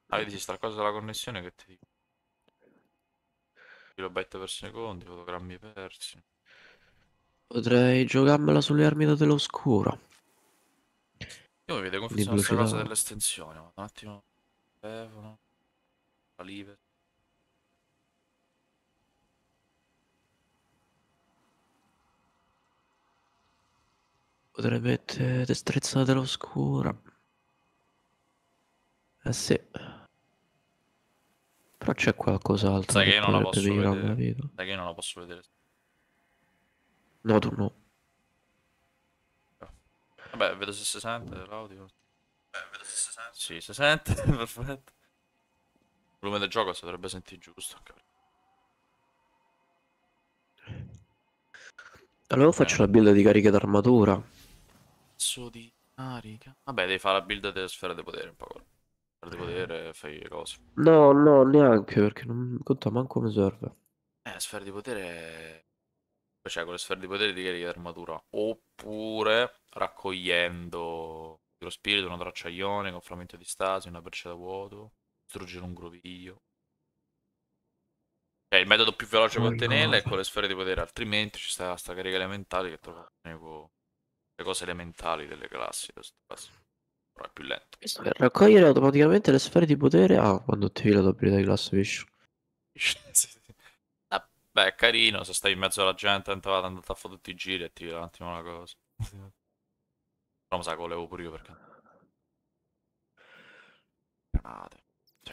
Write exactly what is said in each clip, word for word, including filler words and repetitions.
Ah, vedi, sta cosa della connessione che ti dico. Kilobyte per secondo, fotogrammi persi. Potrei giocarmela sulle armi dell'oscuro. Io mi vedo come Quindi funziona sta cosa velocità. delle estensioni. Un attimo, telefono, salive. Potrei mettere destrezza dell'oscura. Eh sì. Però c'è qualcos'altro Sai che che io non la potrebbe posso migliorarmi la vedere. vita. Sai che io non la posso vedere. No, tu no. Vabbè, vedo se si sente l'audio. Sì, si sente, perfetto. Il volume del gioco si dovrebbe sentire giusto. Anche perché- Allora Bene. faccio la build di cariche d'armatura. Cazzo di carica. Vabbè, devi fare la build delle sfere di potere un po'. Sfere di potere, fai le cose. No, no, neanche perché non conta manco mi serve. Eh, sfere di potere. Cioè, con le sfere di potere ti carichi l'armatura. Oppure raccogliendo lo spirito, una traccia ionica, un frammento di stasi, una perce da vuoto, distruggere un groviglio. Cioè, il metodo più veloce per ottenerla è Allora. con le sfere di potere, altrimenti ci sta sta carica elementale che trova con le cose elementali delle classi. In questo caso. Però è più lento. Visto che raccogliere automaticamente le sfere di potere. Ah, quando attivi la abilità di classe Wish. Sì, sì, sì. Ah, beh, è carino se stai in mezzo alla gente, tanto vado andando a fare tutti i giri e ti vedi un attimo una cosa. Però mi sa che volevo pure io perché. Granate. Sì.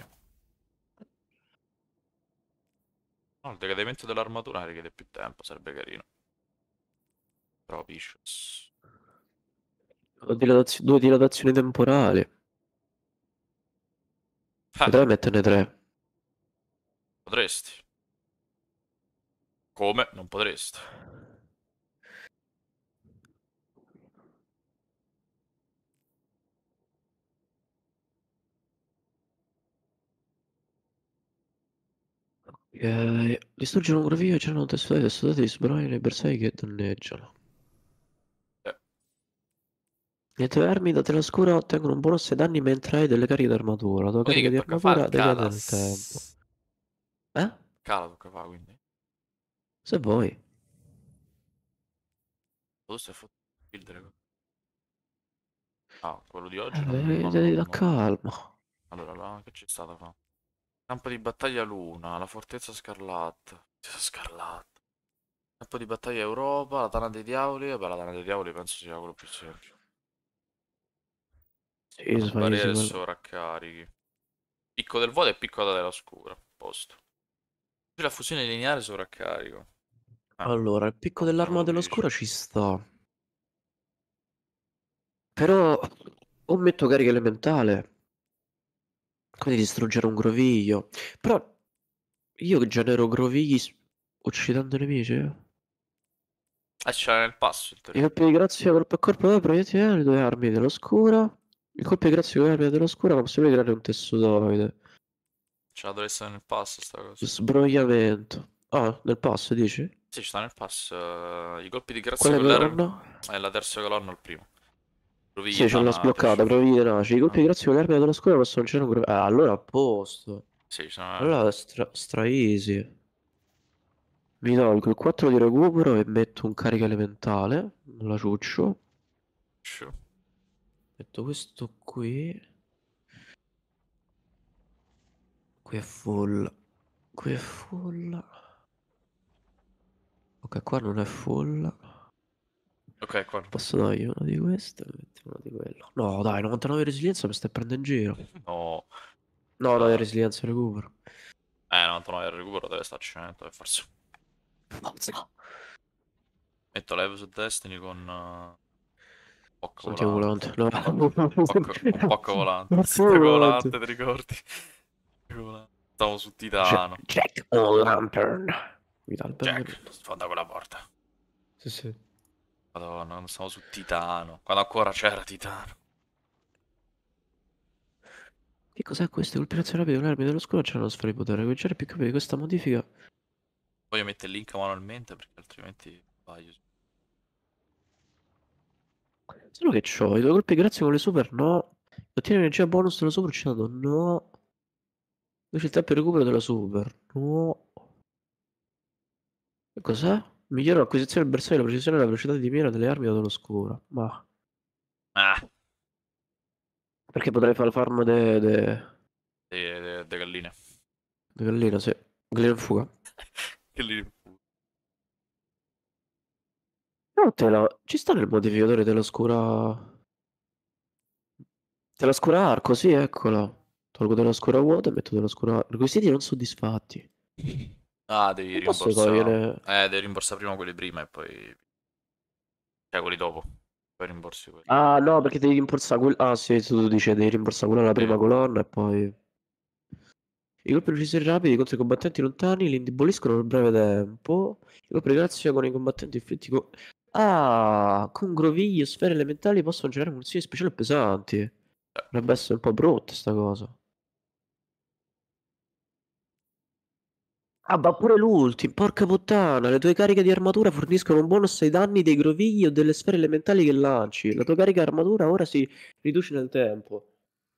No, il decadimento dell'armatura richiede più tempo, sarebbe carino. Però Vicious. Ho dilatazio- due dilatazioni temporali. Eh, Potrei metterne tre. potresti. Come? Non potresti. Ok. Distruggere un grovio e c'erano testate testate di sbrani nei bersagli che danneggiano. Eh, Le tue armi da tela scura ottengono un bonus ai danni mentre hai delle cariche d'armatura. La tua quindi carica che di tocca fare? armatura decade nel tempo. Calas. Eh? Cala tocca fare, quindi. Se vuoi. Tu stai fotendo il drago. Ah, quello di oggi Eh, non, devi non, devi non, da non- calma. Allora, là, che c'è stata fa? Campo di battaglia Luna, la fortezza Scarlatta. Fortezza Scarlatta. Campo di battaglia Europa, la Tana dei Diavoli. Vabbè, la Tana dei Diavoli penso sia quello più semplice. Sì, sfagesi Barriere e quello. sovraccarichi. Picco del vuoto e picco della scura. Posto. La fusione lineare sovraccarico. Ah, Allora, il picco non te dell'arma lo dice. dell'oscura ci sta. Però o metto carica elementale, quindi distruggere un groviglio. Però io che genero grovigli s- uccidendo nemici, eh. Eh, c'era nel passo in I teoria. colpi di grazia colpo a corpo da proiettile, le due armi dell'oscura. I colpi di grazia con le armi dell'oscura con la possibilità di creare un tessutoide. Ce la deve essere nel passo sta cosa. Sbrogliamento. Ah, nel passo dici? Sì, ci sta nel passo. eh, I colpi di grazia Quale con l'R colonna? è la terza colonna al primo. Sì, Rovigli ce l'ho tanatici. sbloccata, provi di tenaci. I colpi Ah, di grazia con le armi dell'oscura possono lanciare un groviglio. Ah, allora a posto. sì, sono... Allora stra, stra easy. Mi tolgo il quattro di recupero e metto un carica elementale. La ciuccio. Sure. Metto questo qui. Qui è full. Qui è full. Ok, qua non è full. Ok, qua. Posso dargli una di queste e mettere una di quello. No, dai, novantanove resilienza mi stai prendendo in giro. No. No, no, è Da... resilienza recupero. Eh, novantanove il recupero deve starci cento, forse. Mazza. Metto leve su Destiny con... uh, Pocco Anche volante. volante. No. Pocco- con Pocco volante. Anche Stacco volante. volante, ti ricordi? Pocco volante. Stavo su Jack, Titano. Jack O'Lantern. Mi dà il Jack, benvenuto. sfonda quella porta. Sì, sì. Madonna, quando stavo su Titano. Quando ancora c'era Titano. Che cos'è questo? Colpilazione rapida con le armi dello scudo c'è una sfera di potere. Cominciare più capire questa modifica. Voglio mettere il link manualmente perché altrimenti sbaglio. Solo che c'ho i due colpi grazie con le super no. Ottiene energia bonus dello super uccidato no. Riduce il tempo di recupero della super. No. Che cos'è? Migliora l'acquisizione del bersaglio, la precisione e la velocità di mira delle armi dall'oscura. Ma Ah, perché potrei fare il farm de, de, de, de- de galline. de gallina, sì. Gallina in fuga. Galline. No, te la... Ci sta nel modificatore dell'oscura... Dell'oscura arco, sì, eccola. Tolgo dell'oscura vuota e metto dell'oscura... Requisiti non soddisfatti. Ah, devi Non posso rimborsare. togliere... Eh, devi rimborsare prima quelli prima e poi. Cioè, quelli dopo. Poi rimborsi quelli. Ah, no, perché devi rimborsare quel... Ah, sì, tu dici devi rimborsare quella la Sì. prima colonna e poi... I colpi precisi e rapidi contro i combattenti lontani li indeboliscono per breve tempo. I colpi di grazia con i combattenti inflitti con... Ah, con groviglio e sfere elementali possono generare munizioni speciali pesanti. Dovrebbe essere un po' brutta sta cosa. Ah, ma pure l'ultimo, porca puttana, le tue cariche di armatura forniscono un bonus ai danni dei grovigli o delle sfere elementali che lanci. La tua carica di armatura ora si riduce nel tempo.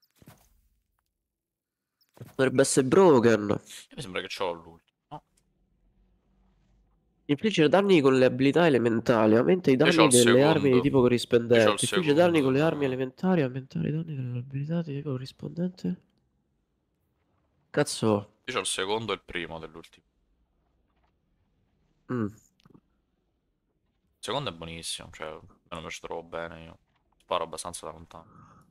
Dovrebbe essere broken. Mi sembra che c'ho l'ultimo. No? Infliggere danni con le abilità elementali, aumenta i Io c'ho danni il delle armi di secondo. tipo Io c'ho il corrispondente. Infligge danni secondo con le armi del. elementari, aumentare i danni delle abilità di tipo corrispondente. Cazzo. Io c'ho il secondo e il primo dell'ultimo. Mm. Il secondo è buonissimo, cioè, me lo ci trovo bene io. Sparo abbastanza da lontano.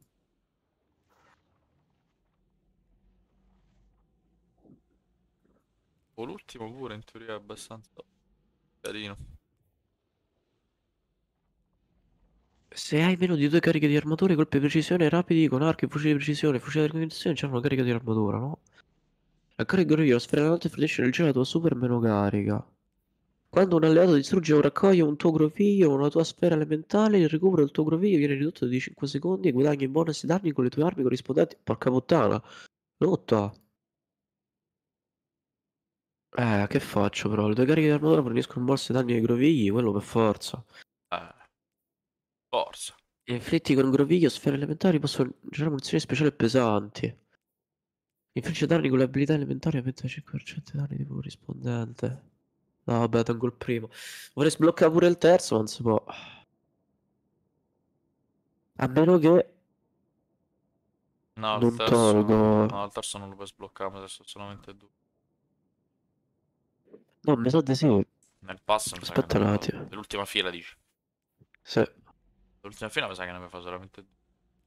O l'ultimo pure in teoria è abbastanza carino. Se hai meno di due cariche di armatura, i colpi di precisione rapidi con archi, fucili di precisione, fucili di organizzazione c'hanno una carica di armatura, no? La carica io, la sfera della notte fornisce energia alla tua super meno carica. Quando un alleato distrugge o raccoglie un tuo groviglio o una tua sfera elementale, il recupero del tuo groviglio viene ridotto di cinque secondi e guadagni bonus e danni con le tue armi corrispondenti. Porca puttana, rotta. Eh, che faccio però? Le tue cariche di armatura forniscono un bonus e danni ai grovigli, quello per forza. Eh, forza. Inflitti con groviglio o sfere elementari possono generare munizioni speciali pesanti. Infligge danni con le abilità elementari aumenta il cinque per cento i danni tipo corrispondente. No, vabbè, tengo il primo. Vorrei sbloccare pure il terzo, ma non si può. A meno che No, il non terzo. tolgo. No, il terzo non lo puoi sbloccare, adesso solamente due. No, mi sa di sì. Nel pass mi sa che Aspetta ne un fa. attimo. L'ultima fila dici. Sì. L'ultima fila mi sa che ne fa solamente due.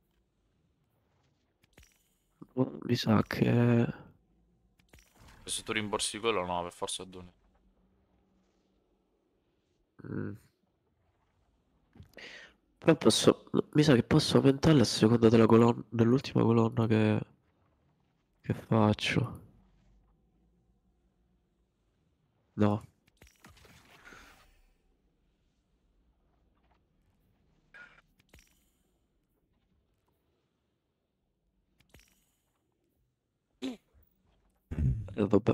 Mi sa che... Se tu rimborsi quello, no, per forza due. Mm. Però posso... Mi sa che posso aumentarla a seconda della colonna... dell'ultima colonna che... che faccio. No. Eh, vabbè.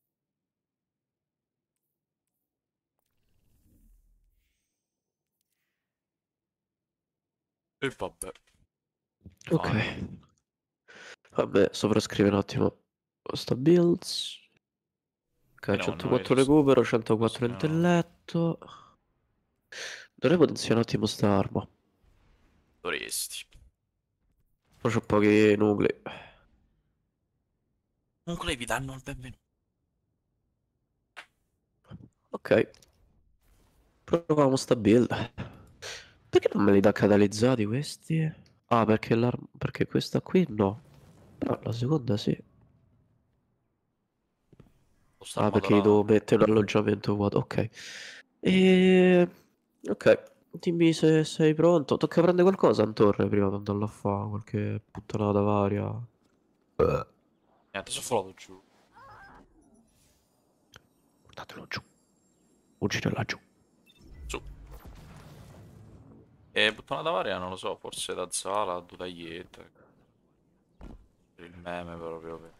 E vabbè. Ok. Fai. Vabbè, sovrascrive un attimo. Sta builds. Ok, E no, no, io centoquattro sto, recupero, sto centoquattro scrivendo. intelletto. Dovrei potenziare un attimo sta arma. Dovresti. Però c'ho pochi nuclei. Comunque vi danno il benvenuto. Ok, proviamo sta build. Perché non me li dà catalizzati questi? Ah, perché l'arma... perché questa qui no. Però la seconda sì. Lo sta Ah, perché gli devo armatura. mettere un alloggiamento vuoto. Ok. E... Ok. Dimmi se sei pronto. Tocca prendere qualcosa in torre prima di andarlo a fare. Qualche puttanata varia. Niente, sono volato giù. Portatelo giù. Uccidilo laggiù. Su. E puttanata varia non lo so, forse da Zala, da Dudaiete. Per il meme proprio. per-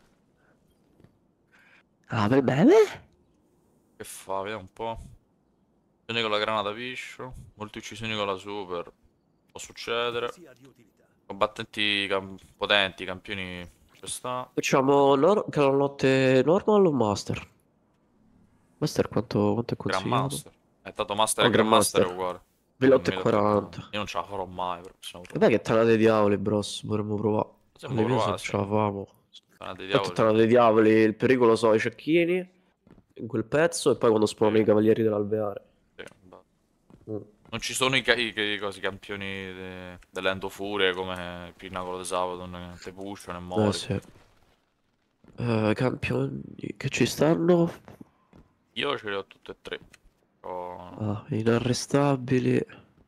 Ah, per bene? Che fa? Vediamo un po'. Uccisioni con la granata piscio. Molte uccisioni con la super. Può succedere. Combattenti cam- potenti, campioni. Questa... Facciamo nor notte normal o master? Master quanto, quanto è consigliato? Grandmaster. È stato Master Oh, e Grandmaster è Grandmaster. uguale. È milleottocento e quaranta. milleottocentoquaranta. Io non ce la farò mai, però possiamo Vabbè provare. che Tana dei Diavoli, bros, potremmo provare. Con Possiamo le mie se provare, non sì. ce la famo. Sono dei Tanto diavoli. Tana dei Diavoli, il pericolo so i cecchini, in quel pezzo, e poi quando spawnano Sì, i Cavalieri dell'Alveare. sì, basta. Mm. Non ci sono i, ca- i, i cosi, i campioni de- dell'Endo Furie come il Pinnacolo di Sabaton, che te pushano e Eh muori. sì. Eh, campioni che ci stanno? Io ce li ho tutti e tre. Ho Ah, inarrestabili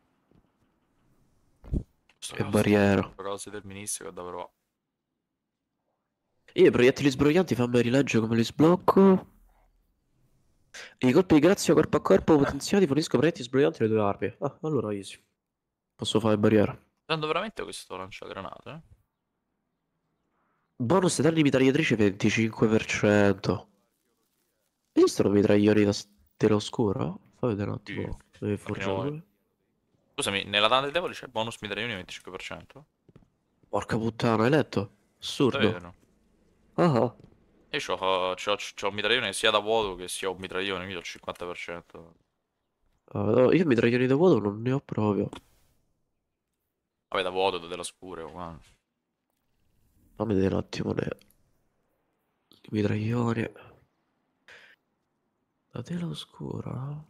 questo e caos, barriera. questo caos deterministico è da provare. Io i proiettili sbroglianti fammi rileggere come li sblocco. I colpi di grazia corpo a corpo potenziati forniscono proiettili sbroglianti alle tue armi. Ah, allora easy. Posso fare barriera. Prendo veramente questo lanciagranate, eh? Bonus danni mitragliatrice venticinque per cento. Esistono mitraglioni da stella oscura? Fai vedere un Sì, attimo le la prima volta. forgiature. Scusami, nella Dana dei Devoli c'è bonus mitraglioni venticinque per cento? Porca puttana, hai letto? Assurdo. Davvero? Ah, Io c'ho, c'ho, c'ho un mitraglione sia da vuoto che sia un mitraglione, quindi ho il cinquanta per cento. ah, no, io mitraglioni da vuoto non ne ho proprio. Vabbè, da vuoto, da della scure, uguale. Fammi vedere un attimo le i mitraglioni. La tela oscura?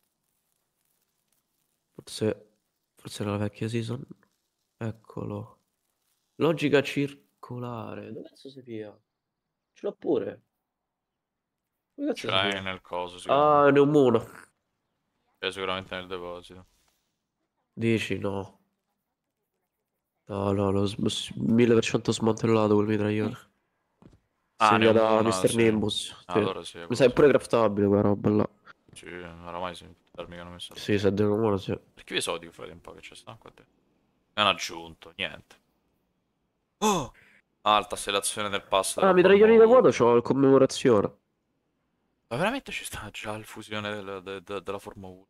Forse, forse era la vecchia season. Eccolo. Logica circolare. Dove cazzo si pia? Ce l'ho pure. Dove Ce cazzo si l'hai pia? nel coso, sicuramente. Ah, ne ho uno. Cioè, sicuramente nel deposito. Dici no. No, no, l'ho sm- s- mille per cento smantellato quel mitraglione. Si Ah, ne via ho da una, mister sì. Ah, Nimbus. Sì. allora sì, Mi quello sa è sì. pure craftabile quella roba là. Sì, oramai sì, termi che hanno messo là. Sì, se devo uno, sì. Perché vi so di fare un po' che c'è sta qua dentro? Non hanno aggiunto, niente. Oh! Alta selezione del passo Ah, della forma mitraglioni da vuoto uno. c'ho il commemorazione. Ma veramente ci sta già il fusione del- de- de- della forma uno?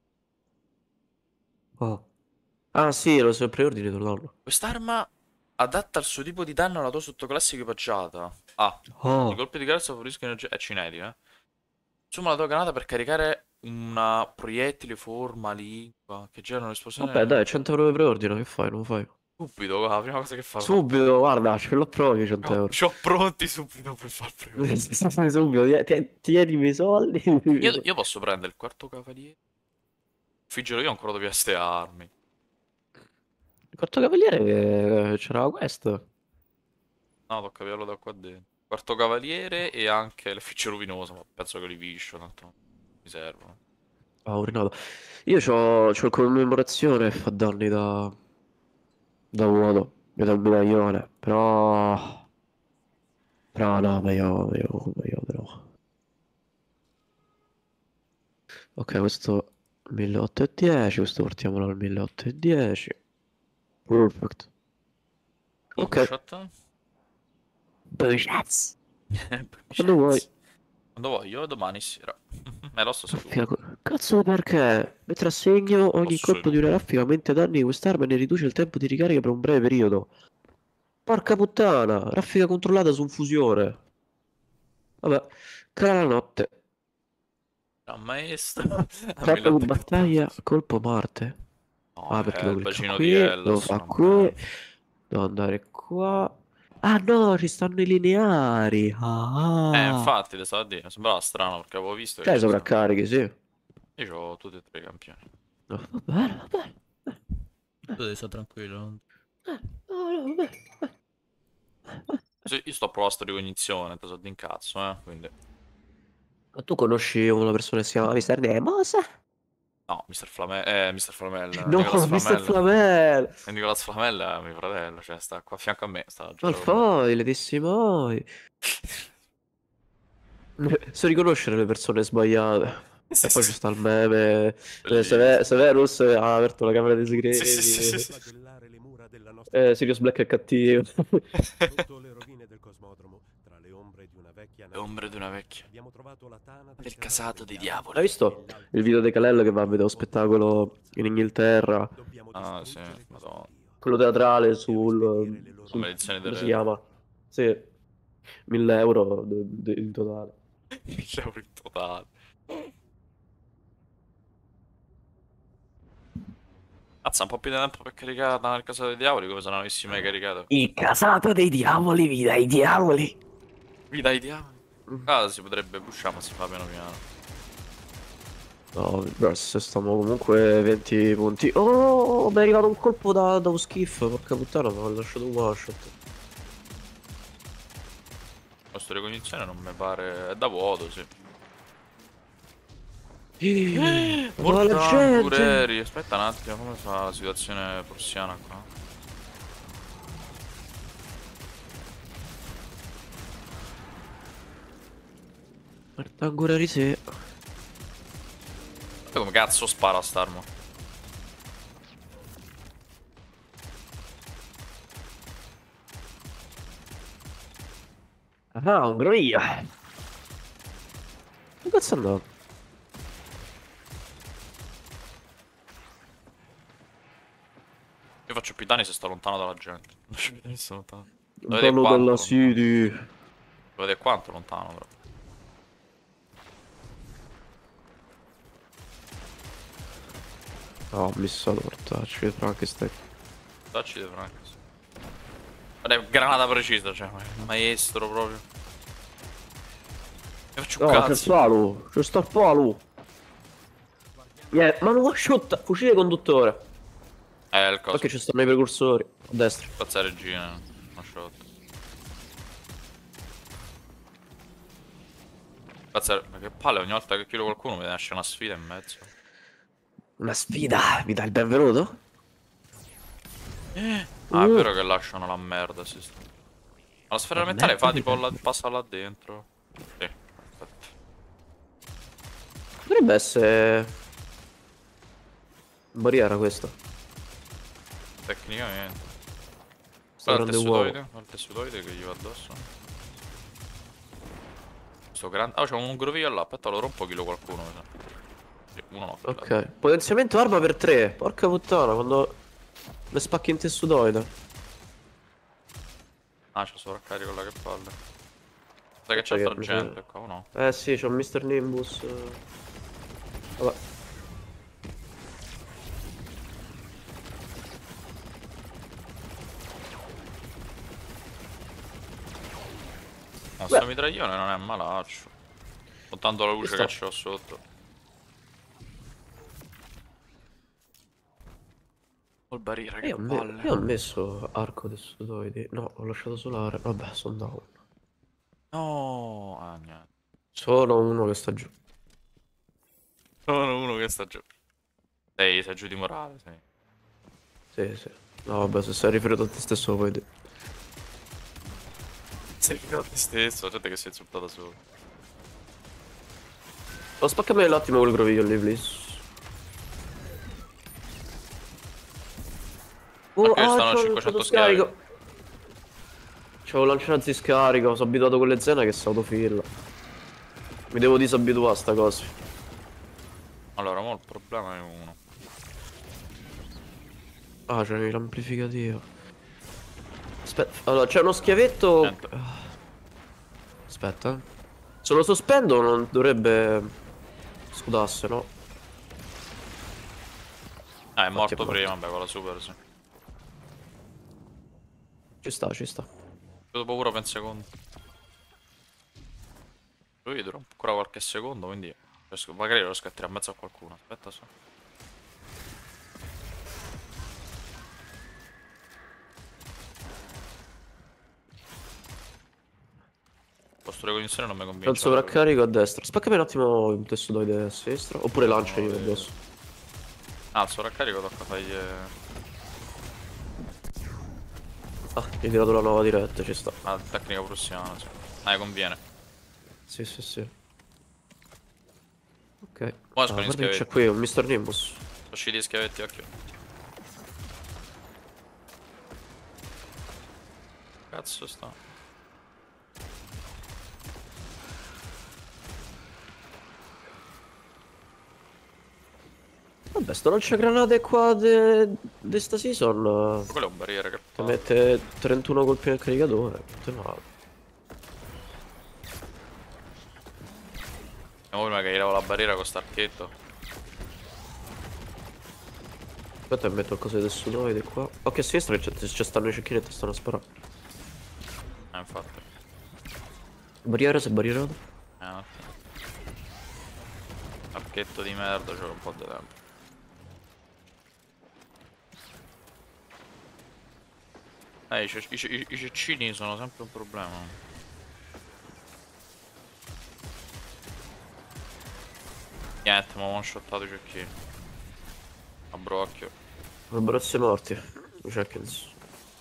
Oh. Ah, sì, lo so, preordine te lo danno. Quest'arma adatta il suo tipo di danno alla tua sottoclasse equipaggiata. Ah, i Oh. colpi di grazia favoriscono energia... È cinetica, eh. Insomma, la tua granata per caricare una proiettile, forma, lingua, che generano Vabbè, un'esplosione... dai, cento euro di preordine, che fai? Non fai? Subito, la prima cosa che farò. Subito, guarda, ce l'ho proprio cento C'ho, euro. c'ho pronti subito per far prima. Subito, tie- tie- tienimi i soldi. Io, io posso prendere il quarto cavaliere. Figgero, io ancora dobbiamo ste armi. Il quarto cavaliere eh, c'era questo. No, tocca averlo da qua dentro. Quarto cavaliere e anche l'efficio luminoso, ma penso che li viscio, tanto non mi servono. Ah, urinato. Io c'ho, c'ho il commemorazione e fa danni da, da vuoto. Io dal medaglione. Però... Però no, meglio, meglio, meglio però. Ok, questo milleottocentodieci, questo portiamolo al milleottocentodieci. Perfect. Oh, Ok. shot. Bellezza. Quando vuoi. Vincenzi. Quando voglio, domani sera. Me lo sto seduto. Raffica co- Cazzo perché? Mentre assegno Lo ogni colpo di una seduto. raffica aumenta i danni di quest'arma e ne riduce il tempo di ricarica per un breve periodo. Porca puttana, raffica controllata su un fusione. Vabbè, cala la notte. Gran maestro. A Tappa di battaglia, milleottocentoquattordici. colpo Marte. No, Ah, perché è il devo cliccare bacino di qui, devo Hellas, fare qui, vabbè. devo andare qua. Ah no, ci stanno i lineari. Eh, Ah, infatti, te stavo a dire, sembrava strano perché avevo visto che c'hai i ci sta. sovraccarichi, sì. Io ho tutti e tre i campioni. No, va bene, va bene. Tu devi stare tranquillo. Eh, no, no, va bene. Sì, io sto provando sto ricognizione, te so di incazzo, eh, quindi... Ma tu conosci una persona che si chiama mister Nemos? No, mister Flamel... Eh, mister Flamel, No, Nicolas mister Flamel. Flamel. E Nicolas Flamel è mio fratello, cioè sta qua a fianco a me, sta già con me. Malfoy, Lady Simoi. So riconoscere le persone sbagliate. Sì, E poi ci sì, sta il meme. eh, Seve- bellissimo. Severus ha aperto la camera dei Sì, sì, sì, sì, segreti. sì. flagellare le mura della nostra Eh, città. Sirius Black è cattivo. Sotto le rovine del cosmodromo, tra le ombre di una vecchia Le nave ombre di una spaziale, vecchia. abbiamo trovato la tana Del Serrato casato dei dei Hai diavoli. visto il video di Calello che va a vedere lo spettacolo in Inghilterra? Dobbiamo Ah, sì, distruggere questo madonna. Dio. Quello teatrale Dobbiamo sul, spedire le La loro sul... maledizione come si delle... chiama? Sì. mille euro de- de- in totale. mille euro in totale. Mazza, un po' più di tempo per caricare nel caso dei diavoli, come se non avessi mai caricato. Il casato dei diavoli, vita ai diavoli. Vita ai diavoli. Ah, si potrebbe pushare, ma si fa piano piano. No, bro, se stiamo comunque venti punti. Oh, mi è arrivato un colpo da, da un skiff, porca puttana, mi ha lasciato un one shot. Questo ricognizione non mi pare... è da vuoto, sì. Eh, ma la Porca gente! Angureri. Aspetta un attimo, come fa la situazione prussiana qua? Guarda ancora di sé. E come cazzo spara st'arma? Ah, un grovia. Che cazzo è andato? Io faccio più danni se sto lontano dalla gente. Non faccio più danni se sto lontano. Il Lo vedete ballo quanto della lontano? City. Lo vedete quanto lontano, però. No, ho missato portacci, vedrò anche stai. Dacci dei franchi. Guarda, granata precisa, cioè, maestro proprio. Mi faccio un No, c'è il cazzo. palo, c'è sta il palo. Yeah, ma non asciutta, fucile conduttore. Eh, il coso. Perché ci stanno i precursori. A destra. Pazza regina, una shot. Pazza, ma che palle, ogni volta che chiudo qualcuno mi nasce una sfida in mezzo. Una sfida, mi dai il benvenuto? Ah, è Uh. vero che lasciano la merda, si sta. Ma la sfera La elementare merda fa di tipo là, merda. passa là dentro. Sì, perfetto. Dovrebbe essere... barriera questa. Tecnicamente. Sta Guarda il grande uovo. tessutoide, guarda il tessutoide che gli va addosso. Sto grande... Ah, c'è un groviglio là, aspetta, lo rompo chilo qualcuno, mi sa. Sì, uno no. Ok. Potenziamento arma per tre. Porca puttana, quando... le spacchi in tessutoide. Ah, c'è sovraccarico là, che palle. Sai che c'è Aspetta altra che mi gente sa- qua o no? Eh sì, c'è un mister Nimbus. Vabbè. No, Beh. sto mitraglione non è malaccio. Soltanto la luce sta. che c'ho sotto. Col barriere, Eh, che Io ho, me- palle. io ho messo arco tessutoidi. No, ho lasciato solare. Vabbè, sono down. No, ah, niente. Sono uno che sta giù. Sono uno che sta giù. Sei, sei giù di morale, sei. Sì, sì. No, vabbè, se sei riferito a te stesso lo puoi dire. Sei figlio di te stesso, la gente che si è insultata solo. Oh, spaccami un attimo quel groviglio lì, please. Oh, Anche io ah, stanno a c'ho cinquecento lanciato scarico. scarico. C'ho lanciato scarico, sono abituato a quelle zone che si autofilla. Mi devo disabituare a sta cosa. Allora, mo il problema è uno. Ah, c'è l'amplificativo. Aspetta, allora c'è uno schiavetto. Niente. Aspetta. eh. Se lo sospendo non dovrebbe scudarsi, no? Ah, è Infatti morto è morto. prima, vabbè, con la super, sì. Ci sta, ci sta. Dopo pure per un secondo. Lui dura ancora qualche secondo, quindi riesco- magari lo scatterà in mezzo a qualcuno. Aspetta so. Questo ricognizione non mi C'è un convince. sovraccarico a destra. Spaccami un attimo il tessutoide a sinistra. Oppure No, lanciali eh. addosso. Ah, il sovraccarico tocca fargli... Ah, mi hai tirato la nuova diretta, ci sta. Ah, tecnica prussiana, sì. Ah, conviene. Sì, sì, sì. Ok. Mo' Ah, escono gli guarda che c'è schiavetti. qui un mister Nimbus. Sono usciti gli schiavetti, occhio. Cazzo sta. Vabbè, sto lanciagranate qua de, de sta season Quello è un barriere che ti fa. mette trentuno colpi nel caricatore. Non te male. E ora prima che tiravo la barriera con st'archetto. Aspetta, metto il coso del sudoide qua. Ok, a sinistra c'è c'è stanno i cecchini e ti stanno a sparare. Eh, infatti. Barriera, si è barrierato. Eh, un attimo. Archetto di merda, c'ho un po' di tempo. Eh, i, ce- i, ce- i- i cecchini sono sempre un problema. Niente, mi ho one-shottato i cecchini. A brocchio. Dovrebbero essere morti. I Checkens.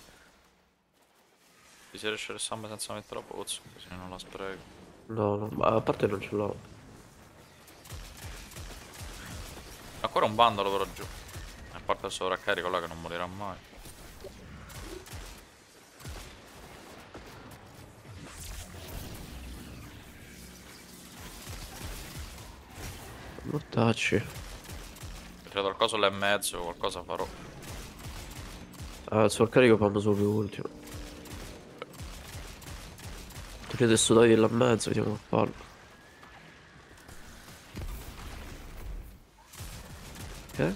Ti sei riuscito a restare senza mettere troppo pozzo, così non la spreco. No, no, ma a parte non ce l'ho. Ancora un bandolo però giù. A parte il sovraccarico là che non morirà mai. Mortacci. Ho tirato il coso là e mezzo, qualcosa farò. Ah, il sovrccarico fanno solo più ultimo. Tu il sudoide là in mezzo, vediamo a farlo. Ok.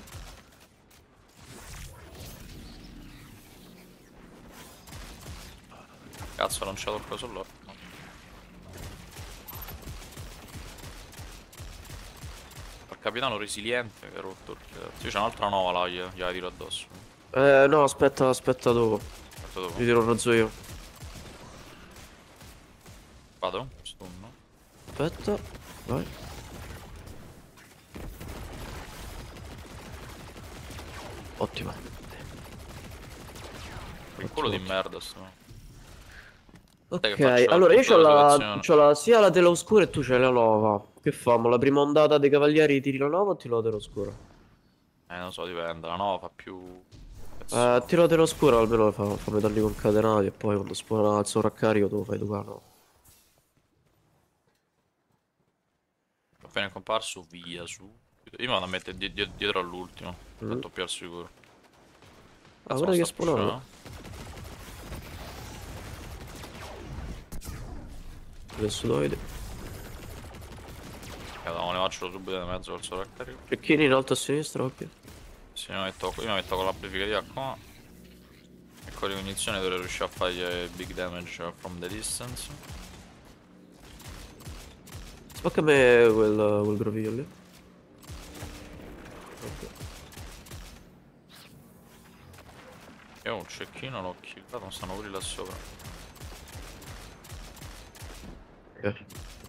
Cazzo, non c'è il coso là. Il capitano resiliente che ha rotto il cazzo. Io c'è un'altra nova là, gli- gliela tiro addosso. Eh, no, aspetta, aspetta dopo. Aspetta dopo. Mi tiro un razzo io. Vado? Stun. Aspetta, vai. Ottimo. Il culo di merda sto. Ok, che faccio allora io tutta c'ho la la, situazione. c'ho la, sia la tela oscura e tu c'hai la nova. Che famo? La prima ondata dei cavalieri tiri la nova o tiro la tela oscura? Eh, non so, dipende. La nova fa più... Eh, tiro la tela oscura almeno fa, fa metalli concatenati e poi quando spawna il sovraccarico tu lo fai tu qua, no? Appena è comparso, via, su. Io mi vado a mettere di- di- dietro all'ultimo. Mm. Tanto più al sicuro. Ah, Cazzo, guarda ma che sta spawnato. pushando? Il sudoide. Cavolo, ne faccio subito da mezzo col sovraccarico. Cecchini in alto a sinistra, ok. Se mi metto, io mi metto con l'amplificativa qua. E con le munizioni dovrei riuscire a fare big damage from the distance. Spacca a me quel, quel groviglio lì. Ok. Io ho un cecchino, l'ho killato, non stanno pure là sopra. Ok.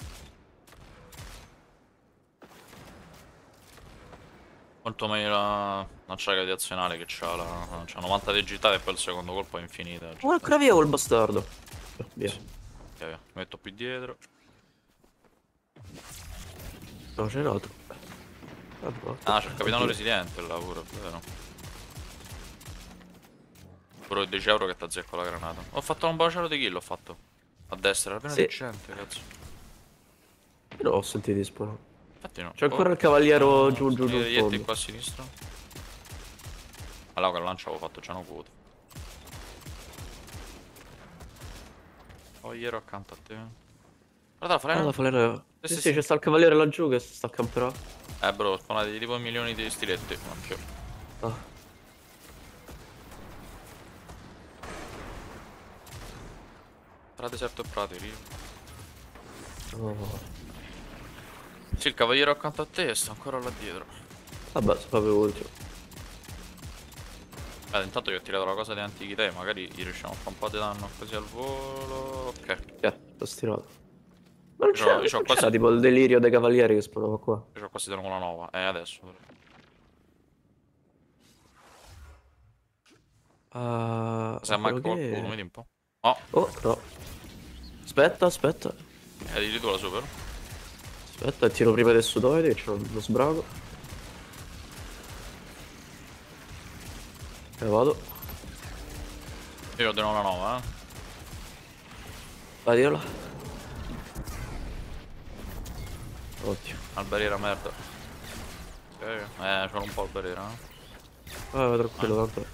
Molto meglio la lanciata gravitazionale che c'ha la. C'ha novanta di agilità e poi il secondo colpo è infinita. Oh, ancora via quel bastardo. Eh, Via. Sì. Ok, via. Mi metto più dietro. No, c'è un altro. Ah, no. Ah, c'è il capitano Oddio. resiliente là pure, è vero. Pure dieci euro che t'azzecco la granata. Ho fatto un baciaro di kill, ho fatto. A destra, era pieno Sì. di gente, cazzo. Io non ho sentito di spawn. Infatti no. C'è ancora Oh, il cavaliero no, giù giù giù in Yeti fondo. qua a sinistra. Allora, con la lancia avevo fatto già una quota. Oh, ero accanto a te. Guarda la Ah, falena. la falena. Sì, Sì, sì, sì, sì. c'è sta il cavaliere laggiù che sta a camperà. Eh bro, spawnati tipo milioni di stiletti. Occhio. Ah. Tra deserto e prateri. Oh. Sì, il cavaliere accanto a te sta ancora là dietro. Vabbè, si fa per ultimo. Beh, intanto io ho tirato la cosa di antichità e magari gli riusciamo a fare un po' di danno così al volo. Ok. Eh, l'ho stirato. Ma non Io c'ho- c'era, io c'ho non quasi- c'era tipo il delirio dei cavalieri che spawnava qua. Io c'ho quasi tenuto una nuova. Eh, adesso. Ah, Se manca quello qualcuno, che... vedi un po'. Oh, Oh, no. Aspetta, aspetta. eh, di tu la super. Aspetta, tiro prima del sudoide, che c'è uno sbrago. E vado. Io ho tenuto una nuova, eh. Vai, tirala. Ottimo. Al barriera merda. Ok. Eh, c'ho un po' il barriera, eh. Vai, vai, tranquillo, tanto.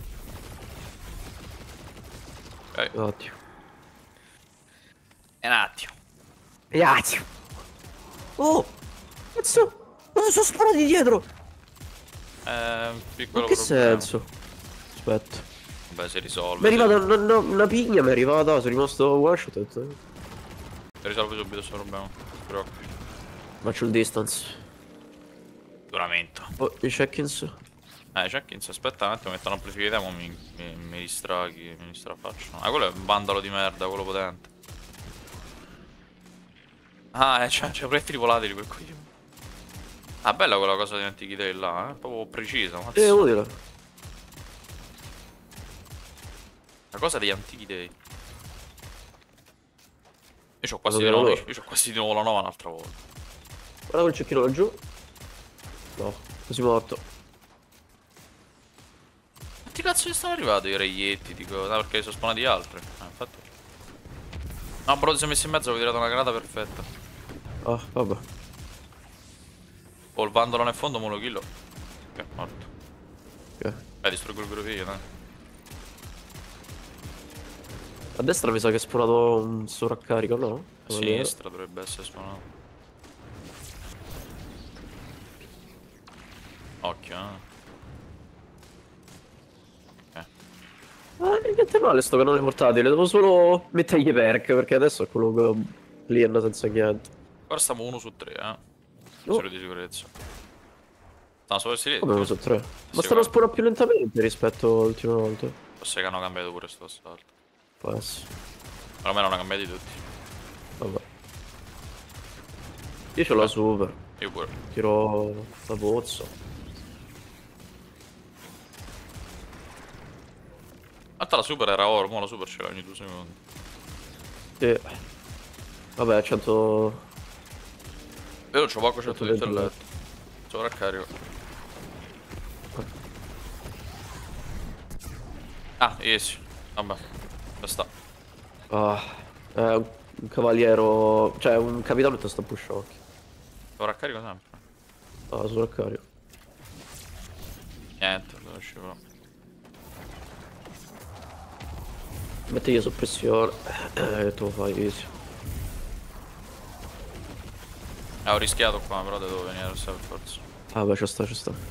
Ok. Ottimo. E un attimo. Grazie. Oh! Cazzo! Ma sono sparati dietro! È un Ma piccolo che problema. senso? Aspetta. Vabbè, si Mi è risolve. arrivata Si, una, una, una pigna, mi è arrivata, sono rimasto one shot. Ho detto, si risolve subito questo problema. Non ti preoccupi. faccio il distance. Sicuramente. Oh, i check-ins. Eh, Jenkins, aspetta un attimo, metto un'amplificatore, mo mi, mi, mi distraghi, mi distrafaccio. Ah, quello è un vandalo di merda, quello potente. Ah, eh, c'è, c'è proiettili volatili quel coglione. Ah, bella quella cosa di antichità là, eh? Proprio precisa, È mazza. utile. La cosa degli antichi dei. Io c'ho Lo quasi di vedo nuovo, loro. io c'ho quasi di nuovo la nova un'altra volta. Guarda quel cecchino laggiù. No, così morto. Quanti cazzo ci sono arrivati i reietti? Dico, no, perché sono spawnati altri. Eh, infatti. No, bro, ti sei messo in mezzo, avevo tirato una granata perfetta. Ah, vabbè. Ho il vandalo nel fondo, mo lo killo. Ok, morto. Ok. Eh, distruggo il gruppo, dai. A destra mi sa che è spawnato un sovraccarico, no? A Non è vero? sinistra dovrebbe essere spawnato. Occhio, eh. Ah, niente male sto cannone portatile, devo solo mettergli i perk perché adesso è quello che clean senza niente. Ora stiamo uno su tre, eh. Oh, Misure di sicurezza. Stiamo solo come silenzio. uno su tre? Ma Sì, stanno guarda. spawnando più lentamente rispetto all'ultima volta. Forse che hanno cambiato pure sto assalto. Può essere. Almeno hanno cambiati tutti. Vabbè. Io c'ho la super. Io pure. Tiro la pozza. In realtà la super era oro, mo la super ce l'ha ogni due secondi. Sì. Vabbè, cento... Io non c'ho poco cento di centoventi. intelletto. Sovraccarico. Ah, easy. Vabbè. Dove sta? Ah, è un, un cavaliero... Cioè, un capitano che sta push occhio. Sovraccarico sempre. Ah, sovraccarico. Niente, dove uscivo. Mettegli soppressione. Eh, te lo fai easy. Eh, ho rischiato qua, però devo venire a per forza. Ah, beh, ci sta, ci sta.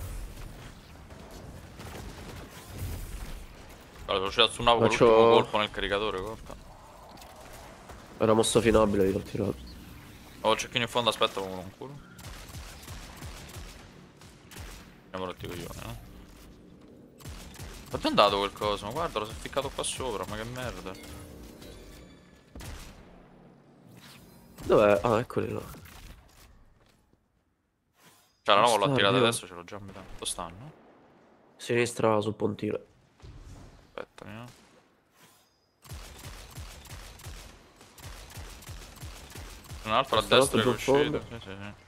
Allora, ho tirato su un avo con Faccio- l'ultimo colpo nel caricatore, corta. È una mossa finabile di l'ho tirato. Ho il cecchino in fondo, aspetta, con un culo. Andiamo rotti i coglioni, no? Dove è andato quel coso? Ma guarda, lo si è ficcato qua sopra, ma che merda. Dov'è? Ah, eccoli là. Cioè, la Non nuova l'ho sta, tirata io. adesso, ce l'ho già a metà. Dove stanno? Sinistra sul pontile. Aspetta, no? Un altro a Sta destra che è l'altro giù in uscito. fondo. Sì, sì, sì.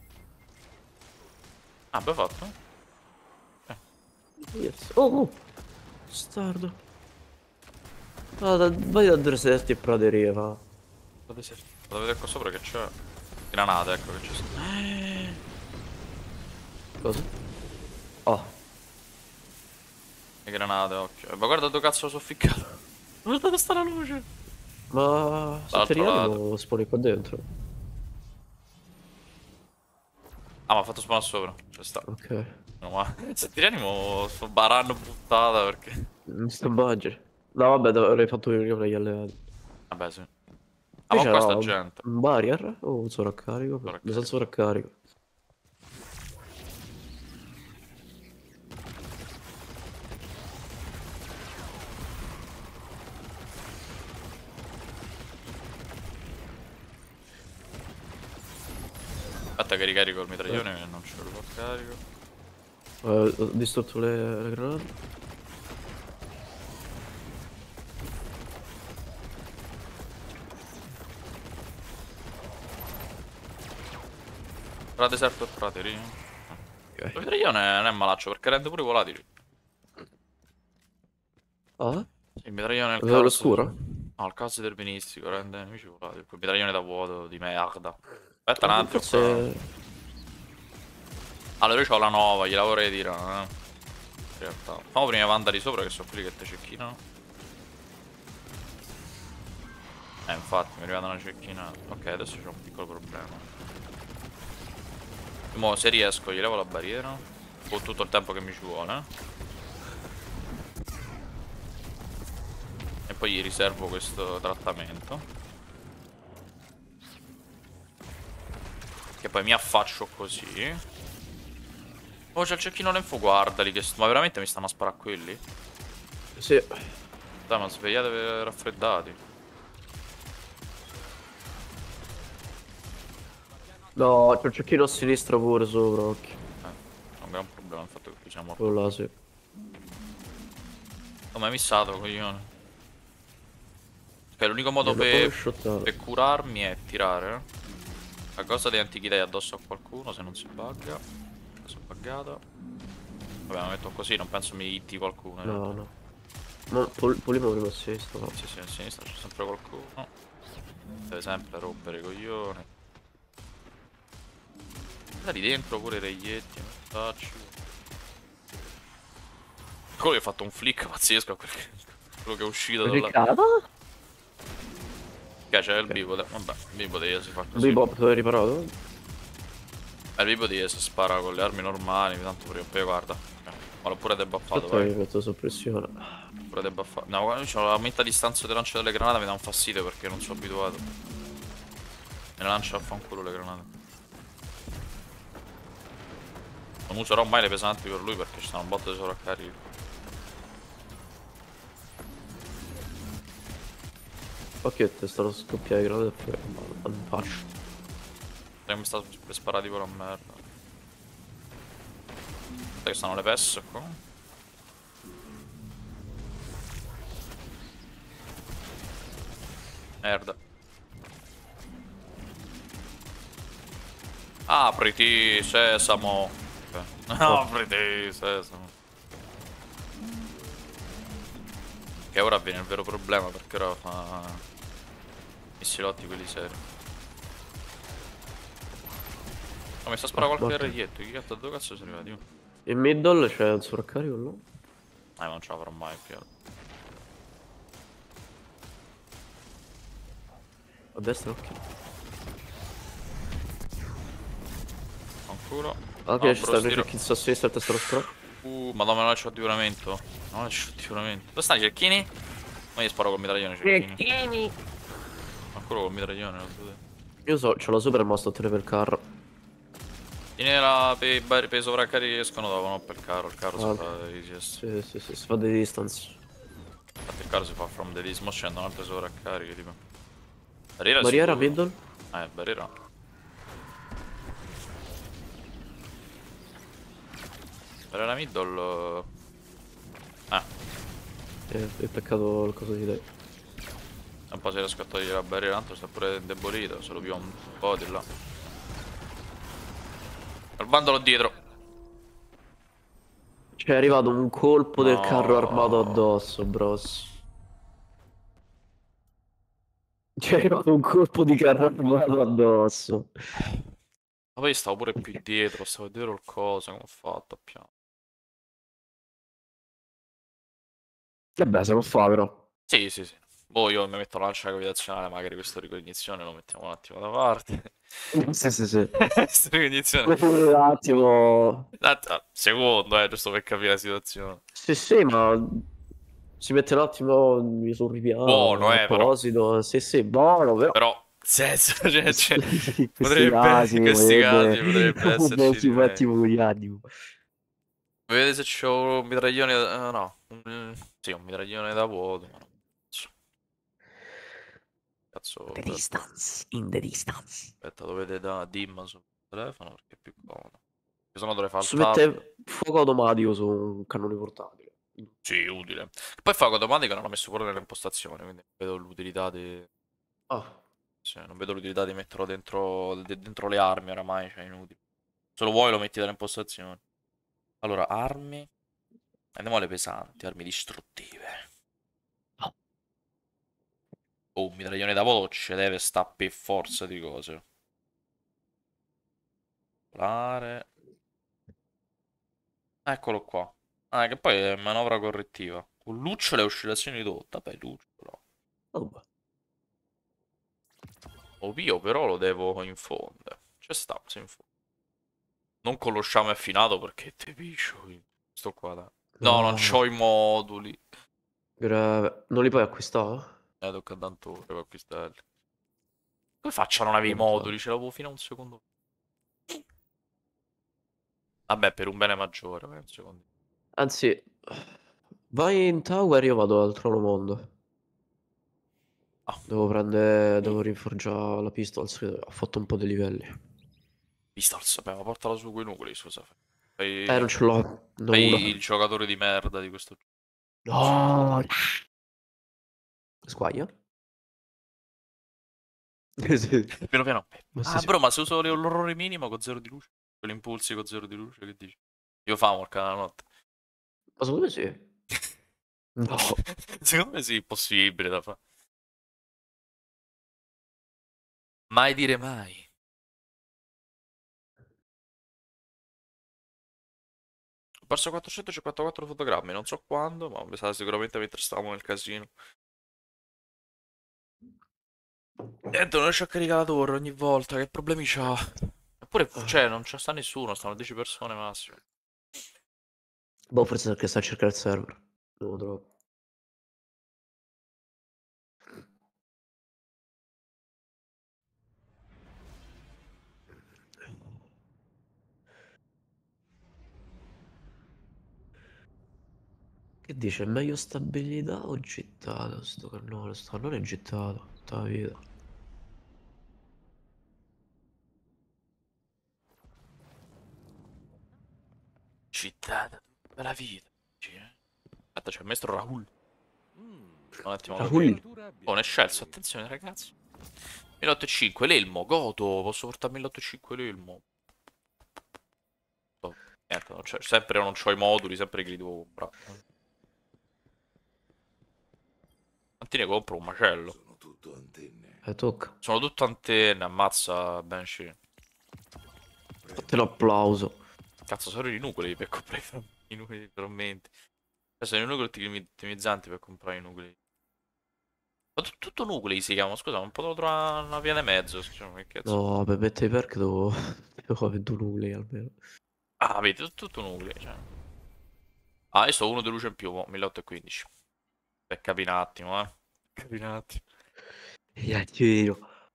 Ah, abbiamo fatto? Yes. Oh, oh. Stardo. Ah, da, vai da deserti e praterie, va. Guardate se- Vado a vedere qua sopra che c'è. Granate, ecco che ci sta. Cosa? Oh. Le granate, occhio. Ma guarda dove cazzo lo so ficcato. Guarda dove sta la luce. Ma se Dall'altro ti lato. rianimo sponi qua dentro. Ah, ma ha fatto spawn sopra. C'è sta. Ok. No, ma se ti rianimo sto baranno buttata perché. Mi sta immagini. No, vabbè, dov- avrei fatto riunione agli alleati. Vabbè, sì. Ah, Qui ma qua c'era sta un, gente. un barrier o un sovraccarico? Mi Sovraccarico. sa il sovraccarico. Aspetta che ricarico il mitraglione che non ce lo fa carico. Eh, ho distrutto le, le granate. Tra deserto e prateria. Ok. Il mitraglione non è malaccio perché rende pure i volatili. Ah? Il mitraglione nel Avevo caos. l'oscuro? No, il caos deterministico rende nemici volatili. Quel mitraglione da vuoto di merda. Aspetta un Eh, attimo qua. Forse... Allora io ho la nova, gliela vorrei dire. Eh. In realtà. Facciamo prima i vandali sopra che sono quelli che te cecchinano. Eh infatti mi è arrivata una cecchinata. Ok, adesso c'è un piccolo problema. Mo se riesco gli levo la barriera. Con tutto il tempo che mi ci vuole. E poi gli riservo questo trattamento. Che poi mi affaccio così. Oh, c'è il cecchino lenfo, guardali che... Ma veramente mi stanno a sparare quelli? Sì. Dai, ma svegliate raffreddati. No, c'è un cecchino a sinistra pure sopra, occhio. Eh, non è un problema il fatto che tu sia morto. Quello là, sì. Come hai missato, coglione? Ok, l'unico Mi modo hanno proprio per shottato. per curarmi è tirare la cosa degli antichi dei addosso a qualcuno se non si bugga. Sono buggato. Vabbè, la metto così, non penso mi hitti qualcuno in No, realtà. no. Ma pol polimo prima a sinistra, no. Sì, sì, a sinistra c'è sempre qualcuno. Deve sempre rompere i coglioni. Da lì dentro pure i reietti, mortacci. Quello che ha fatto un flick pazzesco a quel- quello che è uscito da là. Ricada? Che c'è il Ok. bipode. Vabbè, il bipode si fa così. Bebop, tu hai riparato? Eh, il bipode si spara con le armi normali, tanto prima o poi guarda. Eh, ma l'ho pure debuffato, Aspetta che vai. mi metto soppressione. Pure debuffato. No, guarda, io ho la metta distanza di lancio delle granate, mi dà un fastidio perché non sono abituato. Me ne lancia a fanculo le granate. Non userò mai le pesanti per lui perché ci sono un botto di sovraccarichi. Occhio, ti stanno scoppiando i granate e poi non faccio. Sai che mi sta per sparare tipo la merda. Aspetta che stanno le P S qua. Merda. Apriti, sesamo. Ok. Apriti, sesamo. Che ora avviene il vero problema perché ora fa missilotti quelli seri. Oh, mi sta sparando Ah, qualche morto. reietto. Chi cazzo, dove cazzo sono arrivati? In middle c'è un sovraccarico là. Eh, ma non ce la farò mai più. A destra, occhio. Ancora. Ok, No, ci bro, stanno i stiro. cecchini a sinistra e testa lo spro. Uh, madonna, non c'ho divuramento. Non c'ho divuramento. Dove stanno i cecchini? Ma io sparo col mitraglione ai cecchini. Ancora col mitraglione, non so te. Io so, c'ho la super ma sto a tenere per il carro. Tienila per i bar- per i sovraccarichi che escono dopo, non per il carro. Il carro si Ah, fa i gesti. sì, sì, sì, si fa dei distance. Infatti il carro si fa from the distance. Mo scendono altre sovraccariche, tipo. Barriera Barriera, sicuro. middle. Eh, barriera. Barriera middle. Eh, Eh, è peccato il coso di lei. un po' si riesco a togliere la barriera, tanto sta pure indebolito. Se lo più un po' di là. Il bandolo dietro. C'è arrivato un colpo del carro armato No. addosso, bros. C'è arrivato un colpo di carro armato addosso. Ma poi stavo pure più dietro, stavo dietro il coso, come ho fatto a piano. Vabbè, se lo fa però. Sì, sì, sì. Boh, io mi metto la lancia gravitazionale, magari questo ricognizione lo mettiamo un attimo da parte. Sì, sì, sì. Questo ricognizione. Un attimo. Ah, secondo, eh, giusto per capire la situazione. Sì, sì, ma si mette un attimo sul Buono, ripiano, eh, però. apposito. Sì, sì, buono, però. Però, senso, cioè, cioè, In questi potrebbe, in casi questi potrebbe, casi potrebbe esserci potrebbe di un meglio. attimo con gli animi. Vedete se c'ho un mitraglione, eh, no, un- sì, un mitraglione da vuoto, ma no. Cazzo, The per- distance, in the distance. aspetta, lo vede da Dim sul telefono perché è più comodo. Se no dovrei fare il Si tab. mette fuoco automatico su un cannone portatile. Sì, utile. Poi fuoco automatico non l'ho messo pure nelle impostazioni, quindi non vedo l'utilità di... Ah, Cioè, non vedo l'utilità di metterlo dentro, de- dentro le armi oramai, cioè è inutile. Se lo vuoi lo metti dalle impostazioni. Allora, armi. Andiamo alle pesanti, armi distruttive. no. Oh, un mitraglione da voce deve sta per forza di cose. Polare. Eccolo qua. Ah, che poi è manovra correttiva. Con lucciole e oscillazioni ridotte. Vabbè, lucciolo. Oh, Ovvio, però lo devo infondere. C'è sta, si infonde. Non con lo sciame affinato perché te piscio. Sto qua, dai. No, non No, c'ho i moduli. grave. Non li puoi acquistare? Eh, tocca tanto ore per acquistarli. Come faccio a non avere i Puntata. moduli? Ce l'avevo fino a un secondo. Vabbè, per un bene maggiore, vai un secondo. Anzi, vai in tower, io vado al trono mondo. Ah, Devo prendere, devo rinforgiare la pistols, che ho fatto un po' di livelli. Pistols, vabbè, ma portala su quei nuclei, scusa. Eh, Fai, non ce l'ho, ne ho una. fai il giocatore di merda di questo gioco. No! Squaglia? Sì. Piano piano. Ma sì, Ah, sì. bro, ma se uso l'orrore minimo con zero di luce? Quell'impulsi con zero di luce, che dici? Io famo al canale notte. Ma secondo me sì. No. Secondo me sì, è possibile da fare. Mai dire mai. Ho perso quattrocentocinquantaquattro fotogrammi, non so quando, ma mi sa sicuramente mentre stavamo nel casino. Niente, non riesco a caricare la torre ogni volta, che problemi c'ha? Eppure, cioè, non c'è sta nessuno, stanno dieci persone massimo. Boh, forse perché sta a cercare il server. Devo trovare. Che dice? Meglio stabilità o gittata? Sto cannone, sto cannone è gittato. Tutta la vita. Città da tutta la vita. Dici, eh? Aspetta, c'è il maestro Rahul. Mm, Un attimo lo chiamo. Rahul. temperatura Oh, ne è scelso, abbiente. attenzione ragazzi. milleottocentocinque, l'elmo, godo, posso portare milleottocentocinque l'elmo. Oh, niente, non c'è, sempre non c'ho i moduli, sempre che li devo comprare. Quanti ne compro? Un macello. Sono tutto antenne. Eh, tocca. Sono tutto antenne, ammazza Banshee. Fate Prendo l'applauso. Cazzo, sono i nuclei per comprare i nuclei, i frammenti. Cioè, sono i nuclei ottimizzanti per comprare i nuclei. Ma tu- tutto nuclei si chiama, scusa, non potevo trovare una via di mezzo. Cioè, che cazzo. No, per mettere i perk devo... devo avere due nuclei almeno. Ah, vedi, tutto, tutto nuclei, cioè. Ah, io sto uno di luce in più, mo, milleottocentoquindici. Per capire un attimo, eh. Capire un attimo. Iacchino.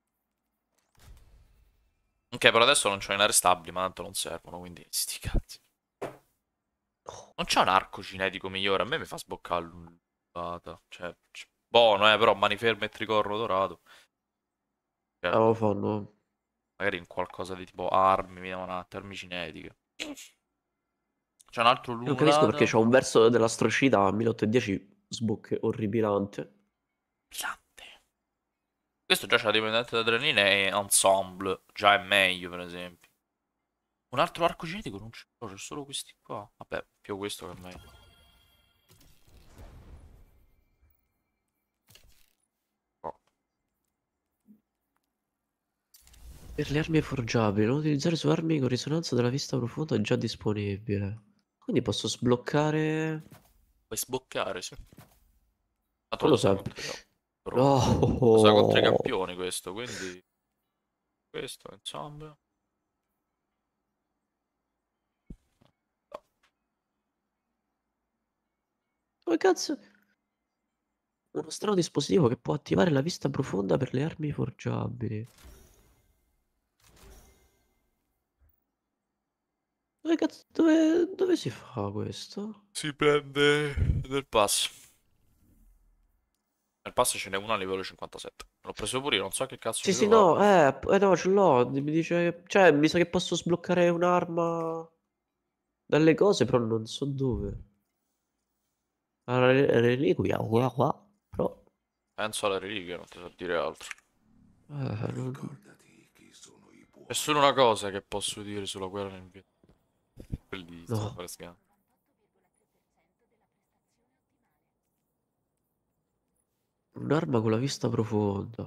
Ok, per adesso non c'ho i nari stabili, ma tanto non servono, quindi sti cazzi. Non c'è un arco cinetico migliore, a me mi fa sboccare l'ulata. Cioè, c- buono, eh, però manifermo e tricorno dorato. Cioè, Ah, lo fanno. magari in qualcosa di tipo armi, mi devono una armi cinetiche. C'è un altro Io non capisco perché lunulato. c'è un verso dell'astrocita a milleottocentodieci sbocche orripilante. Brillante. Questo già c'ha dipendente da adrenalina e ensemble. Già è meglio, per esempio. Un altro arco cinetico non c'è, c'è solo questi qua. Vabbè, più questo che è meglio. Oh. Per le armi forgiabili, non utilizzare su armi con risonanza della vista profonda è già disponibile. Quindi posso sbloccare... Puoi sboccare, sì. Tanto lo Quello usa sempre. contro i bro. Lo usa contro i No. campioni questo, quindi... Questo, ensemble. No. Come cazzo? Uno strano dispositivo che può attivare la vista profonda per le armi forgiabili. Dove cazzo... Dove, dove si fa questo? Si prende del pass. Nel pass ce n'è uno a livello cinquantasette. L'ho preso pure io, non so che cazzo Sì, ci sì, devo no, eh, p- eh, no, ce l'ho. Mi dice... Cioè, mi sa che posso sbloccare un'arma dalle cose, però non so dove. La re- reliquia, qua, qua. Però... fare. Penso alle reliquie, non ti so dire altro. eh, non- ricordati chi sono i C'è buoni. solo una cosa che posso dire sulla guerra nel Vietnam. Bellissimo, No. fare sgamo. Un'arma con la vista profonda.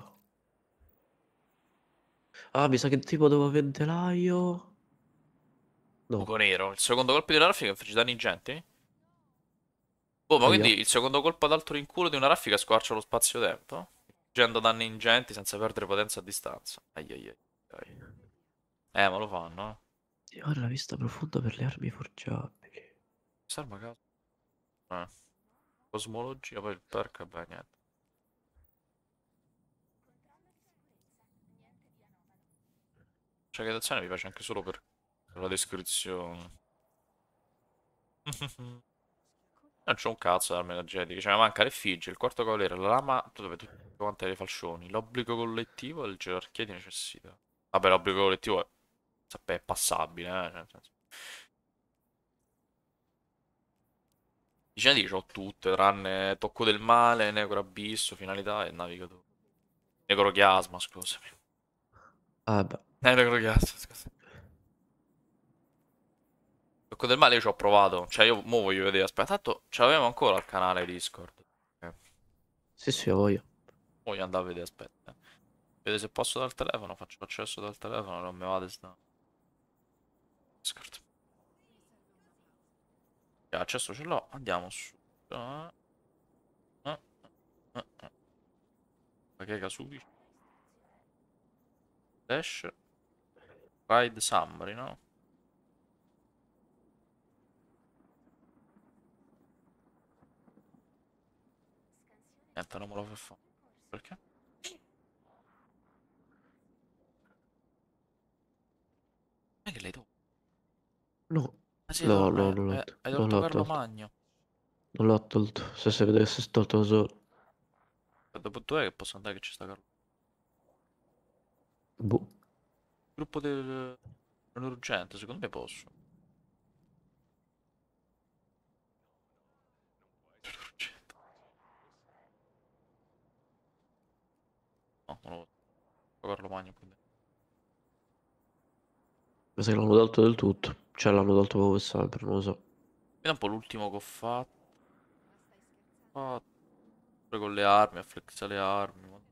Ah, mi sa che tipo devo avere un telaio. Buco No. nero. Il secondo colpo di una raffica infligge danni ingenti? Oh, ma Aia. quindi il secondo colpo ad altro rinculo di una raffica squarcia lo spazio-tempo? Infliggendo danni ingenti senza perdere potenza a distanza. Ai ai ai. ai. Eh, ma lo fanno, eh. Attivare la vista profonda per le armi forgiabili. Quest'arma a caso. Eh. Cosmologia, poi il perk, vabbè, niente. Cioè, che d'azione mi piace anche solo per la descrizione. Non c'è un cazzo d'armi energetiche, cioè mi manca l'effigie, il quarto cavaliere, la lama, tu dove tutte quante le falcioni, l'obbligo collettivo e il gerarchia di necessità. Vabbè, l'obbligo collettivo è, sappè, è passabile, eh, cioè, nel senso. Diciamo che ho tutte, tranne Tocco del Male, Necro Abisso, Finalità e Navigatore. Necro Chiasma, scusami. Ah, beh. Eh, Necro Chiasma, scusa. Tocco del Male io ci ho provato, cioè io mo voglio vedere, aspetta, tanto ce l'avevamo ancora al canale Discord. Eh, Sì, sì, ho voglia. voglio andare a vedere, aspetta. Vedete se posso dal telefono, faccio accesso dal telefono, non mi va da Discord. Ok, accesso ce l'ho, andiamo su. Ah, ah, ah, ah. Perché Kasugi? Dash. Ride Summary, no? Niente, non me lo fa fare. Perché? Non è che l'hai tolto. No, Ah sì, hai no, tol- no, eh, non l'ho eh, to- hai non tolto l'ho Carlo tolto. Magno. Non l'ho tolto. Se si vedesse si è tolto da solo. E dopo dov'è che posso andare che ci sta Carlo? Boh. Gruppo del... dell'urgente, secondo me posso. Dell'urgente. No, non lo so. Carlo Magno qui dentro. Mi sa che l'hanno tolto del tutto. Cioè l'hanno tolto proprio sempre, non lo so. Vediamo un po' l'ultimo che ho fatto. Fatto. Pure con le armi, a flexa le armi. ma-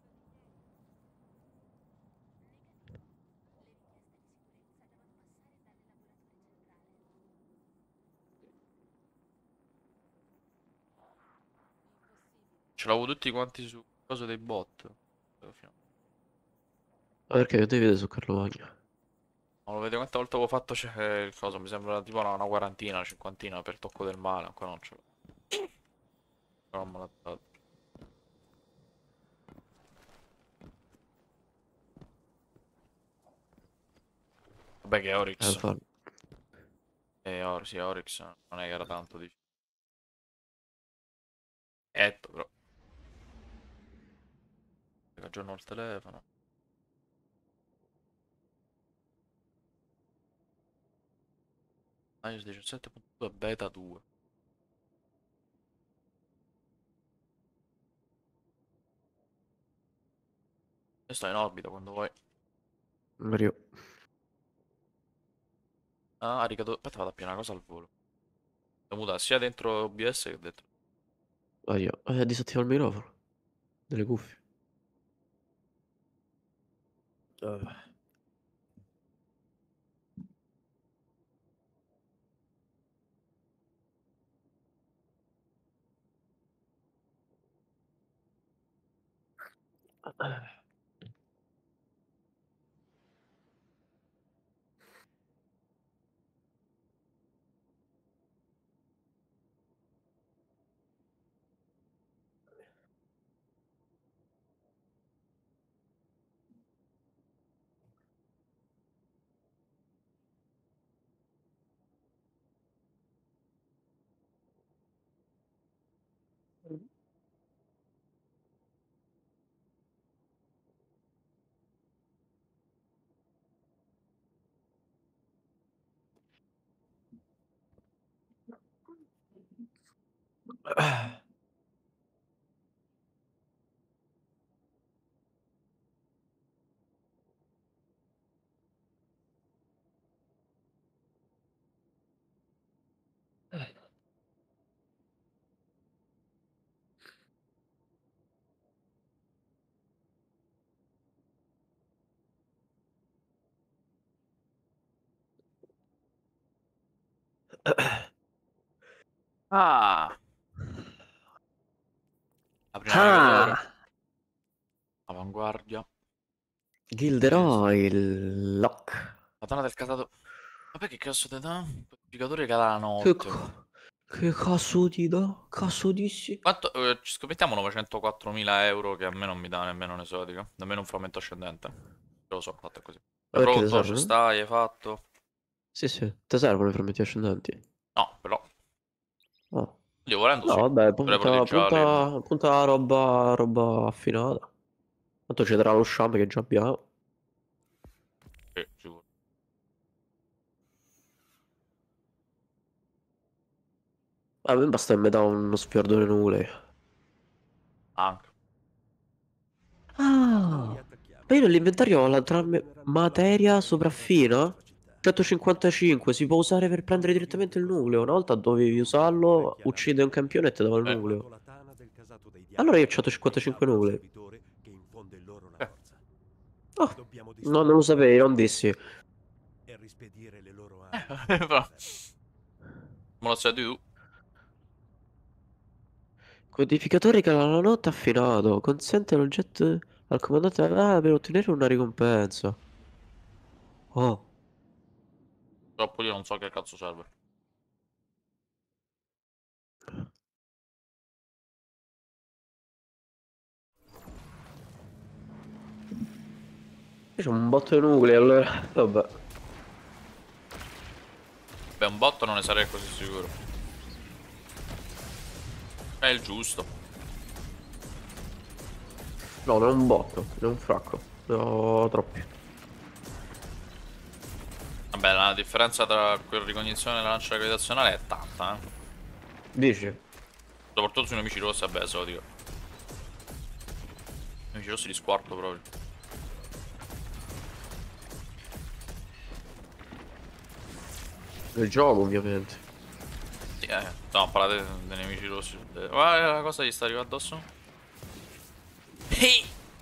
Ce l'avevo tutti quanti su cosa dei bot. Alla fine. Ma perché devi vedere su Carlo Magno? Non lo vedo quante volte avevo fatto c'è il coso, mi sembra tipo una, una quarantina, una cinquantina per tocco del male, ancora non ce l'ho. Però non me l'ha dato. Vabbè che è Eh, Oryx. fa... E Or sì, Oryx non è che era tanto difficile. Etto però. Aggiorno il telefono. iOS diciassette punto due beta due. E sto in orbita quando vuoi. Mario. Ah, ricado... Aspetta, vado a più una cosa al volo. Devo mutare sia dentro O B S che dentro. Ah, io. Eh, disattiva il microfono. Delle cuffie. Eh. Ah! Apri navigatore. Ah! Avanguardia. Gilderoy, il lock. Katana del casato. Ma perché cazzo ti dà? Codificatore cala la Che, notte. ca- che cazzo ti dà? Cazzo dissi? Quanto, eh, ci scommettiamo novecentoquattromila euro che a me non mi dà nemmeno un esotico, nemmeno un frammento ascendente. Lo so, fatto così. Ma È perché ti pronto? Ci servono? stai? Hai fatto? Sì, sì, ti servono i frammenti ascendenti. No, però. Oh. Io volendo No, sì. vabbè, Dovrei pure punta, gialli. punta, punta a roba, roba affinata. Tanto ci darà lo sciame che già abbiamo. Sì, sicuro. A me basta che mi dà uno sfiordone nucleo. Anche. Ah, Noi ma io attacchiamo. nell'inventario ho la Loro trame ordeneranno materia l'abbattimento delle forze della sopraffina tua città. centocinquantacinque, si può usare per prendere Quando vieni direttamente del il nucleo. Una volta cosmodromo, dovevi compri una usarlo, vecchia uccide un lampada. campione e ti dava il Eh, nucleo. Quando la tana del casato dei Allora io diavoli, ho centocinquantacinque facciamo un nuclei. servitore che infonde loro la eh. forza. Oh, Dobbiamo no, non lo distruggere sapevi, non questi dissi. mostri e rispedire le loro Eh, anime nel però. Neverland. Me lo sai di tu? Codificatore che la notte affinato. Consente all'oggetto al comandante ah, per ottenere una ricompensa. Oh, Troppo io non so che cazzo serve. c'è un botto di nuclei allora. Vabbè. Beh, un botto non ne sarei così sicuro. È il giusto. No, non è un botto, è un fracco. No, troppi. Vabbè, la differenza tra quel ricognizione e la lancia gravitazionale è tanta, eh. Dici? Soprattutto sui nemici rossi, vabbè, esotico. I nemici rossi li squarto proprio. Nel gioco, ovviamente. Sì, eh. No, parlate dei nemici rossi. Eh, Guarda la cosa gli sta arrivando addosso. Ehi!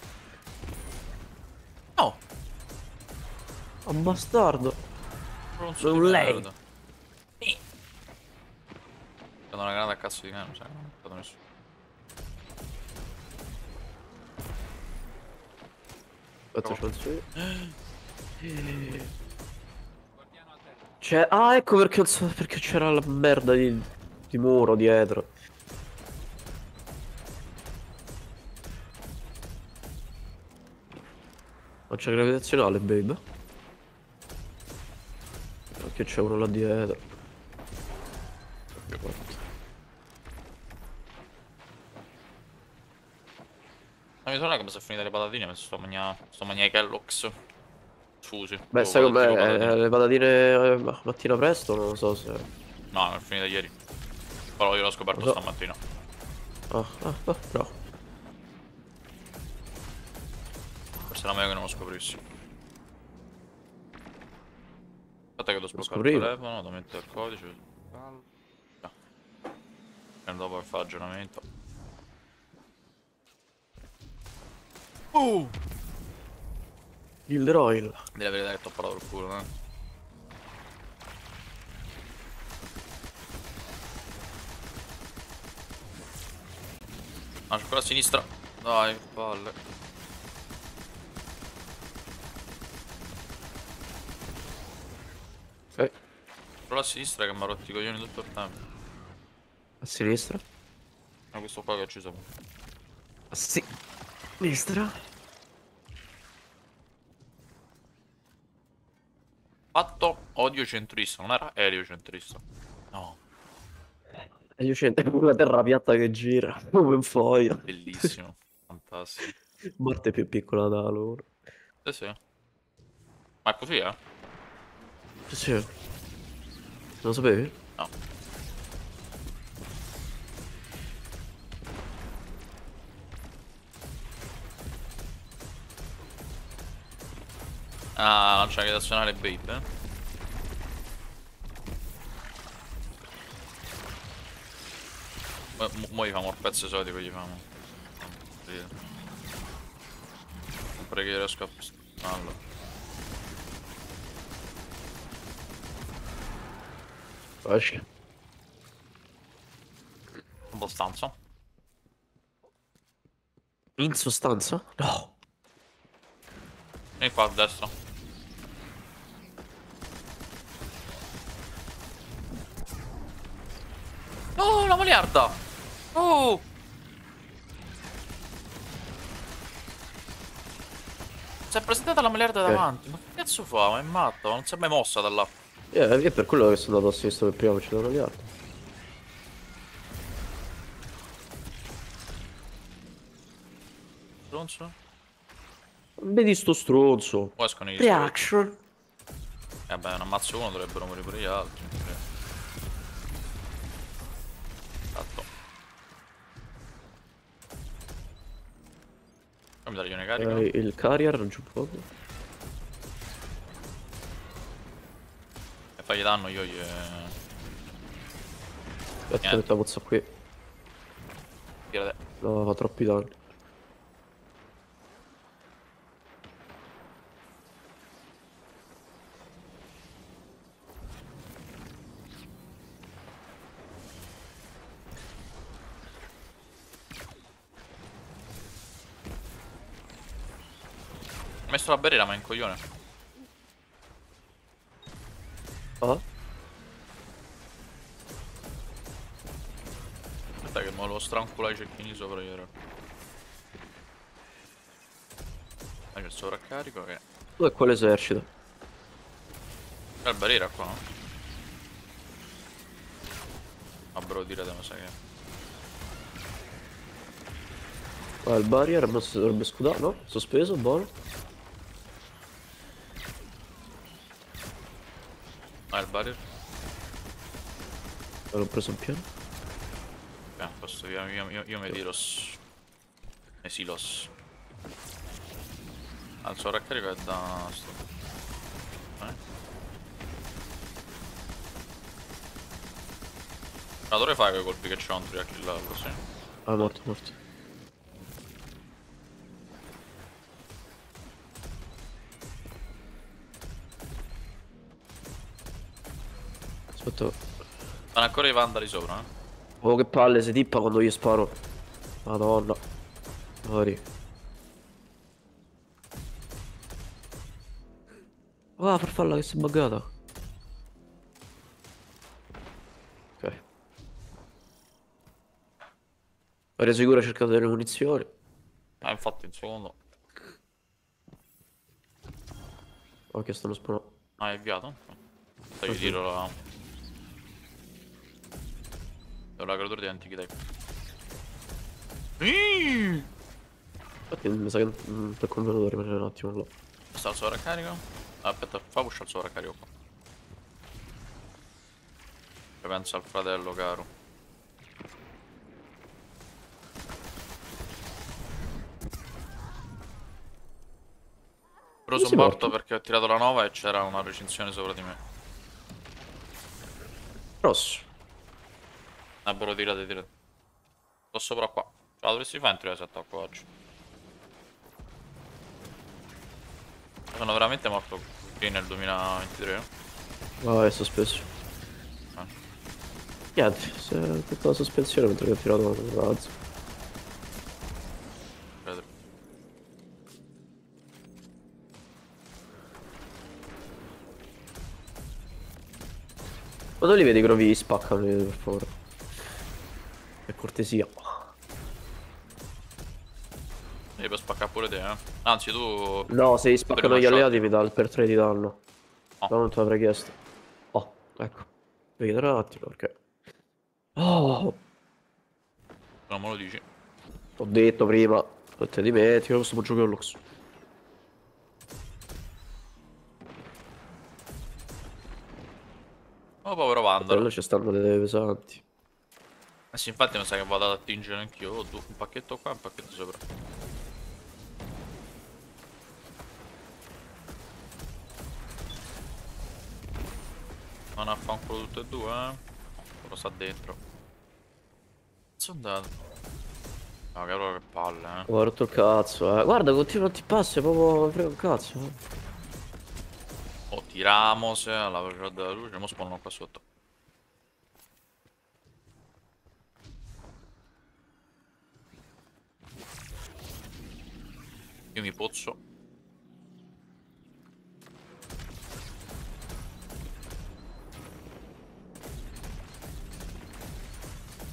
No! Un bastardo. Proprio un su di Non lei. merda. Ehi! Prendo una granata a cazzo di cane, sai? Non ho fatto nessuno. Cazzo Bravo. c'ho il suo. C'è... Ah, ecco perché, non so- perché c'era la merda di... di muro dietro. Ma c'è gravitazionale, babe. Perché c'è uno là dietro. Ma mi sembra che mi sono finite le patatine, mi sto mangiando. Sto mangiando i Kellogg's. Scusi, Beh, tipo, sai pat- com'è? tipo Eh, patatine. le patatine eh, ma- mattina presto, non lo so se... No, mi è finita ieri. Però io l'ho Lo scoperto so. stamattina. Ah, ah, ah, no. Forse era meglio che non lo scoprissi. Aspetta che devo Lo sbloccare il scoprivo. telefono, devo mettere il codice. Ah, e dopo che fa l'aggiornamento. Uh! Gilderoy. Devi la verità che ti ho parlato per culo, eh. Ah, c'è quella a sinistra. Dai, che palle. Ok. Quella a sinistra che mi ha rotto i coglioni tutto il tempo. A sinistra. Ma questo qua che ho ucciso. A sinistra. Fatto odiocentrista, non era eliocentrista. No, E io c'entro una terra piatta che gira. Come un foglio. bellissimo. Fantastico. Marte è più piccola da loro. Sì, sì. Ma è così, eh? Sì, sì. Non lo sapevi? No. Ah, lancia gravitazionale babe, eh? Mo, mo- mo gli famo il pezzo esotico, gli famo. Non pare che riesco a pistolarlo. Facile. Abbastanza. In sostanza? No. Vieni qua a destra. Oh, la moliarda! Oh! Si è presentata la moliarda Ok. davanti. Ma che cazzo fa? Ma è matto, non si è mai mossa da là. Eh, è per quello che sono andato a sinistra per prima, non ci sono gli altri. Stronzo? Vedi sto stronzo. O escono gli stronzi. Reaction. Eh vabbè, un ammazzo uno dovrebbero morire pure gli altri. Esatto. Fammi dargli una carica. Eh, il carrier giù poco. E fagli danno io gli... Aspetta, Niente. questa pozza qui. Tira te. No, fa troppi danni. Ho messo la barriera ma è un coglione. Ah? Aspetta che me lo strancula i cecchini sopra io. Dai il sovraccarico che... Dov'è quell'esercito? C'è la barriera qua, no? Ma bro, direte, ma sa che... Ah, il barrier non si dovrebbe scudare, no? Sospeso, buono. Ah, il barrier? Me l'ho preso in pieno. Eh, posto io, io, io, io mi tiros. Esilos. Ah, il sovraccarico è da... sto. Eh? Ma dove fai quei colpi che c'è un triachillato così? Ah, morto, morto. Aspetta. Stanno ancora i vandali sopra, eh? Oh, che palle, si tippa quando gli sparo. Madonna. Mori. Ah, farfalla che si è buggata. Ok. Ora sicuro ho cercato delle munizioni. Ah, infatti, un secondo. Ok, stanno spawnando. Ah, è avviato? Dai, Ah, gli sì. tiro la... Do la creatura di antichità. Mmm! Infatti mi sa che mm, per convenuto rimanere un attimo là. Sta il sovraccarico? Ah, aspetta, fa uscire il sovraccarico qua. Che pensa al fratello caro. Però Come sono sei morto morto? perché ho tirato la nova e c'era una recinzione sopra di me. Rosso. Ah, però tirate, tirate. Sto sopra qua. Ce la dovresti fare in tre set qua oggi. Sono veramente morto qui nel duemilaventitré. Ah, è sospeso. Eh. Niente, si è tutta la sospensione mentre che ho tirato un razzo. Vedete. Quando li vedi grovi spaccami per favore. Per cortesia. Devi per spaccare pure te, eh. Anzi, tu... No, se li spaccano prima gli shot. alleati mi dà il per tre di danno. Oh. No, non te l'avrei chiesto. Oh, ecco. Vedi un attimo perché. Oh, Non me lo dici. ho detto prima. Non te dimentichi, non sto giocare all'Ox. Oh, povero Vandalo. Là ci stanno delle pesanti. Eh sì, infatti mi sa che vado ad attingere anch'io. Oh, tu, un pacchetto qua e un pacchetto sopra. Non affanculo tutte e due, eh. Lo sta dentro. Cazzo è andato? No, che proprio che palle, eh. Ho rotto il cazzo, eh. Guarda, continua, non ti passi, proprio frega un cazzo, eh. Oh, tiramos alla velocità della luce. Mo spawnano qua sotto. Io mi pozzo.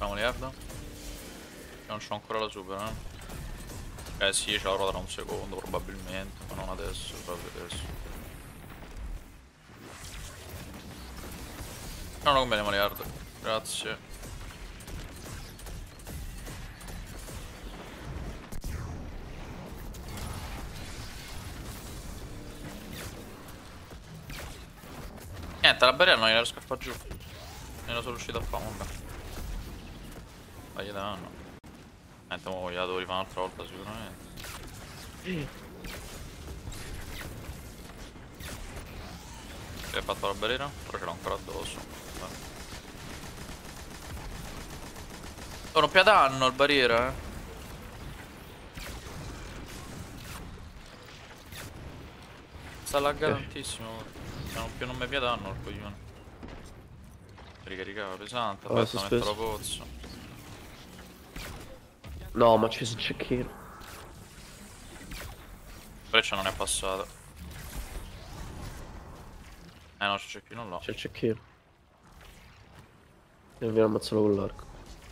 Facciamo liarda. Non c'ho ancora la super, eh. Eh sì, ce l'avrò tra un secondo probabilmente, ma non adesso, proprio adesso. No, no, come le maliarde. Grazie. Niente, la barriera non gliela riesco a far giù. Non la sono riuscito a fare, vabbè. Vai danno. Niente, mo gliela devo rifare un'altra volta sicuramente. Che hai fatto la barriera? Però ce l'ho ancora addosso. Vabbè. Oh, non più danno il barriera, eh. Sta laggando tantissimo. Non più non mi pia danno il coglione. Ricaricava pesante, Ah, aspetta, si metto speso. la pozza. No, ma c'è il cecchino. Freccia non è passata. Eh no, c'è cecchino là. C'è il cecchino. E viene ammazzato con l'arco.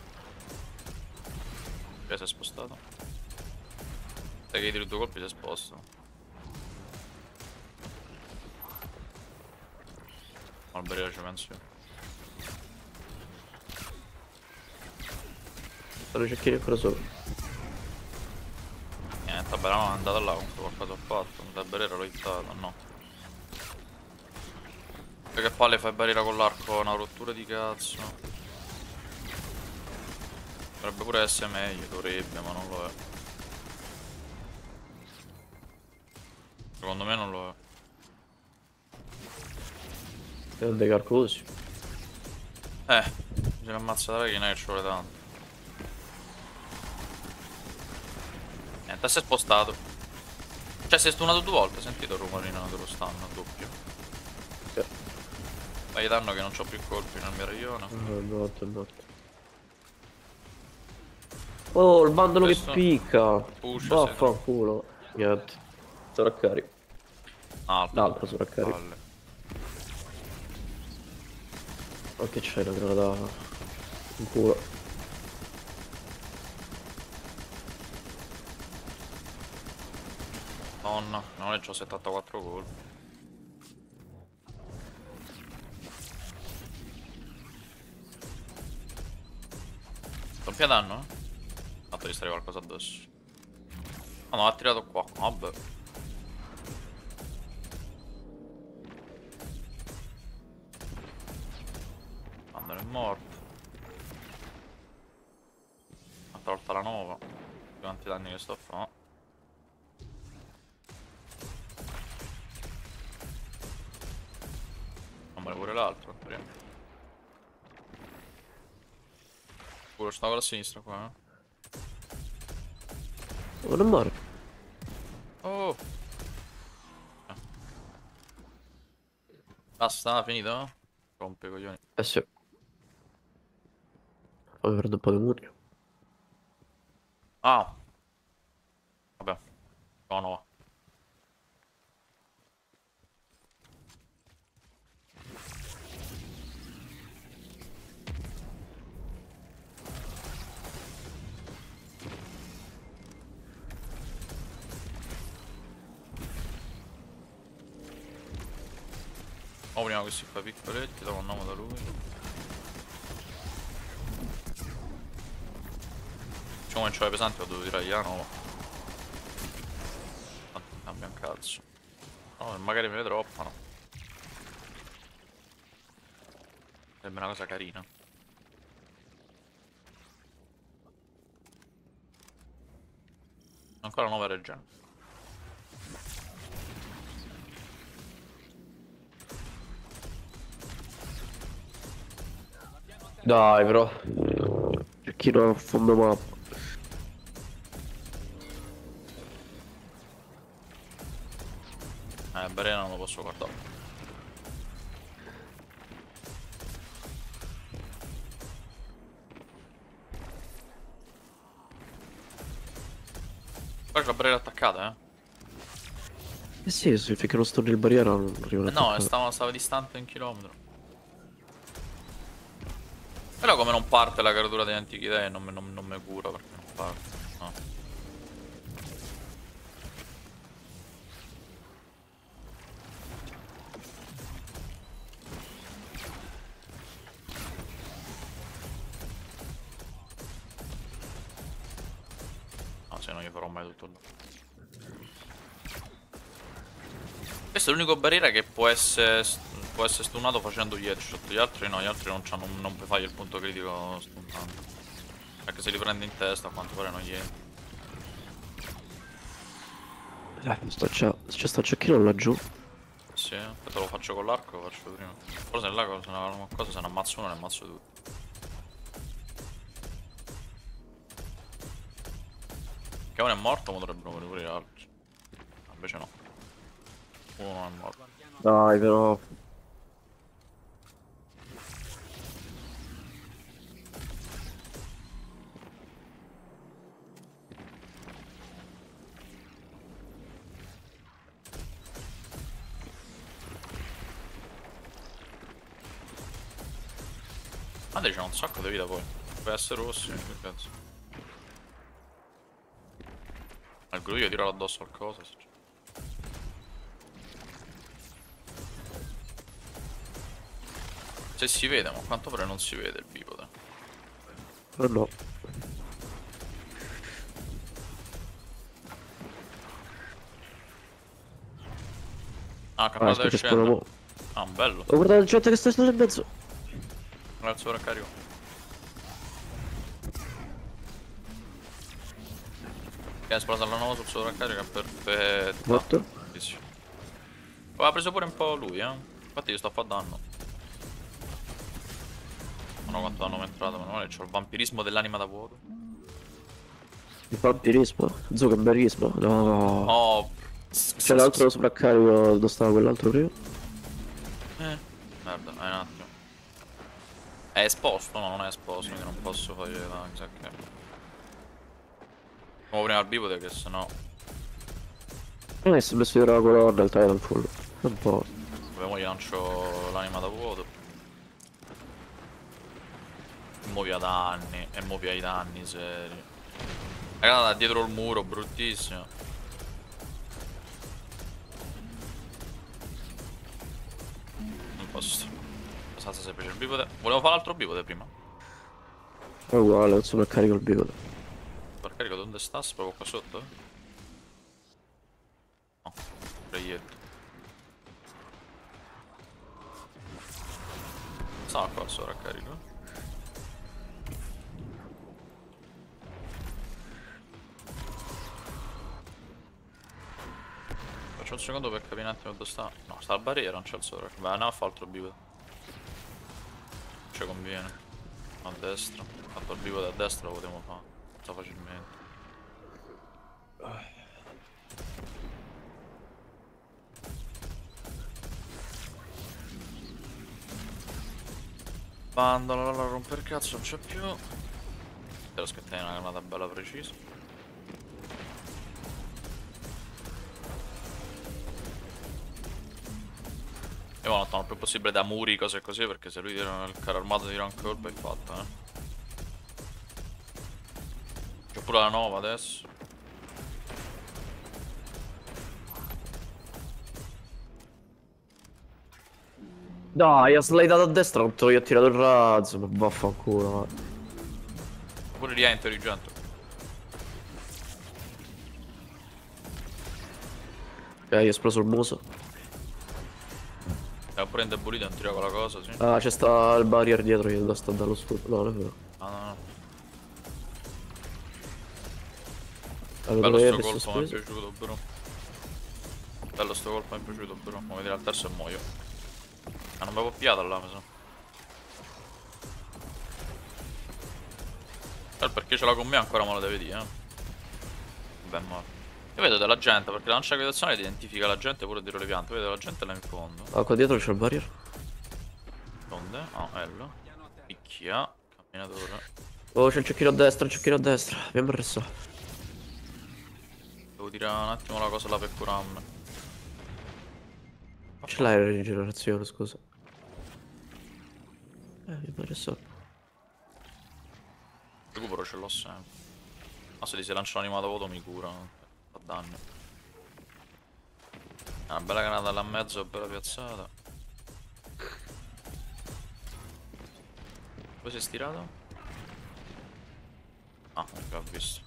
Che si è spostato. Sai che i due colpi si è sposto. Ma il barriera ci penso io. Stanno i cecchini ancora sopra. Niente, vabbè, no, è andato là comunque qualcosa ho fatto. La barriera l'ho hittato, no. Che palle fai barriera con l'arco, una rottura di cazzo. Dovrebbe pure essere meglio, dovrebbe, ma non lo è. Secondo me non lo è. È un decarco così. Eh, bisogna ammazzare che non è che ci vuole tanto. Niente, si è spostato. Cioè si è stunato due volte, hai sentito il rumorino dello stun a doppio. Sì. Fai danno che non c'ho più colpi nel mio raglione. Ah, è morto, è morto. Oh, il bandolo Questo che picca. push, Vaffanculo. Niente. Sovraccarico. Altro. L'altro sovraccarico. Palle. Ma che c'hai una granata in culo? Nonna, non è c'ho settantaquattro colpi. Doppia danno, eh? Fatto di stare qualcosa addosso. Ah no, ha tirato qua. Vabbè. Quando è morto. Ha tolta la nova. Quanti danni che sto a fare? Fammene pure l'altro prima. Pure sta con la sinistra qua, eh. Oh, non muore. Oh! Eh. Basta, finito? Rompe i coglioni. Eh sì. Poi prendo un po' di mugno. Ah! Vabbè. No, no. Opriamo questi qua piccoletti, dopo andiamo da lui. Diciamo che c'ho le pesanti, ho dovuto tirare, no. Tanto cambia un cazzo. No, magari me ne droppano. Sarebbe una cosa carina. Ancora nove regen. Dai, però. Cecchino a fondo mappa. Eh, Barena non lo posso guardare. Poi c'ho la barriera attaccata, eh. Eh sì, sì, finché non storni il barriera non arriva Eh a no, attaccare. stava, stava distante un chilometro. Però come non parte la creatura degli antichi dei non mi non, non mi cura perché non parte. No. No, se non gli farò mai tutto là. Questo è l'unico barriera che può essere, può essere stunnato facendo gli headshot. Gli altri no, gli altri non, c'hanno, non puoi fare il punto critico stunnando. Perché se li prende in testa a quanto pare non gli entra. Eh, sto già... C'è sto cecchino laggiù. Sì, aspetta lo faccio con l'arco, lo faccio prima. Però se là se ne, cosa, se ne ammazzo uno ne ammazzo tutti. Che uno è morto, ma dovrebbero morire pure gli altri. Invece no. Uno non è morto. Dai, però... Madre c'ha un sacco di vita poi. Puoi essere rossi, che cazzo. Al gruglio tirare addosso qualcosa. Se Se si vede, ma a quanto pare non si vede il bipode. Oh no. Ah, Ah, campata aspetta, di sparo scena. mo'. Ah, bello. Oh, guardate il gente che sta in mezzo. Guarda il sovraccarico. Che ha sparato la nuova sul sovraccarico, è perfetta. Morto. Bellissimo. Oh, ha preso pure un po' lui, eh. Infatti io sto a fare danno. Non so quanto danno mi è entrato, meno male c'ho il vampirismo dell'anima da vuoto. Il vampirismo? Zuckerbergismo? No. Oh. C'è l'altro sovraccarico dove stava quell'altro prima? Eh. Merda, è un attimo. È esposto? No, non è esposto, quindi non posso fare la chissà che. Muovo prima il bipode che sennò. Non è si è messo dietro la colonna il Titanfall. Un po'. Vabbè, mo gli lancio l'anima da vuoto. E mo via danni. E mo via i danni seri. Ragazzi, da dietro il muro, bruttissimo. Non posso. Abbastanza semplice il bipode. Volevo fare l'altro bipode prima. È uguale, non sovraccarico il bipode. Per carico dove stas? Proprio qua sotto? No, reietto. Sta qua il sovraccarico. Faccio un secondo per capire un attimo dove sta. No, sta la barriera, non c'è il sovraccarico. Beh, andiamo a fare altro bipode. Non ci conviene. A destra. Fatto il bipode a destra lo potremo fare. Sta facilmente. Bandola la romper cazzo non c'è più. Devo aspettare una granata bella precisa. E ora non sono più possibile da muri, cose così, perché se lui tira il carro armato tira un colpo è fatta, eh. C'ho pure la nova adesso. Dai, ha slidato a destra, non te lo io ho tirato il razzo, ma vaffanculo. Pure rientri, gente. Ok, gli ho esploso il muso. È pure indebolito, non tira quella cosa, sì. Ah, c'è sta il barrier dietro che da sta dallo scudo. No, non è vero. Ah, no, no. Allora, Bello dove sto è messo colpo, mi è speso? piaciuto, bro. Bello sto colpo, mi è piaciuto, bro. Mo' vedere al terzo e muoio. Ah, non mi avevo piato là, mi sa. Eh, perché ce l'ha con me ancora me lo deve dire, eh. Vabbè, ma. Io vedo della gente, perché la lancia gravitazionale identifica la gente pure dietro le piante. Vedo la gente là in fondo. Ah, qua dietro c'è il barrier. Dove? Ah, Ello. Picchia. Camminatore. Oh, c'è il cecchino a destra, il cecchino a destra. Abbiamo preso. Devo tirare un attimo la cosa là per curarmi. Ce l'hai la rigenerazione, scusa. Eh, mi pare so. Recupero ce l'ho sempre. Ma se ti si lancia l'animata vuoto mi cura. Fa danno. Una bella granata là in mezzo, bella piazzata. Poi si è stirato? Ah, ok, ho visto.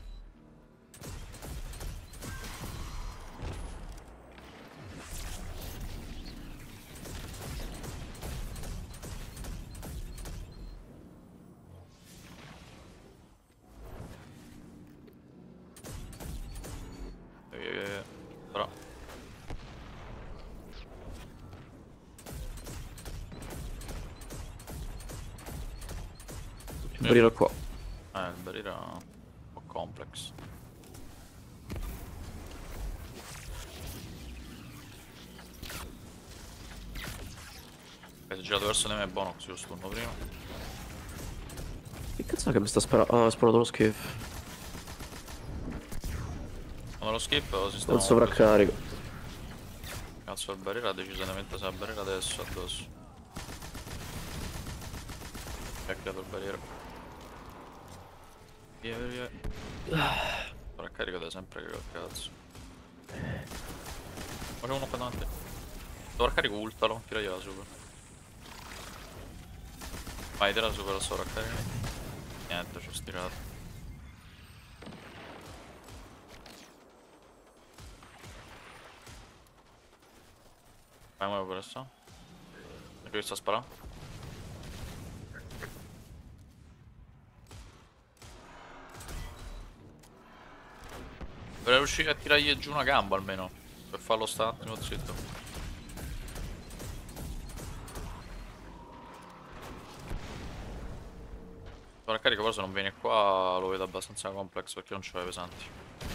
Però Il barriera qua. eh, il barriera è un po' complex. Ok, si è girato verso di me, è buono, così lo stunno prima. Che cazzo è che mi sta sparando? Ah, ha sparato uno schifo. Quando lo skip lo Ho sistema. il sovraccarico. Cazzo, il barriera decisamente sa la barriera adesso addosso. Ha creato il barriera. Via, via, via. Sovraccarico da sempre che col cazzo. Ma c'è uno qua davanti. Sovraccarico ultalo, tiragliela super. Vai, tira super al sovraccarico. Niente, ci ho stirato. Vai, muovo per adesso. E qui sta sparando. Dovrei riuscire a tirargli giù una gamba almeno. Per farlo stare un attimo zitto. Ora carico, però se non viene qua lo vedo abbastanza complex perché non c'ho i pesanti.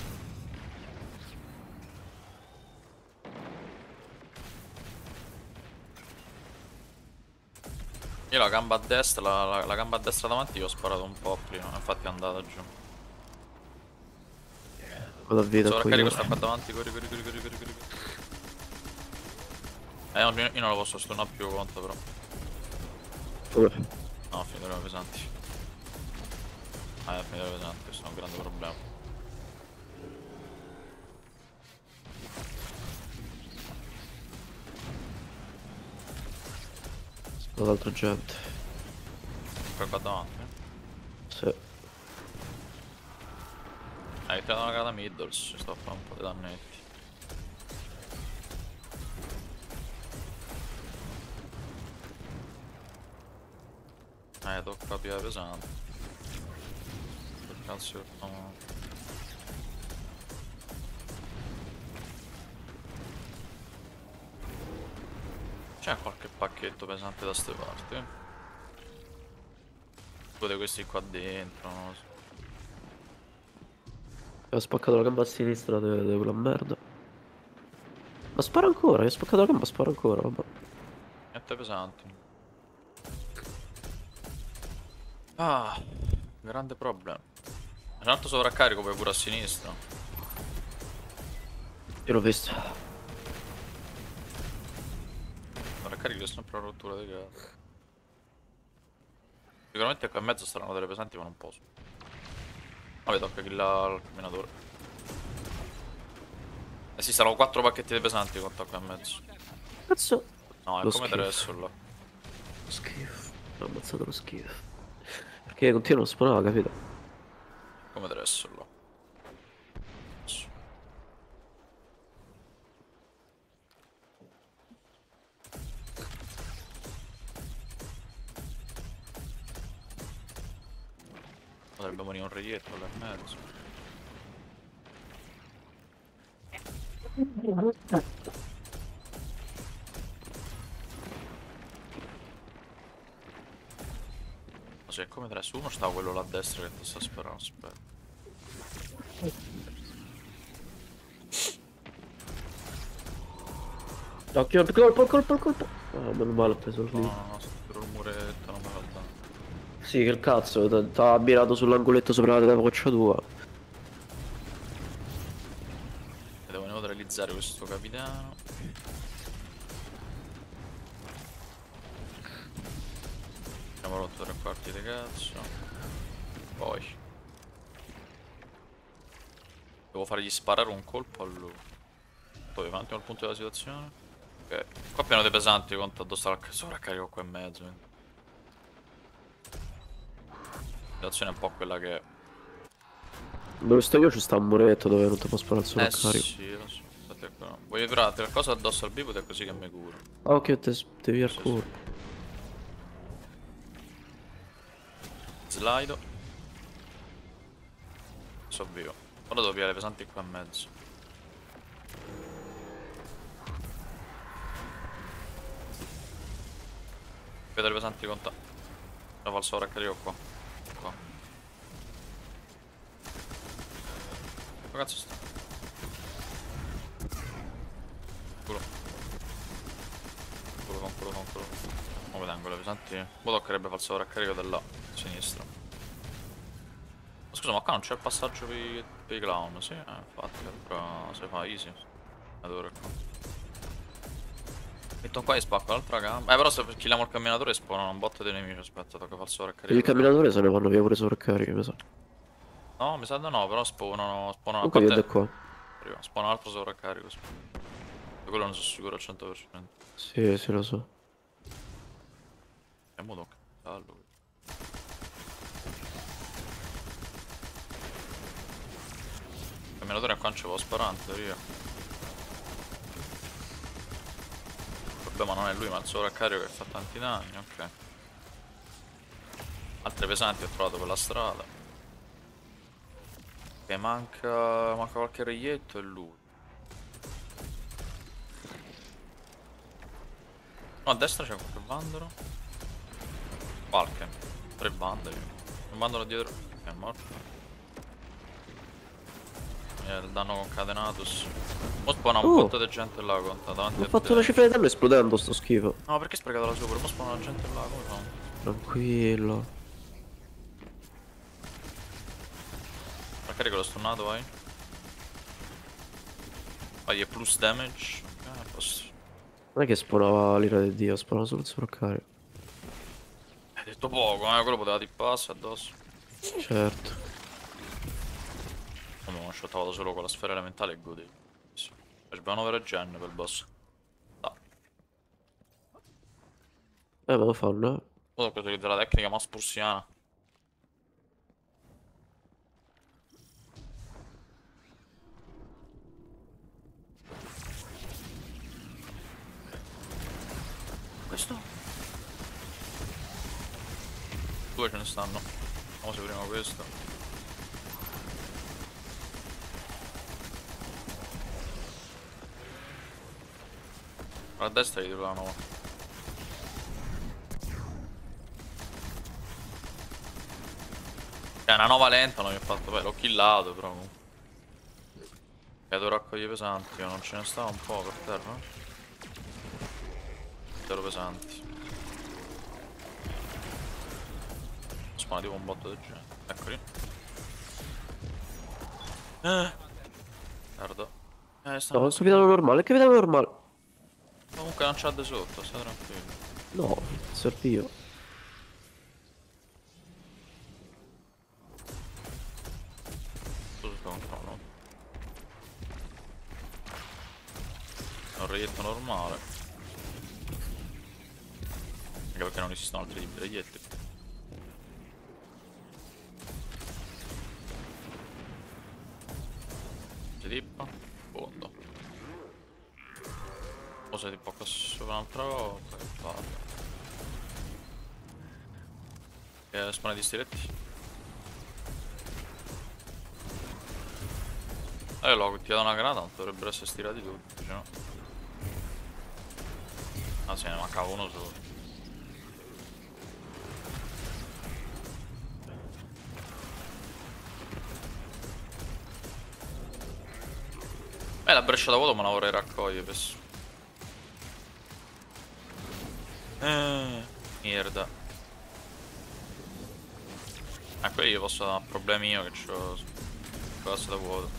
Io la gamba a destra, la, la, la gamba a destra davanti io ho sparato un po' prima, infatti è andata giù. Vado a vita qui. Sovraccarico sta qua davanti, corri, corri, corri, corri, corri, corri. Eh, no, io non lo posso stunnare più, conto però. Come? No, finito i pesanti. Ah, è finito i pesanti, questo è un grande problema. Sono altra gente. Qua qua davanti. Sì. Hai tirato una carta middles, ci sto a fare un po' di dannetti. Eh, tocca più pesante. Che cazzo facciamo? C'è qualche pacchetto pesante da ste parti? Due di questi qua dentro, non lo so. Ho spaccato la gamba a sinistra di quella merda. Ma spara ancora, io ho spaccato la gamba, spara ancora, vabbè. Niente pesanti. Ah, grande problema. C'è un altro sovraccarico poi pure a sinistra. Io l'ho visto. Sovraccarico è sempre una rottura di cazzo. Sicuramente qua in mezzo saranno delle pesanti ma non posso. Vabbè, tocca killare il camminatore. Eh sì, saranno quattro pacchetti di pesanti con qua in mezzo. Cazzo. No, è Lo come schifo. adesso là. Lo schifo. L'ho ammazzato lo schifo. Perché continuo a spawnare, capito? Come adesso là. Potrebbe morire un reietto là in mezzo. Ma se è come adesso uno sta quello là a destra che ti sta sparando, aspetta. Occhio, colpo, colpo, colpo. Ah, meno male ho preso il No, lì. no, no, sotto il muretto, non mi fa danno. Sì, che il cazzo, ti ha mirato sull'angoletto sopra la capoccia tua. E devo neutralizzare questo capitano. Abbiamo rotto tre quarti di cazzo. Poi Devo fargli sparare un colpo a lui. Poi avanti al punto della situazione. Ok. Qua pieno dei pesanti conto addosso al sovraccarico qua in mezzo. Quindi. La situazione è un po' quella che è. Dove sto io ci sta un muretto dove non ti posso sparare il Eh sovraccarico. sì, lo so. Infatti è quello. Voglio tirare qualcosa addosso al bipode così che mi curo. Ah ok, te devi al Sì, culo. Slido. So vivo. Ora devo pigliare i pesanti qua in mezzo. Vedo i pesanti con te. Devo fare il sovraccarico qua. Qua. Che cazzo sta? Culo. Culo con culo con culo. Come tengo le pesanti? Mo toccherebbe fare il sovraccarico da là, a sinistra. Ma scusa, ma qua non c'è il passaggio per i, per i clown, sì? Eh, infatti, allora si fa easy. Adoro qua. Metto qua e spacco l'altra gamba. Eh, però se killiamo il camminatore spawnano un botto di nemici. Aspetta, tocca fare il sovraccarico. Il camminatore se ne vanno via pure sovraccarichi, mi sa. No, mi sa di no, però spawnano. Spawnano a Comunque io da parte. qua. Prima, spawnano altro sovraccarico. Di quello non sono sicuro al cento per cento. Sì, sì, lo so. E mo tocca. Allora. Il camminatore qua non ci può sparare in teoria. Il problema non è lui, ma il sovraccarico che fa tanti danni, ok. Altre pesanti ho trovato per la strada. Ok, manca. manca qualche reietto e lui. No, a destra c'è qualche vandalo. Qualche. Tre vandali. Un vandalo dietro. Che è morto. E il danno concatenatus. Mo spawna un Oh. botto di gente là conta davanti Ho a fatto te. una cifra di danno esplodendo sto schifo. No, perché hai sprecato la sua pure? Mo spawna la gente là, come fa? Tranquillo. Ma carico lo stunnato, vai. Vai, è plus damage. Ah, posso. Non è che spawnava l'ira di Dio, spawnava solo il sovraccarico. Hai detto poco, eh, quello poteva tipparsi addosso. Certo. Come ho shottato solo con la sfera elementale e godevo. Abbiamo nove regen per il boss. No. Eh, ma lo fanno, eh. Ora ho utilizzato la tecnica mouse prussiana. Questo? Due ce ne stanno. Vediamo se prima questo. A destra gli tiro la nuova. È una nova lenta, non mi ha fatto bene, l'ho killato però comunque. E devo raccogliere pesanti, ma non ce ne stava un po' per terra. Zero pesanti. Spawna tipo un botto del genere. Eccoli. Eh. Guarda. Eh, No, stanno... il capitano normale, il capitano normale. Comunque non c'ha di sotto, stai tranquillo. No, servivo. Tutto controllo. È un reietto normale. Anche perché non esistono altri tipi di reietti. Si tippa. Fondo. O se tippa qua sopra un'altra volta. Che palle. Che spawna di stiletti. Eh, l'ho tirato una granata, non dovrebbero essere stirati tutti, cioè no? Ah sì, ne mancava uno solo. Eh, la breccia da vuoto me la vorrei raccogliere, penso. Eh, merda. Ecco, io posso dare problemi io che c'ho cose da vuoto.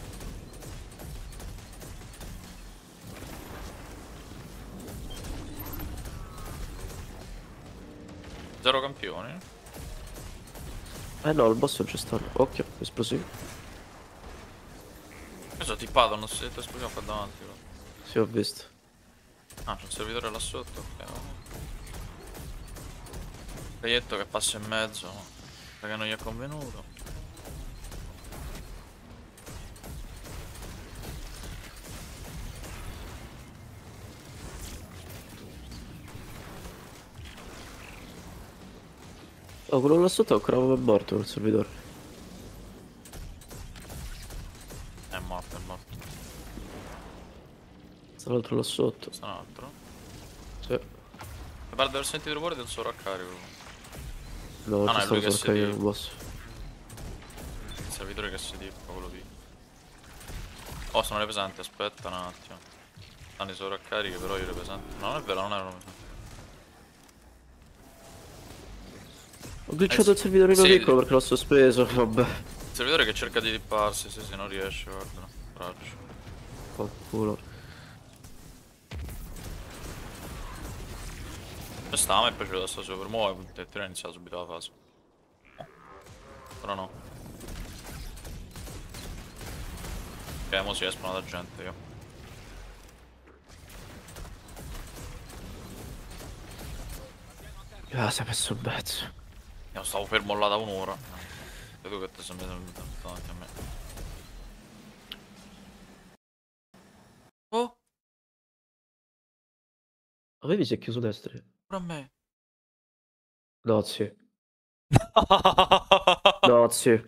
Zero campioni? Eh no, il boss non c'è stato. Occhio, esplosivo. sono tippato, non si è detto esplosione qua davanti. Però. Sì, ho visto. Ah, c'è un servitore là sotto. Ok, vabbè. Caglietto che passa in mezzo. Perché non gli è convenuto. Oh, quello là sotto ancora come è morto quel servitore. È morto, è morto. Sta l'altro là sotto. Sta un altro. Sì. Mi pare di aver sentito il rumore del suo raccarico. No, Ah no, c'è è lui stato che solo si caricare il dipa. boss. Il servitore che si dipa, quello lì. Oh, sono le pesanti, aspetta un attimo. Stanno i sovraccarichi, però io le pesanti. No, non è vero, non erano pesanti. Ho Eh glitchato sì. il servitorino Sì, piccolo il perché l'ho sospeso, vabbè. servitore che cerca di dipparsi, sì, sì, non riesce, guarda. Braccio. Fanculo. Ci sta, a me è piaciuto sta super muove, e è iniziata subito la fase. No. Però no. Ok, mo si escono da gente, io. Ah, si è messo un pezzo. Io stavo fermo là da un'ora. Vedo che ti sei messo davanti a me. Oh, Avevi si è chiuso destra. pure a me. No, zio. No, zio.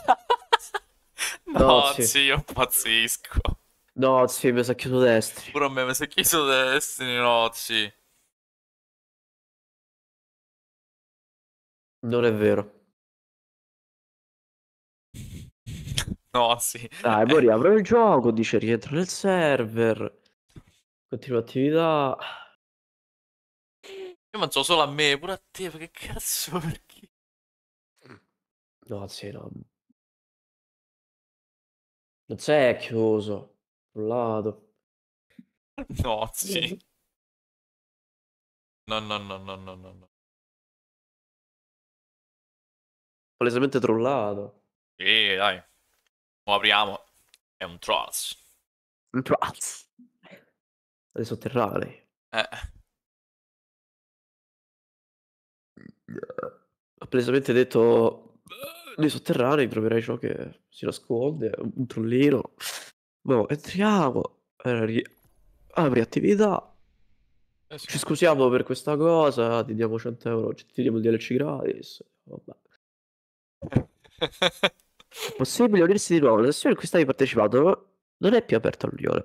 No, No, zio. zio, io impazzisco. No, zio, mi si è chiuso destri. Pure a me mi si è chiesto Destiny, no, zio. Non è vero. No, sì. Dai, poi Eh, riapro il gioco, dice rientra nel server. Continua attività. io penso solo a me, pure a te, perché cazzo, perché? No, zio, no. Non si è chiuso. Crollato. No, sì. No, no, no, no, no, no, no. Palesemente trollato. Sì, dai. Mo apriamo. È un trolls. Un trolls. Dai sotterranei. Eh. Ha palesemente detto nei sotterranei troverai ciò che si nasconde, un trollino. Boh, entriamo. Eh, ri- Apri attività. Eh sì. Ci scusiamo per questa cosa, ti diamo cento euro, ci ti diamo il D L C gratis. Vabbè. È possibile unirsi di nuovo. La sessione in cui stavi partecipando non è più aperta all'unione.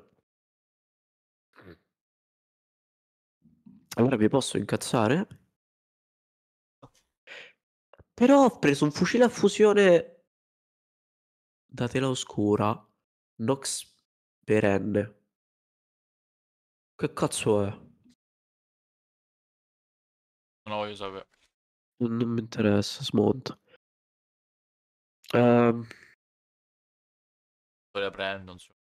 Allora vi posso incazzare? Però ho preso un fucile a fusione da tela oscura. Nox perenne. Che cazzo è? Non lo voglio sapere. Non, non mi interessa, smonta. Ehm, Lo riprendo, insomma.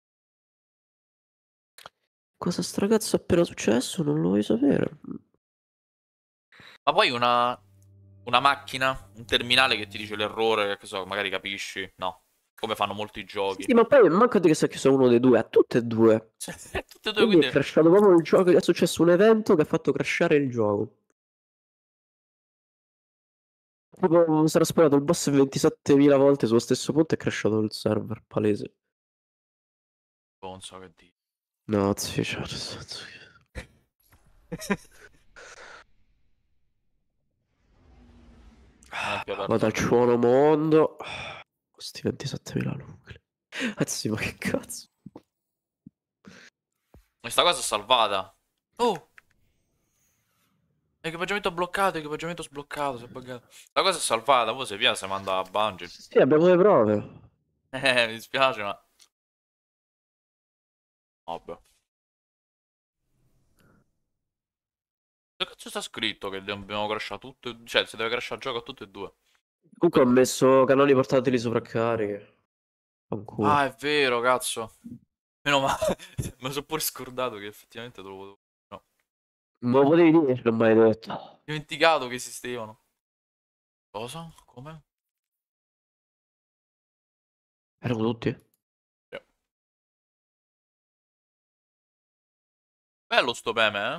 cosa sta ragazzo è appena successo? Non lo voglio sapere. Ma poi una... Una macchina, un terminale che ti dice l'errore, che so, magari capisci. No. Come fanno molti Sì, giochi. sì, ma poi manco di che sia chiuso uno dei due, a tutte e due. Cioè, tutte e due, Quindi è quindi... crashato proprio il gioco. È successo un evento che ha fatto crashare il gioco. Proprio sarà sparato il boss ventisettemila volte sullo stesso punto e è crashato il server. Palese. Boh, non so che dire. No, sì, cioè, nel senso che- Non è più aperto Vado al all'unione. ciuono mondo. Questi ventisettemila nuclei. Anzi, ma che cazzo? Questa cosa è salvata. Oh! Equipaggiamento bloccato, equipaggiamento sbloccato, si è buggato. La cosa è salvata, poi se via si manda a Bungie. Sì, abbiamo le prove. Eh, mi dispiace, ma... Vabbè. Che cazzo sta scritto che dobbiamo crashare tutte e... Cioè, si deve crashare il gioco a tutte e due. Comunque ho Poi- messo canali portatili sovraccariche. Ah, Fanculo. è vero, cazzo. Meno male. Mi sono pure scordato che effettivamente dovevo... No. Ma lo potevi dire, non mai detto. Dimenticato che esistevano. Cosa? Come? Erano tutti? Sì. Bello sto meme, eh?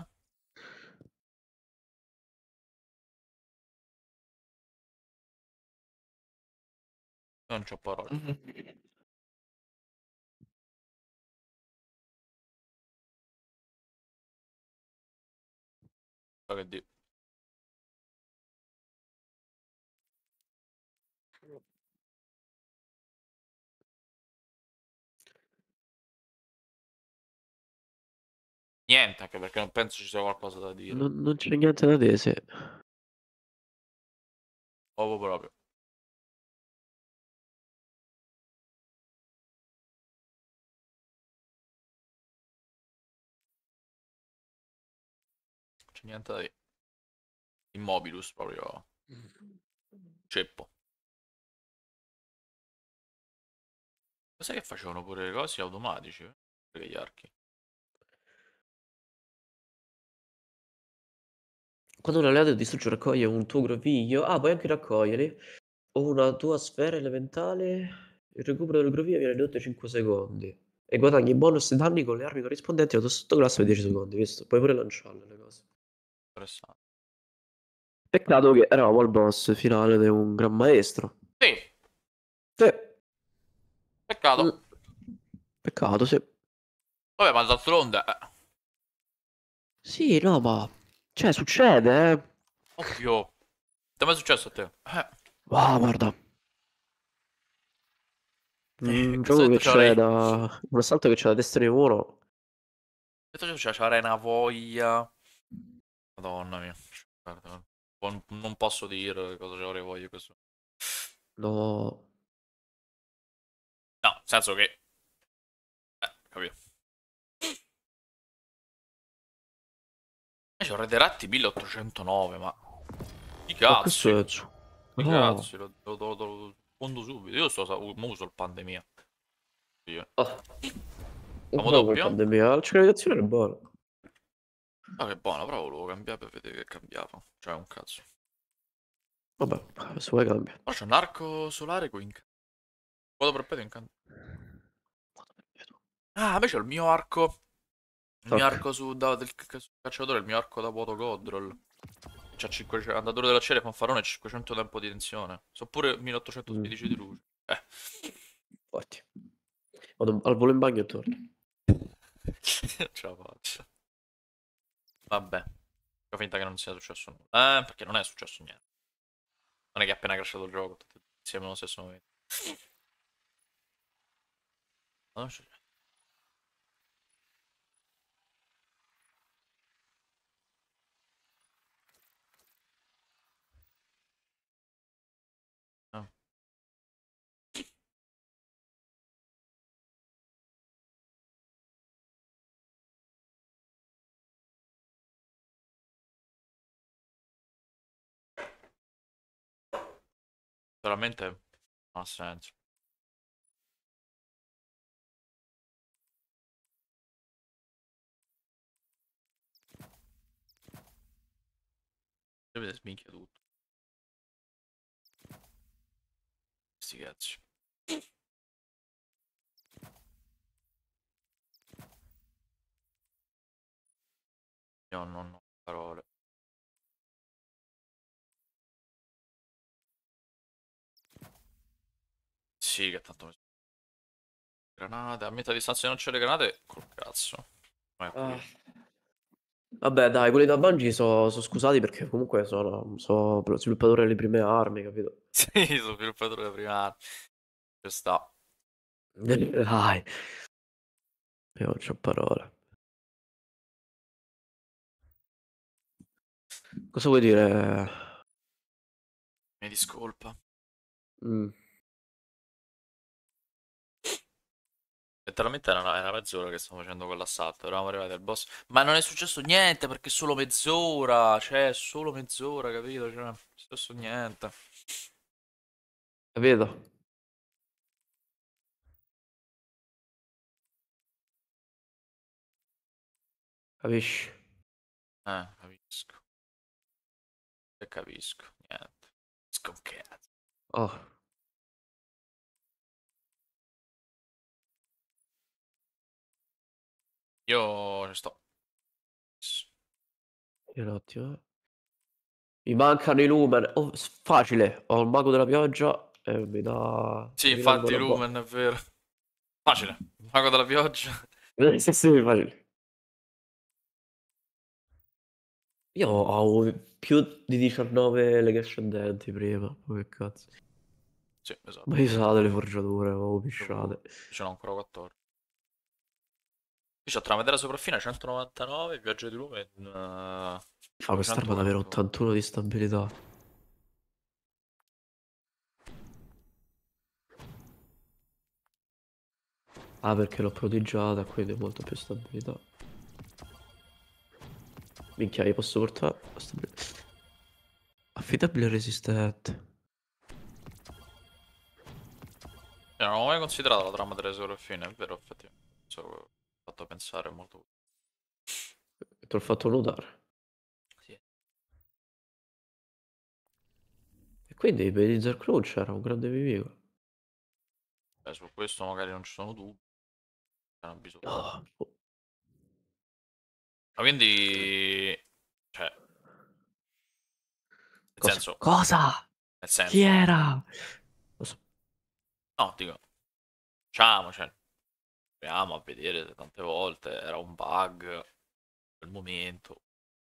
Non c'ho parole. So che di- Niente, anche perché non penso ci sia qualcosa da dire. Non, non c'è niente da dire, sì. Proprio proprio. Non c'è niente da dire. Immobilus proprio. Ceppo. Ma sai che facevano pure le cose automatici? eh? Perché gli archi. Quando un alleato distrugge o raccoglie un tuo groviglio, ah, puoi anche raccoglierli, o una tua sfera elementale, il recupero del groviglio viene ridotto ai cinque secondi. E guadagni bonus danni con le armi corrispondenti alla tua sottoclasse per dieci secondi, visto? Puoi pure lanciarle le cose. Interessante. Peccato che eravamo al boss finale di un gran maestro. Sì, Sì. Mm. peccato. Peccato, sì. Vabbè, ma d'altronde, eh, Sì, no, ma... Cioè, succede, eh. ovvio. Ti è mai successo a te? Eh, Wow, guarda. eh, Un questo gioco che detto c'è c'avrei. da... Un assalto che c'è da destra di uno. Detto c'avrei c'avrei una voglia. Madonna mia. Guarda, non non posso dire cosa ci avrei voglia di questo. No. No, nel senso che. Eh, capito. Invece ho Red Ratti milleottocentonove, ma. I Ma cazzi. questo è... su- I No. cazzi, lo, lo, lo, lo fondo subito. Io sto, mo uso il pandemia. Sì, eh. Ah, un Amo po' come doppio. pandemia. La civilizzazione è buona. Ah, che buono, però volevo cambiare per vedere che cambiava. Cioè, un cazzo. Vabbè, se vuoi cambia. Però c'è un arco solare con incanto. Vado per pedo incanto. Ah, invece ho il mio arco. Il mio Ok. arco su, da, del c- sul cacciatore, il mio arco da vuoto Godrol. C'ha cinquecento, andatore dell'acciaio, fanfarone e cinquecento tempo di tensione. So pure milleottocento Mm. spedici di luce. Eh. Forti. Vado al volo in bagno e torno. Non ce la faccio. Vabbè. Fa finta che non sia successo nulla. Eh, perché non è successo niente. Non è che è appena crashato il gioco, tutti insieme nello stesso momento. Ma non c'è- no. Veramente non ha senso. Deve sminchia tutto. Sti cazzi. Io non ho parole. Sì, che tanto mi granate. A metà distanza non c'è le granate. Col cazzo. Ma è Ah. qui. Vabbè, dai, quelli da Bungie sono scusati perché comunque sono, sono sviluppatori delle prime armi, capito? Sì, sono sviluppatore della prima arma. Ci sta. Dai, io non c'ho parole. Cosa vuoi dire? Mi discolpa. Mm. Letteralmente era una, era mezz'ora che stavo facendo quell'assalto. Eravamo arrivati al boss. Ma non è successo niente perché è solo mezz'ora. Cioè, è solo mezz'ora, capito? Cioè, non è successo niente. Capito? Capisci? Eh, capisco. E capisco. Niente. Capisco un cazzo. Oh. Io ci sto. Un attimo. eh. Mi mancano i lumen. Oh, s- facile. Ho il mago della pioggia e mi dà... Sì, mi dà infatti, numero buono. Lumen, è vero. Facile. Mago della pioggia. Eh, Sì, sì, facile. Io ho più di diciannove leghe ascendenti prima. Ma che cazzo. Sì, esatto. Mai usate le forgiature, avevo Proprio- pisciate. Ce n'ho ancora quattordici. Io c'ho tra Medera sopraffina centonovantanove, Viaggio di Lumen eh, Fa quest'arma ad avere duecentoquarantuno. ottantuno di stabilità. Ah, perché l'ho proteggiata, quindi ho molta più stabilità. Minchia, io posso portare... la stabilità. Affidabile e resistente. Io non ho mai considerato la trama delle sopraffine, è vero, effettivamente. Mi ho fatto pensare molto. Te l'ho fatto notare. Sì. E quindi per il Zerclaw era un grande nemico. Beh, su questo magari non ci sono dubbi. Non ho bisogno. No. oh, Ma quindi... Cioè, nel Cosa? senso... Cosa? Nel Chi senso... era? Lo so. No, dico... Facciamo, cioè... Proviamo a vedere tante volte. Era un bug. In quel momento.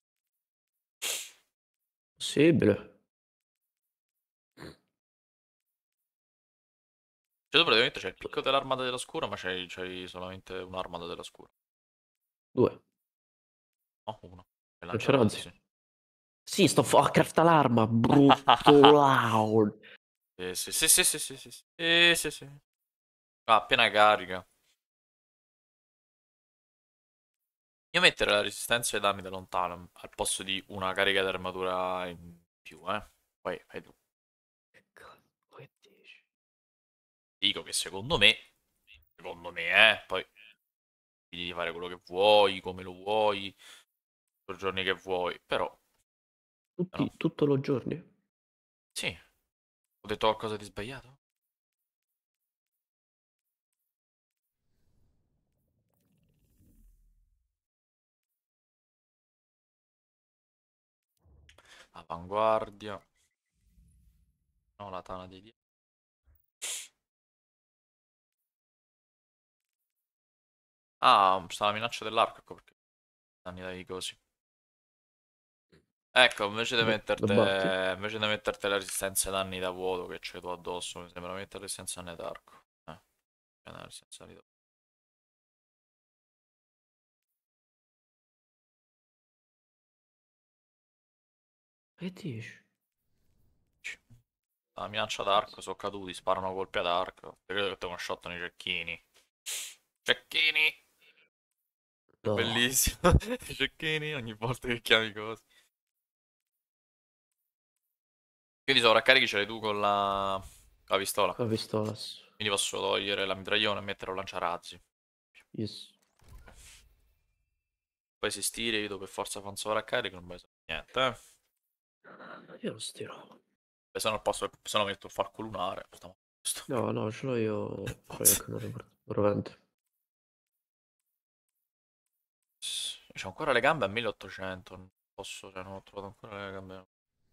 Possibile. Cioè tu praticamente c'è il picco dell'armata della scura, ma c'hai c'hai solamente un'armata della scura. Due. No, uno. E Non c'era anzi. lanciarazzi. Sì, sto a craft l'arma. Brutto loud. Sì, sì, sì, sì, sì, sì, sì, sì, sì, sì, sì. Ah, appena carica. Io mettere la resistenza ai danni da lontano al posto di una carica di armatura in più, eh. Poi fai tu. Che cazzo che dici? Dico che secondo me, secondo me, eh, poi devi fare quello che vuoi, come lo vuoi, i giorni che vuoi, però, no? Tutti, tutto lo giorni. Sì, ho detto qualcosa di sbagliato? Avanguardia. No, la tana dei dieci. Ah, sta la minaccia dell'arco, ecco perché. Danni dai cosi. Ecco, invece di Da, da Batti. metterti, invece di metterti la resistenza ai danni da vuoto che c'è tu addosso, mi sembra mettere resistenza danni d'arco. Eh, c'è una resistenza danni d'arco. Che dici? La minaccia d'arco, sono caduti, sparano colpi ad arco. Credo che te uno shot nei cecchini. Cecchini! No. Bellissimo. Cecchini ogni volta che chiami cose. Quindi sovraccarichi ce l'hai tu con la... con la pistola. Con la pistolas. Quindi posso togliere la mitraglione e mettere un lanciarazzi. Yes. Poi si stira, io per forza fa un sovraccarico, non mi sa niente, eh. Io non stiro. Se no, al posto, se no metto il falco lunare. Stiamo a posto. No, no, ce l'ho io. Ce l'ho io che non ricordo. Provente. C'ho ancora le gambe a milleottocento. Non posso, cioè, non ho trovato ancora le gambe.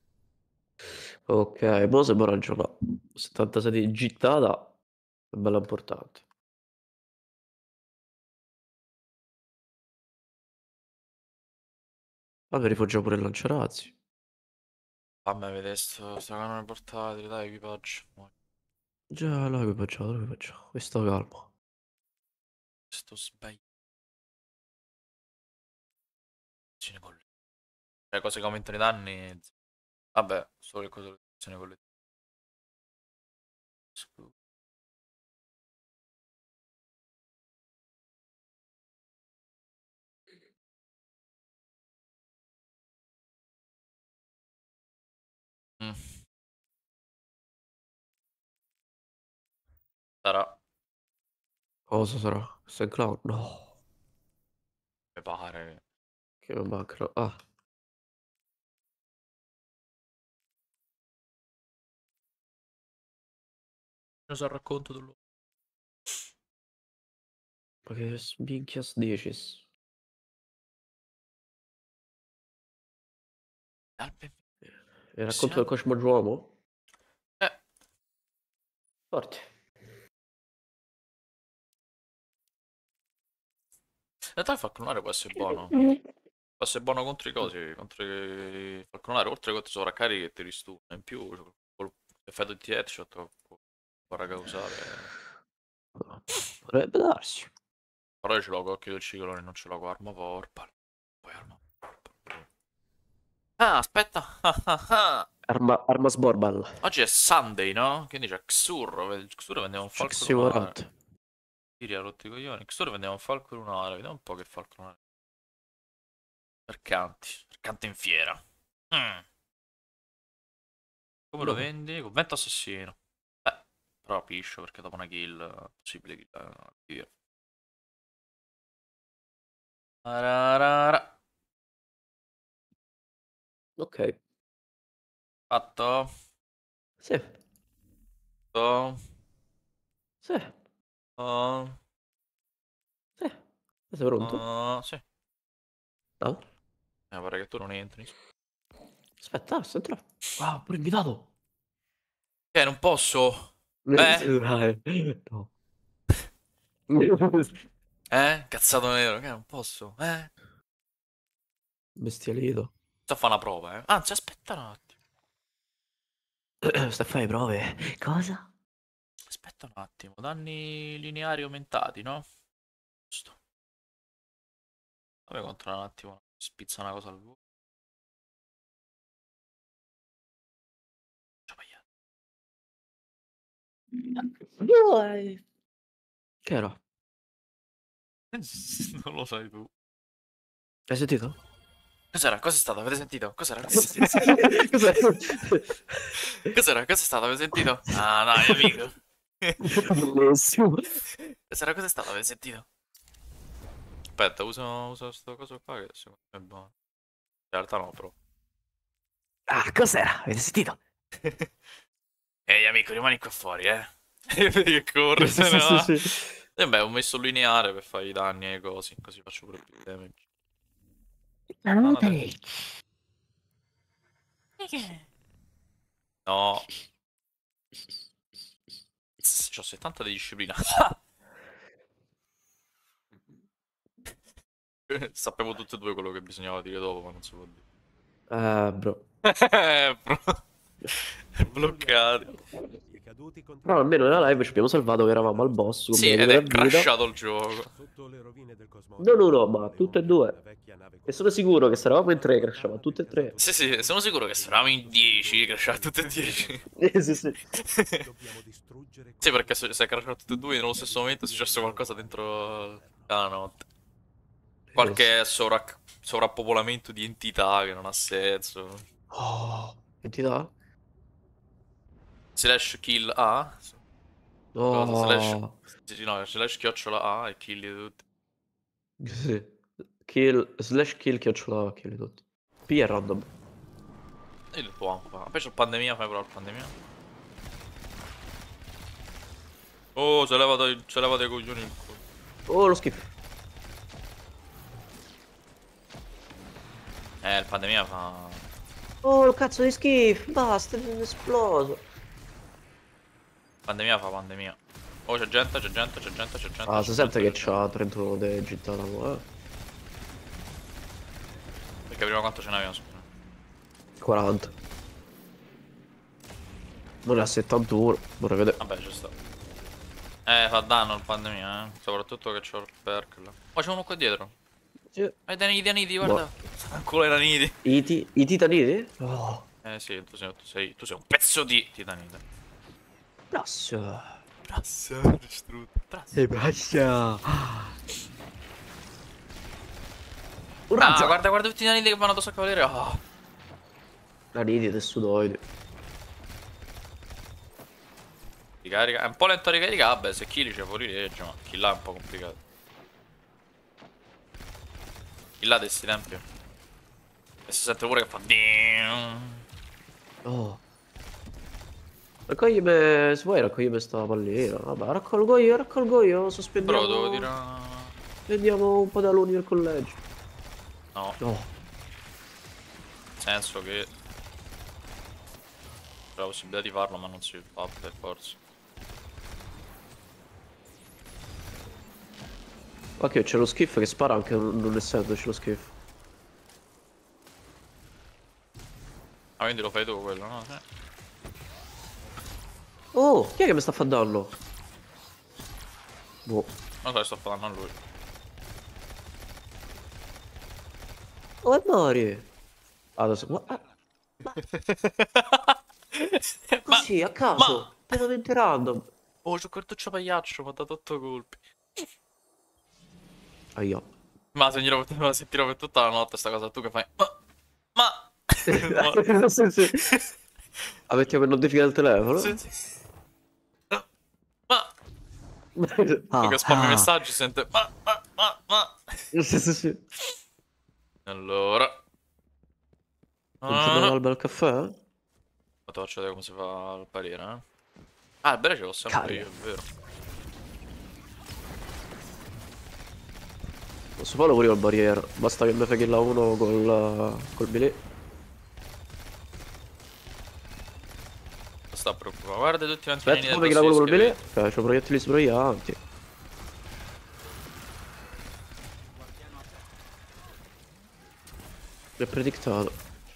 Ok, mo sembra ragionare. settantasei di gittata. È bella importante. Vabbè, rifoggiamo pure il lanciarazzi. Fammi vedere sto, sto canone portatile, dai, equipaggio. Mo- Già, l'ho equipaggiato, l'ho equipaggiato. Questo calmo. Sto sbagliando. Con le... Cioè, cose che aumentano i danni. Vabbè, solo le cose con le... Mm, sarà. Cosa sarà? Questo è clown? No. Mi pare. Che mi mancano. Ah, Cosa racconto tu? ma che minchia dici? Alpe. Il racconto del Cosmo Giuomo? Eh, Forte. in realtà il falconare può essere buono. Può essere buono contro i cosi, contro i falconare, oltre che sovraccarichi che ti ristuna. In più, cioè, col effetto di headshot può causare. Potrebbe darsi. Però io ce l'ho con occhio del ciclone, non ce l'ho con arma porpal. Poi arma porpal. Ah, aspetta. Arma, arma sborbal. Oggi è Sunday, no? Quindi c'è Xur. Xur vendiamo un falco lunare. Ximorant. Tiri a rotti i coglioni. Xur vendiamo un falco lunare. Vediamo un po' che falco lunare. Mercanti. Mercante in fiera. Mm. Come lo No. vendi? Con vento assassino. Eh, però piscio perché dopo una kill è possibile kill. Eh, via. Ararara. Ok. Fatto. Sì. Fatto. Sì. Oh, Sì. Sei pronto? oh, sì. No? Eh, pare che tu non entri. Aspetta, sto entrando. Wow, pure invitato. Eh, non posso. Eh? Dai. No. Eh? Cazzato nero. Che non posso. Eh? Bestialito. Sto a fare una prova, eh. Anzi, aspetta un attimo. Stai a fare le prove? Cosa? Aspetta un attimo. Danni lineari aumentati, no? Giusto. Fammi controllare un attimo. Spizza una cosa al volo. Che era? Non lo sai tu. Hai sentito? Cos'era? Cos'è stato? Avete sentito? Cos'era? Cos'è? Cos'era? Cos'è stato? Avete sentito? Ah, dai, amico. Bellissimo. Cos'era? Cos'è stato? Avete sentito? Aspetta, uso, uso sto coso qua che secondo me è buono. In realtà no, però. Ah, cos'era? Avete sentito? Ehi, amico, rimani qua fuori, eh. Vedi che corre, Sì, se sì, ne va. sì, sì. E beh, ho messo lineare per fare i danni ai cosi, così faccio pure più damage. No, no, dai. No. C'ho settanta di disciplina. Sappiamo tutti e due quello che bisognava dire dopo, ma non si può dire. Ah, bro. Eh, bro. Bloccati. I caduti Però controllano almeno nella live ci abbiamo salvato che eravamo al boss con Sì, meno di ed una è vita. crashato il gioco. sotto le rovine del No, cosmodromo. no, no, ma tutte e due. E sono sicuro che se eravamo in tre crashava tutte e tre. Sì, sì, sono sicuro che se eravamo in dieci, crashava tutte e dieci. Eh, sì, sì. Dobbiamo distruggere Sì, perché se, se crashava tutte e due nello stesso momento è successo qualcosa dentro la notte. Qualche sovra- sovrappopolamento di entità che non ha senso. Oh, entità? Slash kill A. Cosa? Slash... Oh. Sì, sì, no, slash chiocciola A e killi tutti. Sì. Kill, slash kill, chiocciola, kill tutti. P è random. E il tuo fa. Poi c'è il pandemia, fai però il pandemia. Oh, se leva dai, se leva dai coglioni il culo. Oh, lo schifo. Eh, il pandemia fa... Oh, lo cazzo di schifo. Basta, è esploso. Pandemia fa pandemia. Oh, c'è gente, c'è gente, c'è gente, c'è gente. Ah, c'è si sente gente, che c'è c'ha trentuno di gittata, eh. Perché prima quanto ce n'avevamo, scusa? quaranta. Non è a settantuno, vorrei vedere. Vabbè, ci sta. Eh, fa danno il pandemia, eh. Soprattutto che c'ho il perk là. Oh, c'è uno qua dietro. Sì. Eh, dai, daniti, guarda. Ancora i daniti. I, ti- i titaniti? Oh. Eh sì, tu sei, tu sei, tu sei un pezzo di titanite. Grazie. Brassa, distrutto. Brassa. Sei braccia. Un Ah, razzo. guarda, guarda tutti i daniti che vanno addosso al cavaliere. Oh. Naniti, tessutoidi. Ricarica. È un po' lento a ricaricare, vabbè, se kill c'è fuori legge, ma kill là è un po' complicato. Kill là di sti tempi. E si sente pure che fa... Oh. Raccoglimi, se vuoi raccoglimi sta pallina. Vabbè, raccolgo io, raccolgo io. Sospendiamo. Però devo tirare... Vendiamo un po' da alunni al collegio. No. No. senso che c'è la possibilità di farlo, ma non si fa per forza. Ma che c'è lo skiff che spara anche non non essendoci lo skiff. Ah, quindi lo fai tu quello, no? Sì. Oh, chi è che mi sta a fare danno? Boh. Non so, sto parlando a lui. Oh, è Mari. Ah, adesso... Ma, ah, Ma, così, a ma, caso. Completamente random. oh, c'ho cartuccio pagliaccio, mi ha dato otto colpi. Aia. Ma se glielo poteva sentire per tutta la notte sta cosa, tu che fai? Ma, ma, Sì, sì. Ah, mettiamo per notifica del telefono? Sì, sì. Ma, tu Ah, che spammi i ah. messaggi sente, ma, ma, ma, ma. Sì, sì, sì. Allora, no, Un no, no, giorno no. all'alba al caffè? Ma ti faccio vedere come si fa il parere, eh? Ah, il bere ce l'ho sempre Carica. io, è vero. Posso farlo pure col barriere. Basta che mi fai la uno col, col billet. Non sta preoccupando. Guarda tutti i Aspetta, mantieni fammi del che la tasto uno di col billet. scheletti. Ok, c'ho proiettili sbroglianti. Mi è predictato.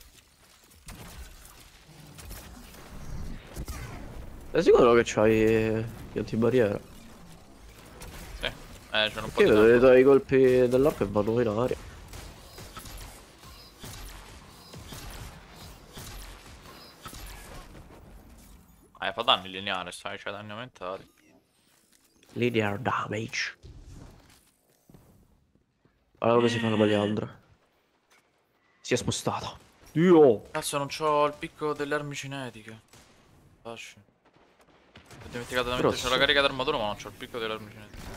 È sicuro che c'hai gli antibarriera? Sì. Eh, c'è un po' Perché di vedo tempo. i colpi dell'arco e vanno in aria. Ah, fa danni lineare, sai, c'è danni aumentati. Linear damage. Allora come si fa la paliandra? Si è spostata. Dio! Cazzo, non c'ho il picco delle armi cinetiche. Fasci. Ho dimenticato da metterci la Grosso. carica d'armatura, ma non c'ho il picco delle armi cinetiche.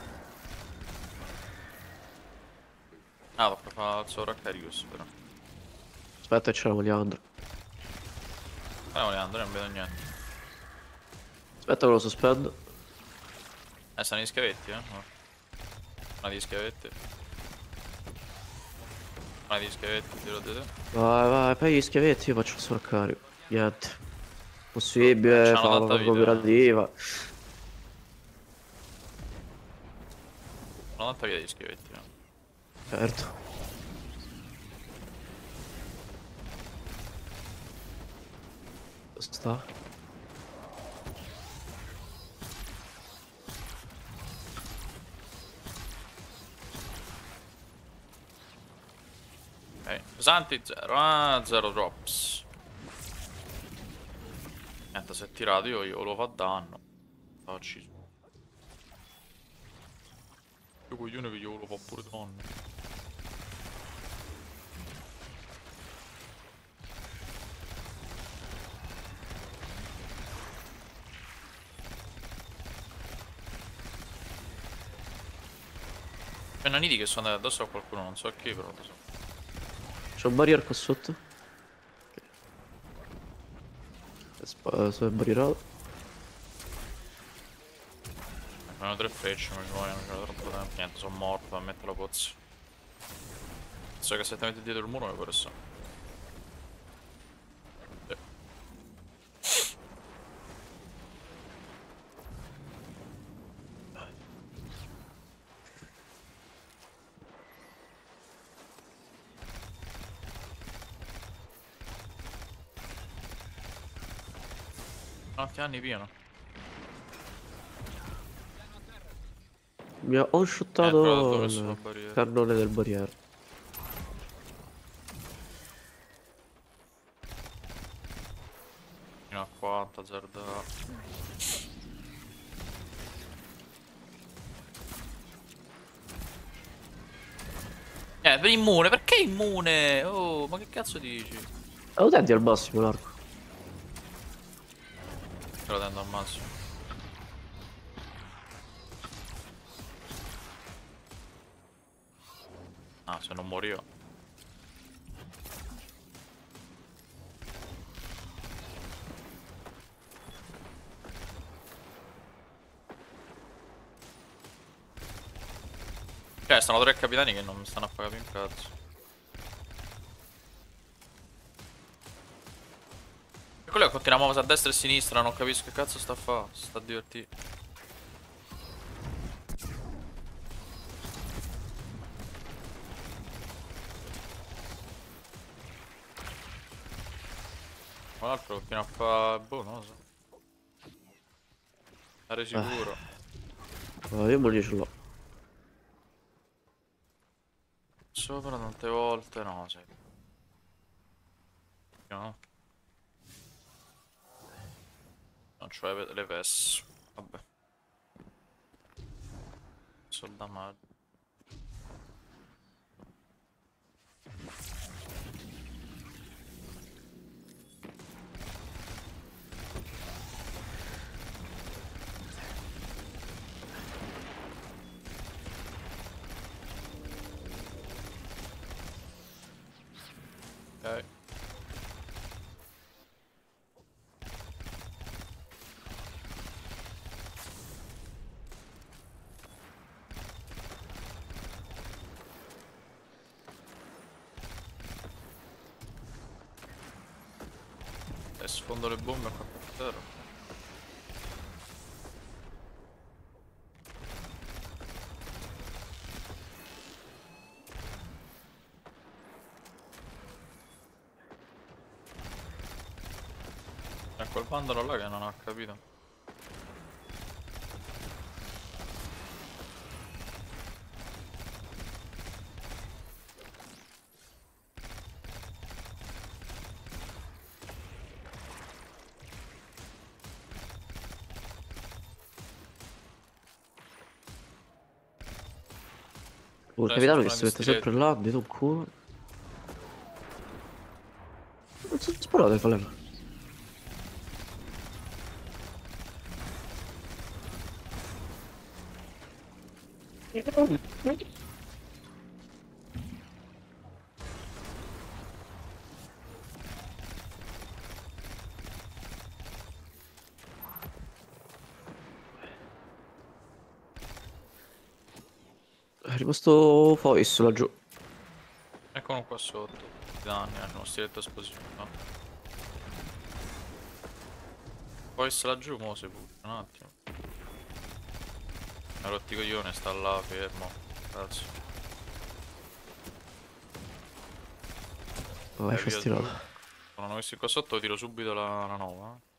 Ah, tocca fare il sovraccarico, però. Aspetta che c'è la paliandra. Eh, Leandro, non vedo niente. Aspetta che lo sospendo. Eh, stanno gli schiavetti, eh? No. Una di schiavetti. Una di schiavetti, tiro di te. Vai, vai, poi gli schiavetti io faccio il sovraccarico. Niente. Eh, Possibile, c'hanno fa una tanta cosa vita, eh. cooperativa. Sono tanta via di schiavetti, eh. Certo. Sta. Ok, pesanti zero, ah, zero drops. Niente, se è tirato io, io lo fa danno. Facci. Io coglione che io lo fa pure danno. C'è naniti che sono andati addosso a qualcuno, non so a chi, però lo so. C'ho un barrier qua sotto. Ok. Sono barrierato. Sono tre frecce, mi vogliono, mi vogliono troppo tempo. Niente, sono morto, mi metto la pozza. So che se ti metti dietro il muro mi pure so. Sì. Quanti anni pieno? Mi ha Eh, però da one-shottato dove sono la il barriera? cannone del barriere. Fino a quanto, azzarda. Eh, per immune, perché immune? Oh, ma che cazzo dici? Ah, lo tenti al massimo l'arco. Te lo tendo al massimo. Ah, se non muori io. Cioè, stanno tre capitani che non mi stanno a pagare più un cazzo. Quello continuiamo a destra e a sinistra, non capisco che cazzo sta a fa. Sta a divertire. Tra l'altro continua a fa... boh, non lo so. Stare sicuro. Oh, io mo ce l'ho. Sopra tante volte, no, sì. No. Non c'ho le le vest. Vabbè. Soldamaggio. Ok. E sfondo le bombe qua per terra. C'è quel vandalo là che non ha capito. Oh, il Cioè, capitano sto che si mette facendo sempre là, abito un culo. Non so sparato fallerà. È rimasto Fois laggiù. Eccolo qua sotto. Danni, hanno uno stiletto esplosivo. No. Poi se laggiù, mo si pure. Un attimo. Mi ha rotti i coglioni, sta là, fermo. Cazzo. Vai, Eh, ci ho via stirato. giù. Sono questi qua sotto, tiro subito la, la nova. Eh.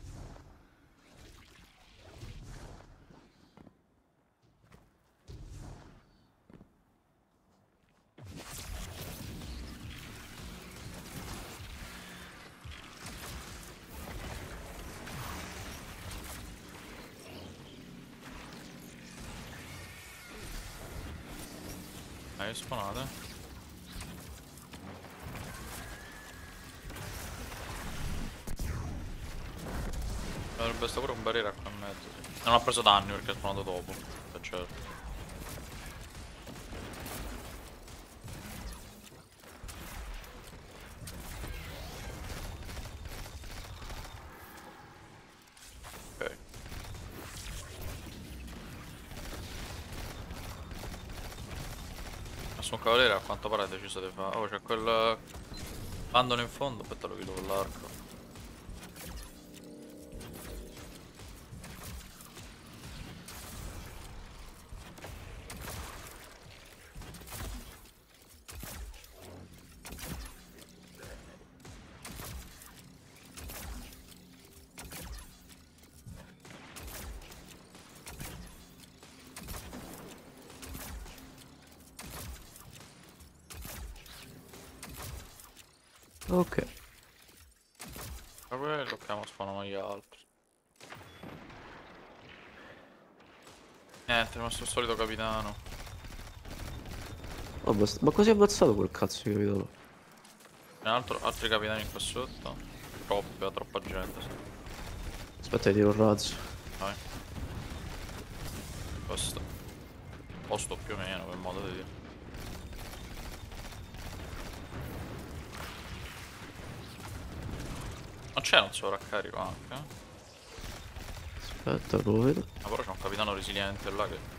Dai, spanate. Dovrebbe stare pure un barriere qua in mezzo, sì. Non ho preso danni perché è spawnato dopo. Per certo. Ok. Nessun cavaliere a quanto pare ha deciso di fare. Oh, c'è quel bandolo in fondo. Aspetta, lo vedo con l'arco. Ok. Da quello che spawnano gli altri. Niente, il nostro solito capitano. Oh, bast- ma così è ammazzato quel cazzo di capitano? Un altro, altri capitani qua sotto. Troppa, troppa gente. Sì. Aspetta, ti tiro un razzo. Vai. Posto. Posto più o meno, per modo di dire. Ma c'è un sovraccarico anche, eh? Aspetta, lo vedo. Ma però c'è un capitano resiliente là che...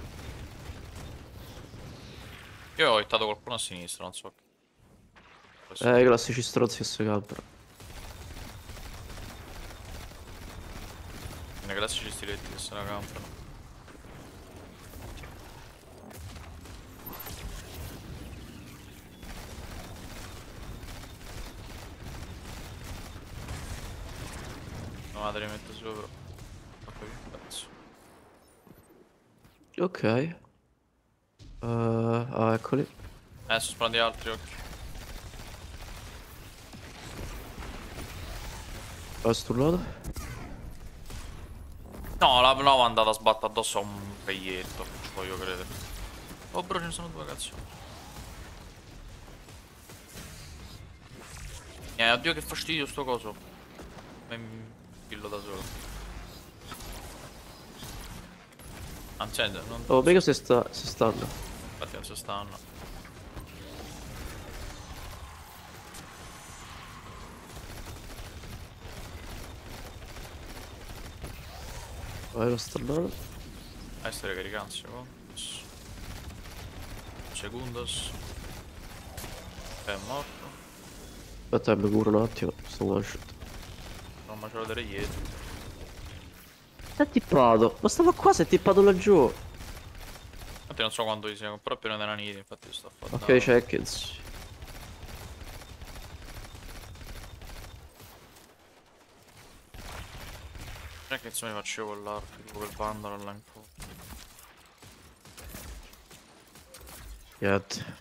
Io ho hittato qualcuno a sinistra, non so. Questo. Eh, i classici stronzi che si campano. I classici stiletti che se la campano. La madre li metto sopra. Ok, cazzo. Ok. Eh, ah, eccoli. Adesso spawni altri occhi. Ho sturlato. No, la no, è andata a sbattere addosso a un caglietto. Non ci voglio credere. Oh bro, ce ne sono due, cazzo. Eh, oddio che fastidio sto coso. Mi pillo da solo. Anzi, non... Oh, mica si sta... si stanno. Infatti non si stanno. Vai, lo stanno. A essere caricando secondos. Segundos. È morto. Aspetta, mi curo un attimo. Sto one shot. Non mi ce delle dietro. Si è tippato. Ma stava qua, si è tippato laggiù. Infatti non so quanto ci siamo, però è pieno di naniti, infatti sto a fare. Ok, check-ins. Non è che insomma mi faccio con l'arco, tipo quel vandalo là in fondo. Niente.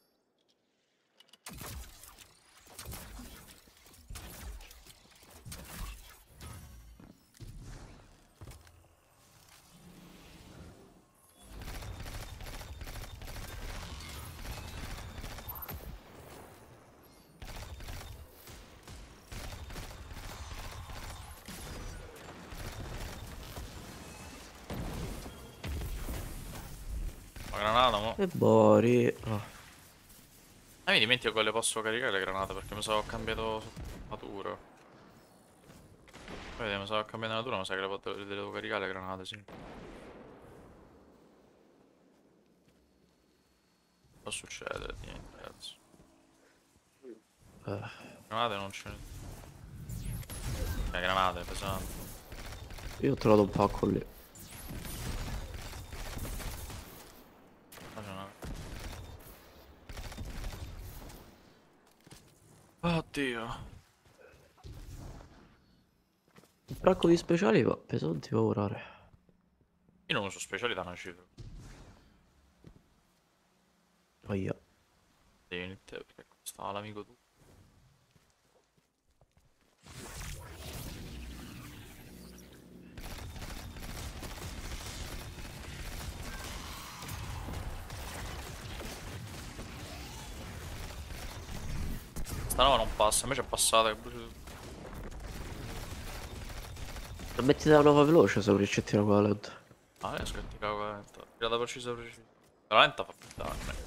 La granata, mo. E Bori. Oh. Ah, mi dimentico che le posso caricare le granate perché mi sa che ho cambiato natura. Vedi, mi sa che ho cambiato natura, ma sa che le, pot- le devo caricare le granate, sì. Può succedere, niente, cazzo. Eh. Granate non ce ne... Le granate, pesanti. Io ho trovato un pacco lì. Ma c'è una... Oddio. Un pacco di speciali va pesanti va a orare. Io non uso speciali da una cifra. Aia. Devi iniziare perché stava l'amico tu. Sta nova non passa, invece è passata che brucia tutto. Non metti la nuova veloce se ricetti una quella lenta. Ah, riesco a tirare quella lenta. Tirata precisa precisa. La lenta fa più danni.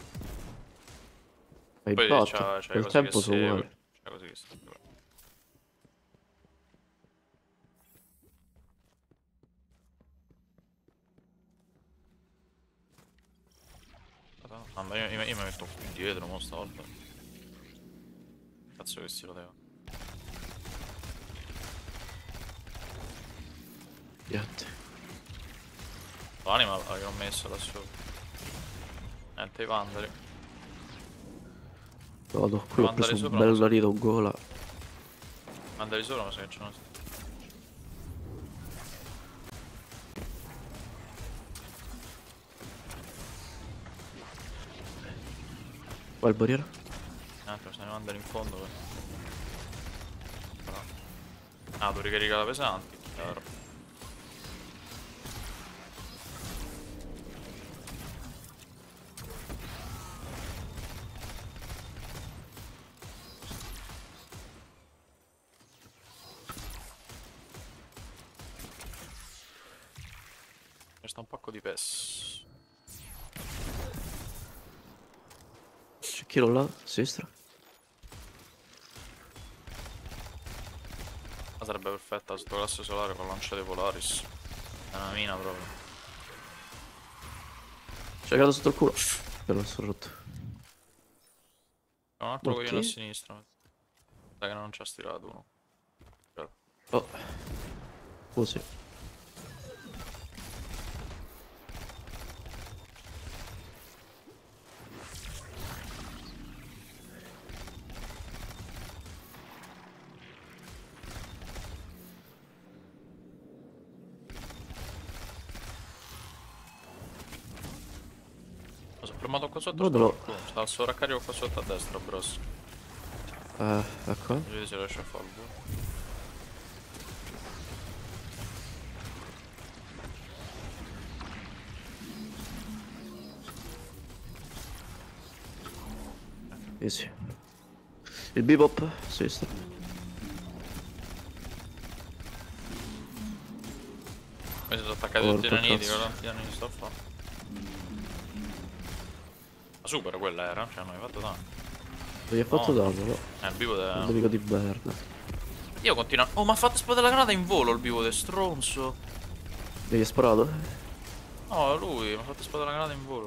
Ma Poi infatti, c'ha, c'ha nel cose tempo che sono segue. uguali. C'ha cose che segue. Ah, ma io, io, io mi metto qui dietro, mo stavolta. Cazzo che si poteva. Niente. L'anima che ho messo là sopra. Niente, i vandali. Vado, qui Devo ho andare preso un sopra, bel non so. narito in gola. Vandali sopra, ma sa che c'è una... Qua il barriere. Niente, se ne devo andare in fondo. Per... Però... Ah, devo ricaricare la pesante, chiaro. Resta un pacco di P E S. C'è chi là? A sinistra. Ma sarebbe perfetta sotto classe solare con lancia dei Polaris. È una mina proprio. C'è caduto sotto il culo. Che non sono rotto. un altro Ok. coglione a sinistra. Dai che non ci ha stirato uno. Oh. Così. Lo sono fermato qua sotto. Guardalo. Sta al suo raccarico qua sotto a destra, bros. Eh, ecco. Vedi se riesce a farlo. Easy. Il bebop? Sì, sta. Poi si sono attaccati Porca tutti i naniti, cazzo. quanti danni sto a fare? Ma super quella era, cioè non hai fatto tanto. Non gli ha fatto No, danno, no? Eh, il vivo Il de... nemico di merda. Io continuo... Oh, ma ha fatto esplodere la granata in volo il vivo de stronzo. Gli hai sparato? No, lui mi ha fatto esplodere la granata in volo.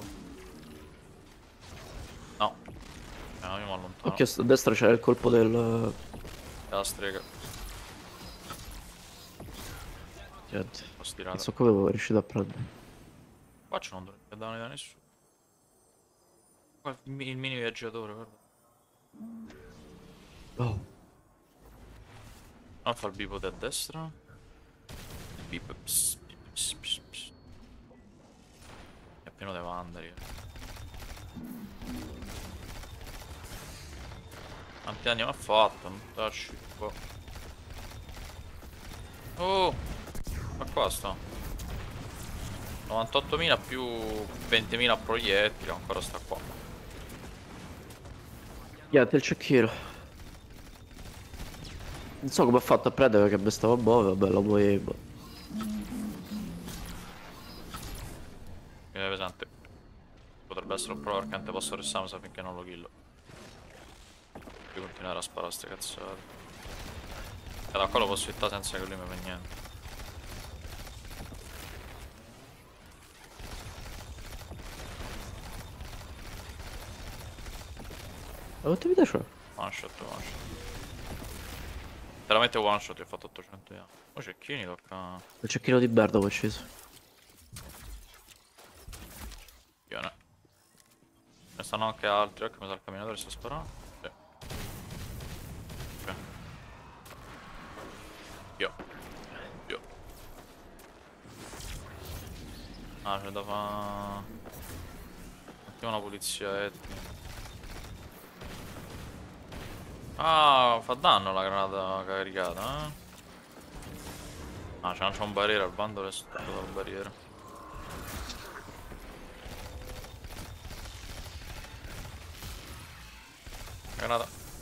No. Eh, no, io mi allontano. Occhio, a destra c'è il colpo del... È la strega. Niente. L'ho Non stirata. so come è riuscito a prendere. Qua c'è non dovrebbe danni da nessuno. Qua il, mi- il mini viaggiatore, guarda. Oh. Non fa il bipode a destra. Bip, ps, bip, ps, ps, ps. È pieno di vandali. Quanti danni mi ha fatto? Non tacci qua. Oh! Ma qua sta. novantottomila più ventimila proiettili, ancora sta qua. Niente, il cecchino. Non so come ha fatto a prendere perché mi stava a muovere, vabbè, la puoi... Viene pesante. Potrebbe essere un pro perché non te posso restare mi sa, finché non lo killo. Devo continuare a sparare a ste cazzate. E da qua lo posso hittare senza che lui mi fa niente. Ma quante vite c'ho? One shot, one shot. Veramente one shot, ti ho fatto ottocento di danni. Poi cecchini tocca... Il cecchino di merda che ho ucciso. Pione. Ce ne stanno anche altri, ecco mi sa il camminatore sta sparando. Sì. Ok. Io. Io. Ah, c'è da fare... Un attimo una pulizia etnica. Ah, fa danno la granata caricata, eh? Ah, c'è un barriere al bando, è stato dal barriere. Granata.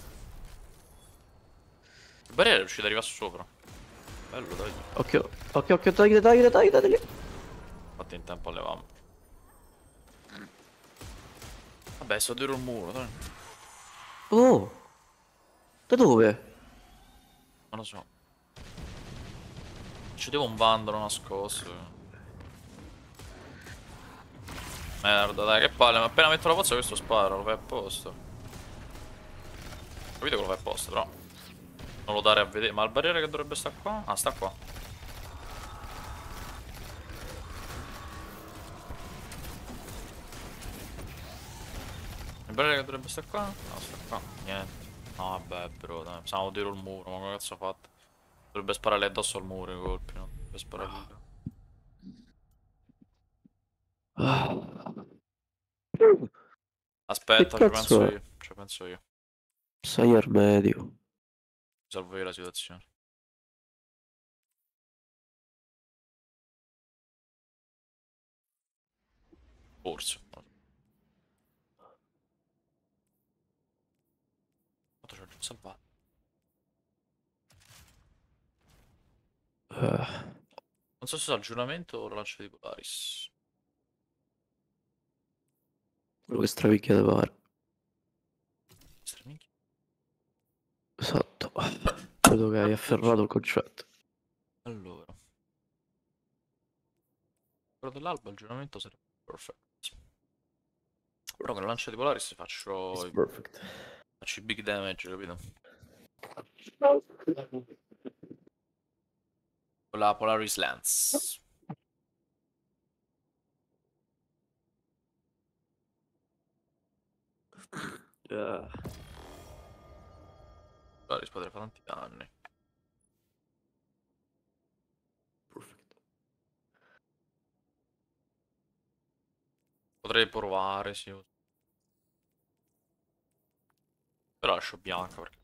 Il barriere è riuscito ad arrivare sopra. Bello, dai. Occhio, occhio, occhio, tagli, tagli, tagli, tagli. Fatti in tempo alle levammo. Vabbè, sto dietro il muro, dai. Oh! Da dove? Non lo so. Ci devo un vandalo nascosto. Merda, dai, che palle, ma appena metto la pozza questo spara, lo fai apposta. Capite che lo fai apposta, però. Non lo dare a vedere. Ma il barriere che dovrebbe stare qua? Ah, sta qua. Il barriere che dovrebbe stare qua? No, sta qua. Niente. No, vabbè, bro, dai. Siamo dietro il muro, ma come cazzo ha fatto? Dovrebbe sparare addosso al muro i colpi, no? Dovrebbe sparare lì. Ah. Che Aspetta, ci penso cazzo è? io. Ci penso io. Sei al medio. Salvo io la situazione. Forse. Non lo so. Quanto c'ho già salvato? Eh, Non so se sia il giuramento o la lancia di Polaris. quello che stravicchia di fare. Straminchia. Esatto. Credo che hai afferrato il concetto. Allora. Quello dell'alba, il giuramento sarebbe perfetto. Però con la lancia di Polaris It's faccio, perfect. Faccio big damage, capito? Con la Polaris Lance. Ah, Polaris potrebbe fare tanti danni. perfetto. Potrei provare, sì. Però lascio bianca perché...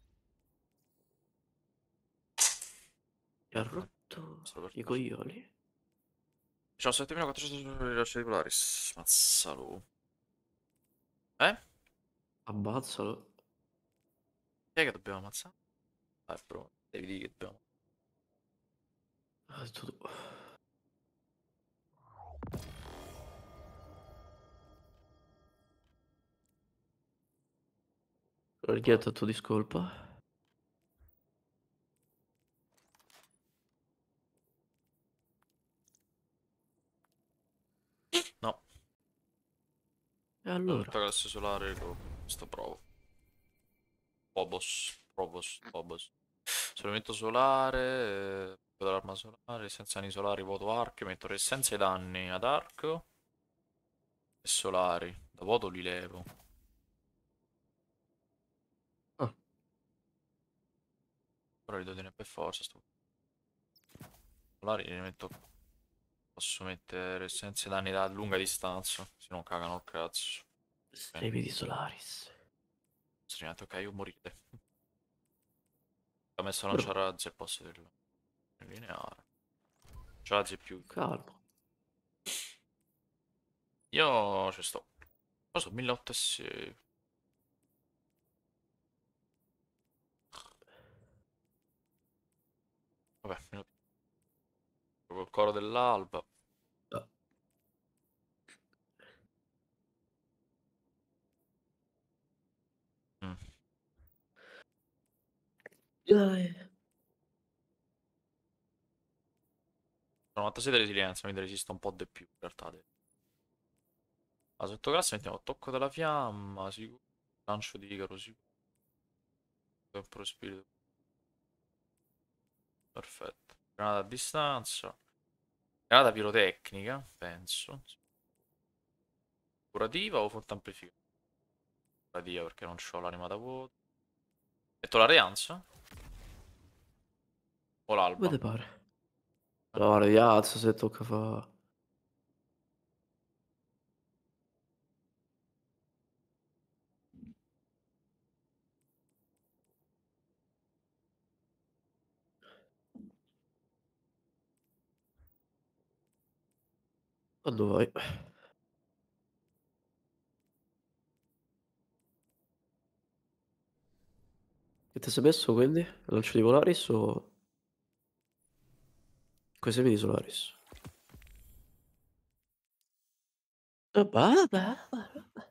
Mi ha rotto Solo per i caso. coglioni. Ciao, settemilaquattrocento rilasci di Polaris. Mazzalo. Eh? Ammazzalo. Chi è che dobbiamo ammazzare? Dai, bro. Devi dire che dobbiamo... Ah, tu... Richietta a tua discolpa. No. E Ho allora? tutta classe solare con questo provo. Phobos. Phobos. Phobos. Solemento solare. Vedo l'arma solare. Senza anni solari. Voto arc. Metto ressenza ai danni ad arco. E solari. Da voto li levo. Ah, Però li devo tenere per forza. Sto... Solari li metto. Posso mettere senza danni da lunga distanza. Se no cagano il cazzo. stremi di Solaris. Streamate, ok, io morite. Ho messo Bro, lanciarazzi al posto del lineare. Lanciarazzi è più. calmo. Io ci sto. Cosa sono milleottocento e sei. Vabbè, minuti. Proprio il coro dell'alba. Ah, Mm. dai. novantasei di resilienza, quindi resisto un po' di più in realtà. La sottoclasse mettiamo tocco della fiamma, sicuro. Lancio di Icaro, sicuro. Tempro spirito. Perfetto. Granata a distanza. Granata pirotecnica, penso. Curativa o fonte amplificata? Curativa perché non ho l'anima da vuoto. Metto la reanza? O Come l'alba? te pare? No, ragazzo, se tocca fa... Quando vuoi. Che ti sei messo quindi? Lancio di Polaris o... Coi semi di Solaris? Ah, bah, bah, bah.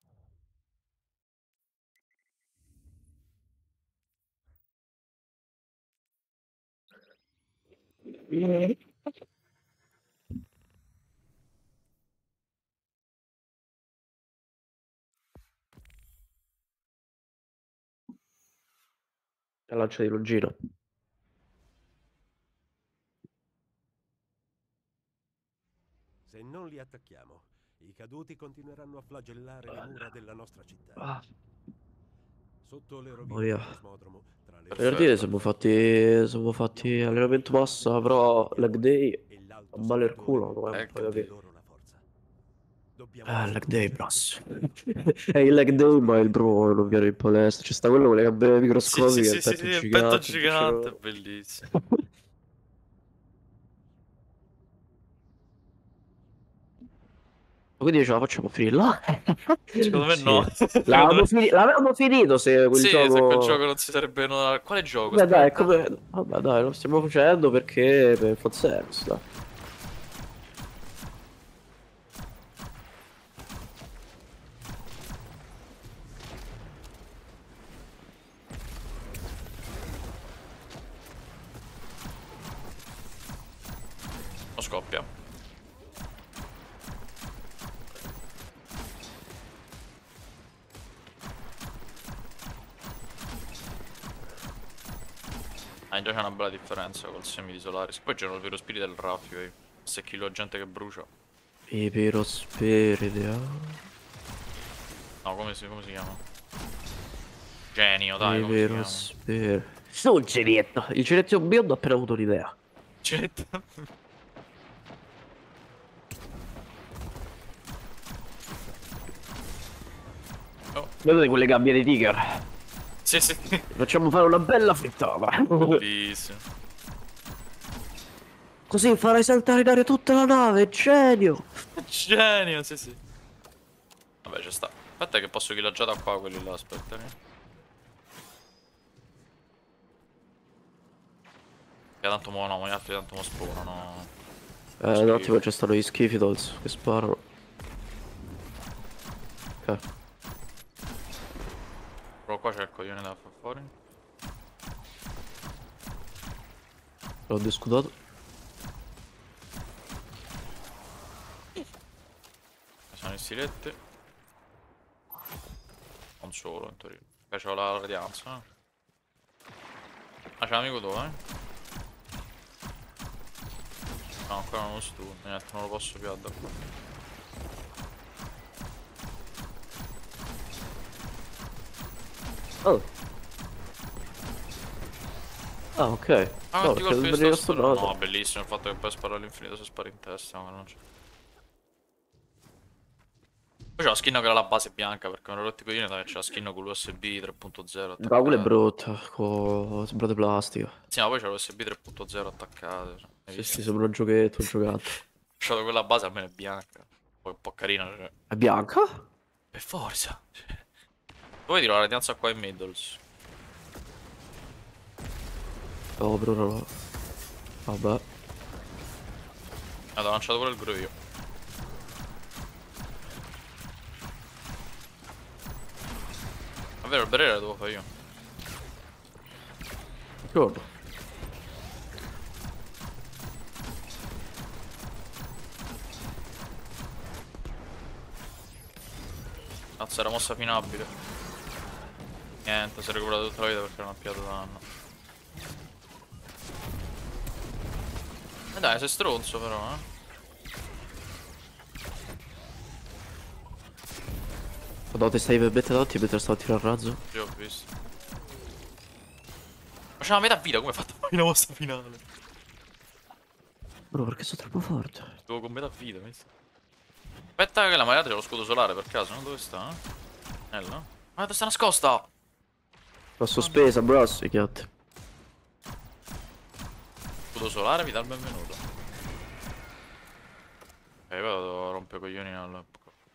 La lancia di Longino. Se non li attacchiamo, i caduti continueranno a flagellare le mura della nostra città. Ah, Sotto le mamma rovine mia. del cosmodromo, tra le Venerdì ombre Perfetto. siamo del fatti, siamo fatti allenamento massa, però leg day e a l'alto male il servitore culo, non è Leg poi dà day. capito. loro la forza. Dobbiamo Ah, leg day, sconfiggere bros. questi È il leg day, ma il bro non viene in palestra. C'è sta quello con le gambe Sì, sì, microscopiche e sì, il sì, petto sì, il petto gigante, il gigante, braccio... bellissimo. Quindi ce la facciamo finire là? Secondo me Sì. no. Secondo L'avevamo me... fini- l'avevamo finito se quel Sì, se quel gioco gioco... non si sarebbe... no- Quale gioco? Vabbè dai, è Aspetta. come... Vabbè dai, lo stiamo facendo perché per fanservice, dai. Non scoppia. Ah, già c'è una bella differenza col semi di Solaris. Poi c'è il vero spirito del raffio, eh. Se chilo gente che brucia. Iperosperide. No, come si, come si chiama? Genio, dai, come si chiama? Iperosperide. Sono un genietto. Il genetto biondo ha appena avuto un'idea. Cet. Oh, Vedete quelle gabbie di Tiger? sì, sì. Facciamo fare una bella frittata. Bellissimo. Così farai saltare in aria tutta la nave, genio. Genio, sì, sì. Vabbè, ci sta. Aspetta che posso killare già da qua quelli là, aspetta. Che Che tanto mo no, ma gli altri tanto mo spawnano. Eh, un attimo ci stanno gli Skifidals che sparano. Ok. Però qua c'è il coglione da far fuori. L'ho discutato. Ci sono i stiletti. Non solo, in teoria. Qua c'ho la radianza, eh. Ah, c'è l'amico tuo, eh? No, ancora non lo stun, niente, non lo posso più da qua. Oh. Ah, ok. Ah, No, ti perché colpi non di sto stunato. No, bellissimo il fatto che poi spara all'infinito se spara in testa, ma non c'è. Poi c'è la skin che era la base bianca, perché me l'ho rotto i coglioni, dai, c'è la skin con l'U S B tre punto zero No, quella è attaccata. brutta. Con sembrate plastica. Sì, ma poi c'è l'U S B tre punto zero attaccata, cioè, hai Sì, visto? sì, sembra un giochetto, un giocattolo. C'ho quella base almeno è bianca. Poi un po' carina, cioè. È bianca? Per forza. Cioè. Poi tiro la radianza qua in middles. No, però no. Vabbè. Ah, ho lanciato pure il grovio. È vero, il barriere lo devo fare io. Buongiorno. Cazzo, era mossa finabile. Niente, si è recuperato tutta la vita perché non ha piato danno. E dai, sei stronzo però, eh. No, ti stai per mettere davanti mentre stavo a tirare il razzo? Sì, ho visto. Ma c'è una metà vita, come hai fatto a fare una mossa finale? Bro, perché sono troppo forte? Devo con metà vita, visto? Aspetta che la magari c'è lo scudo solare per caso, no? Dove sta? Eh? È là? Ma dove sta nascosta? L'ho sospesa, bro, si chiatte. Scudo solare vi dà il benvenuto. Ok, poi devo rompere i coglioni al...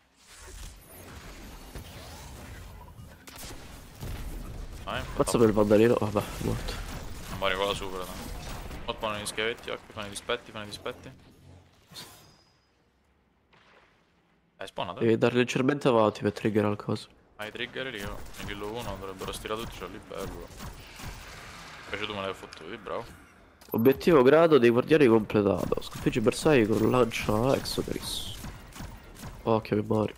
Vai, Mazza per il vandalino, vabbè, morto. non pare quella supera, no? Mo spawnano gli schiavetti, occhio, fanno i dispetti, fanno i dispetti. Eh, spawnate. Devi dare leggermente avanti per triggerare il coso. Hai trigger lì, oh. Ne killo uno, dovrebbero stirare tutti, c'è lì bello. Invece tu me l'hai fottuto, bravo. Obiettivo grado dei guardiani completato. Sconfiggi i bersagli con lancia Exodris. Occhio che muori.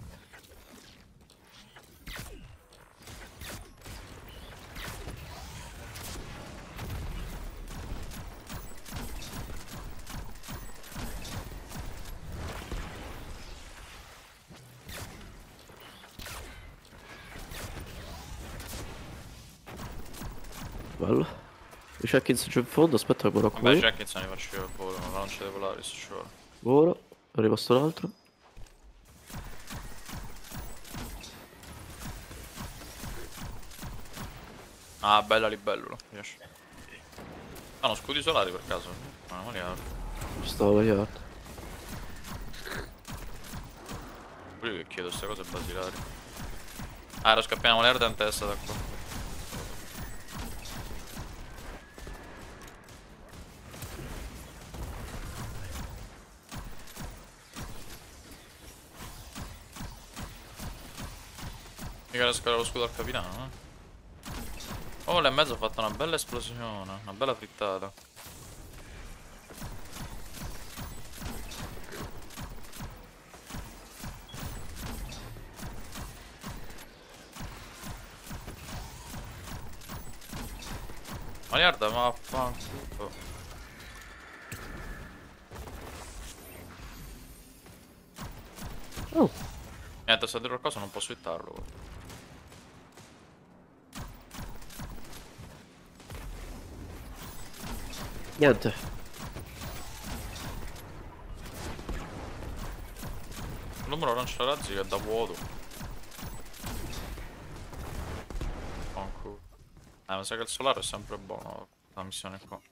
Bello. I Jenkins giù in fondo, aspetta che muoro Vabbè, qui. Jenkins ne faccio io il volo, ma non c'è Polaris, ci vuole. Ora, è rimasto un altro. Ah, bella libellula, mi piace. Ah, no, scudi solari per caso. Ah, ma li ha. Ci stavo tagliando. Pure io che chiedo queste cose basilari. Ah, lo scappiamo l'erda in testa da qua. Mica riesco a dare lo scudo al capitano, eh. Oh, là in mezzo ho fatto una bella esplosione, una bella frittata. Ma guarda, ma fanculo. Oh, Niente, sta dentro qualcosa, non posso hittarlo. niente. Il numero lancia razzi che è da vuoto. Fanculo. Eh, mi sa che il solare è sempre buono. La missione qua.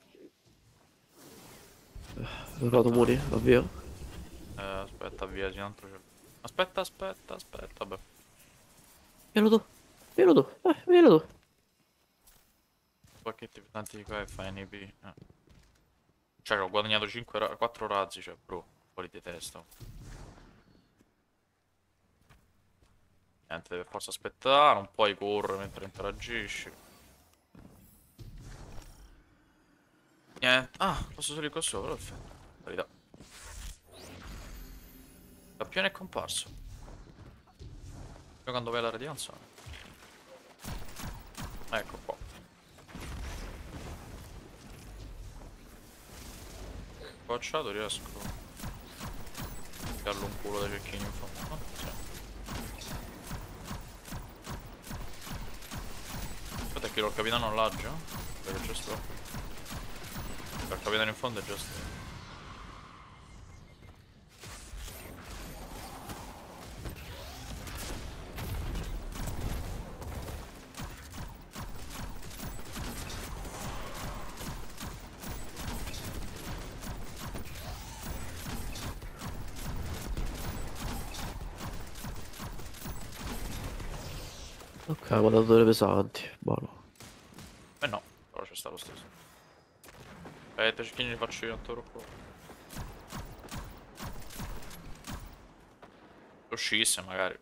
Ho provato muri, avvio. Eh, aspetta, via, sì, un altro c'è. Aspetta, aspetta, aspetta, vabbè. Vieni tu. Vieni tu. Eh, vieni tu. Pacchetti pesanti di qua e fai N P. Eh. Cioè, ho guadagnato cinque ra quattro razzi, cioè, bro. Fuori di testa. Niente, deve per forza aspettare, non puoi correre mentre interagisci. Niente. Ah, posso salire qua sopra, perfetto. Verità. Campione è comparso. Giocando per la radianza. Ecco qua. Facciato riesco a darlo un culo da cecchini in fondo. Ah, sì. Aspetta che il capitano là già. Perché c'è sto. Il capitano in fondo è già sto. Ok, mi ha dato delle pesanti. Buono. Eh no, però c'è sta lo stesso. Aspetta, cecchini li faccio io ancora qua. Se uscisse magari.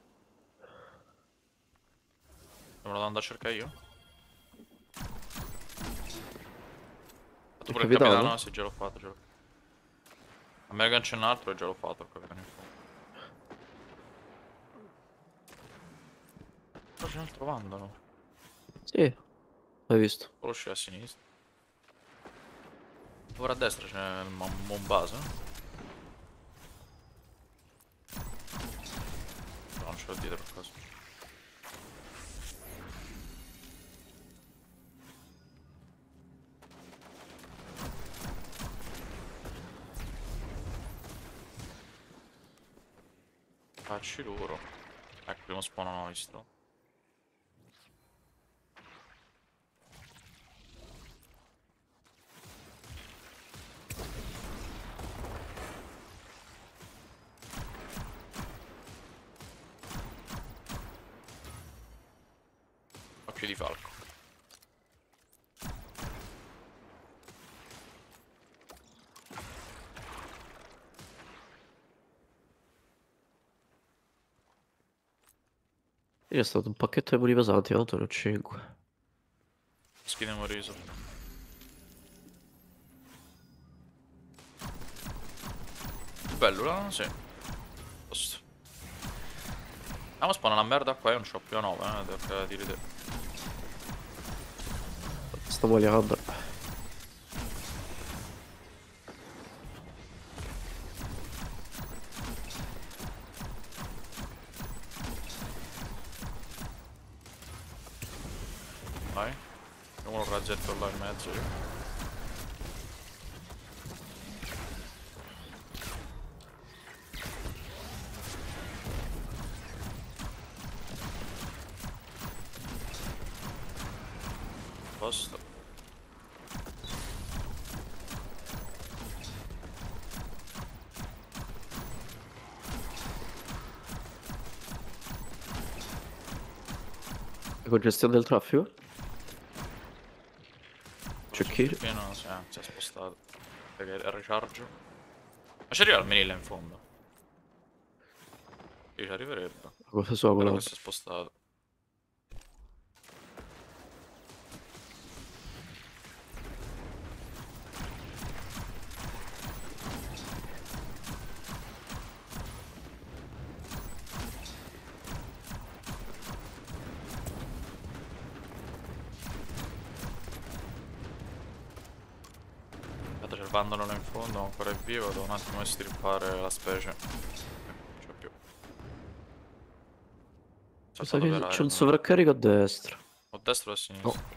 Me lo devo andare a cercare io? Fatto pure il capitano? capitano? Sì, già l'ho fatto, già l'ho fatto. American c'è un altro e già l'ho fatto il capitano in fondo. Però c'è un altro vandalo. Sì, hai visto. Quello uscì a sinistra. Ora a destra c'è il Mon Mon Base. No, non ce l'ho dietro per caso. Facci loro. Ecco, primo spawn hanno visto. Occhio di falco. Io è stato un pacchetto di muri pesanti, tanto ne ho cinque. Schiniamo riso. Bello là, sì. Posto. Ah, ma spawna una merda qua, io non c'ho più a nove, eh, devo dire te. Sto mogliando. Vai. Facciamo un raggetto là in mezzo io. Posto. Congestione del traffico? Cecchini? Pieno, sì, eh, si è spostato. Perché è recharge. Ma ci arriva il Manila in fondo. Sì, ci arriverebbe. Cosa so, Però quello? che si è spostato. abbandonano in fondo, ancora è vivo, devo un attimo estirpare la specie. Non c'è più. Mi sa Saltato che per c'è un aria. sovraccarico a destra. O a destra o a No. sinistra?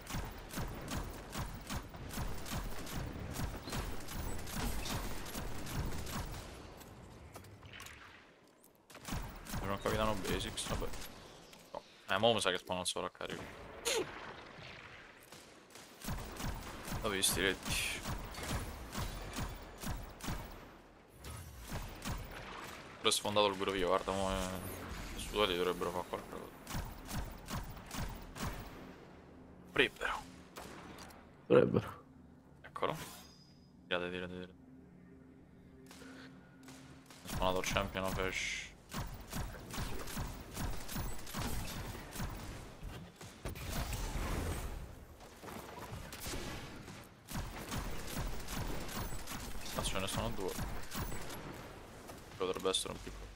C'è un capitano basics, vabbè. No. Eh, mo mi sa che spawna il sovraccarico. L'ho visti, retti. Pure sfondato il pure io, guarda, mo i sudati dovrebbero fare qualcosa. Dovrebbero. Dovrebbero. Eccolo. Tirate, tirate, tirate. Ho spawnato il champion of Ash. Ma ce ne sono due. Potrebbe essere un piccolo.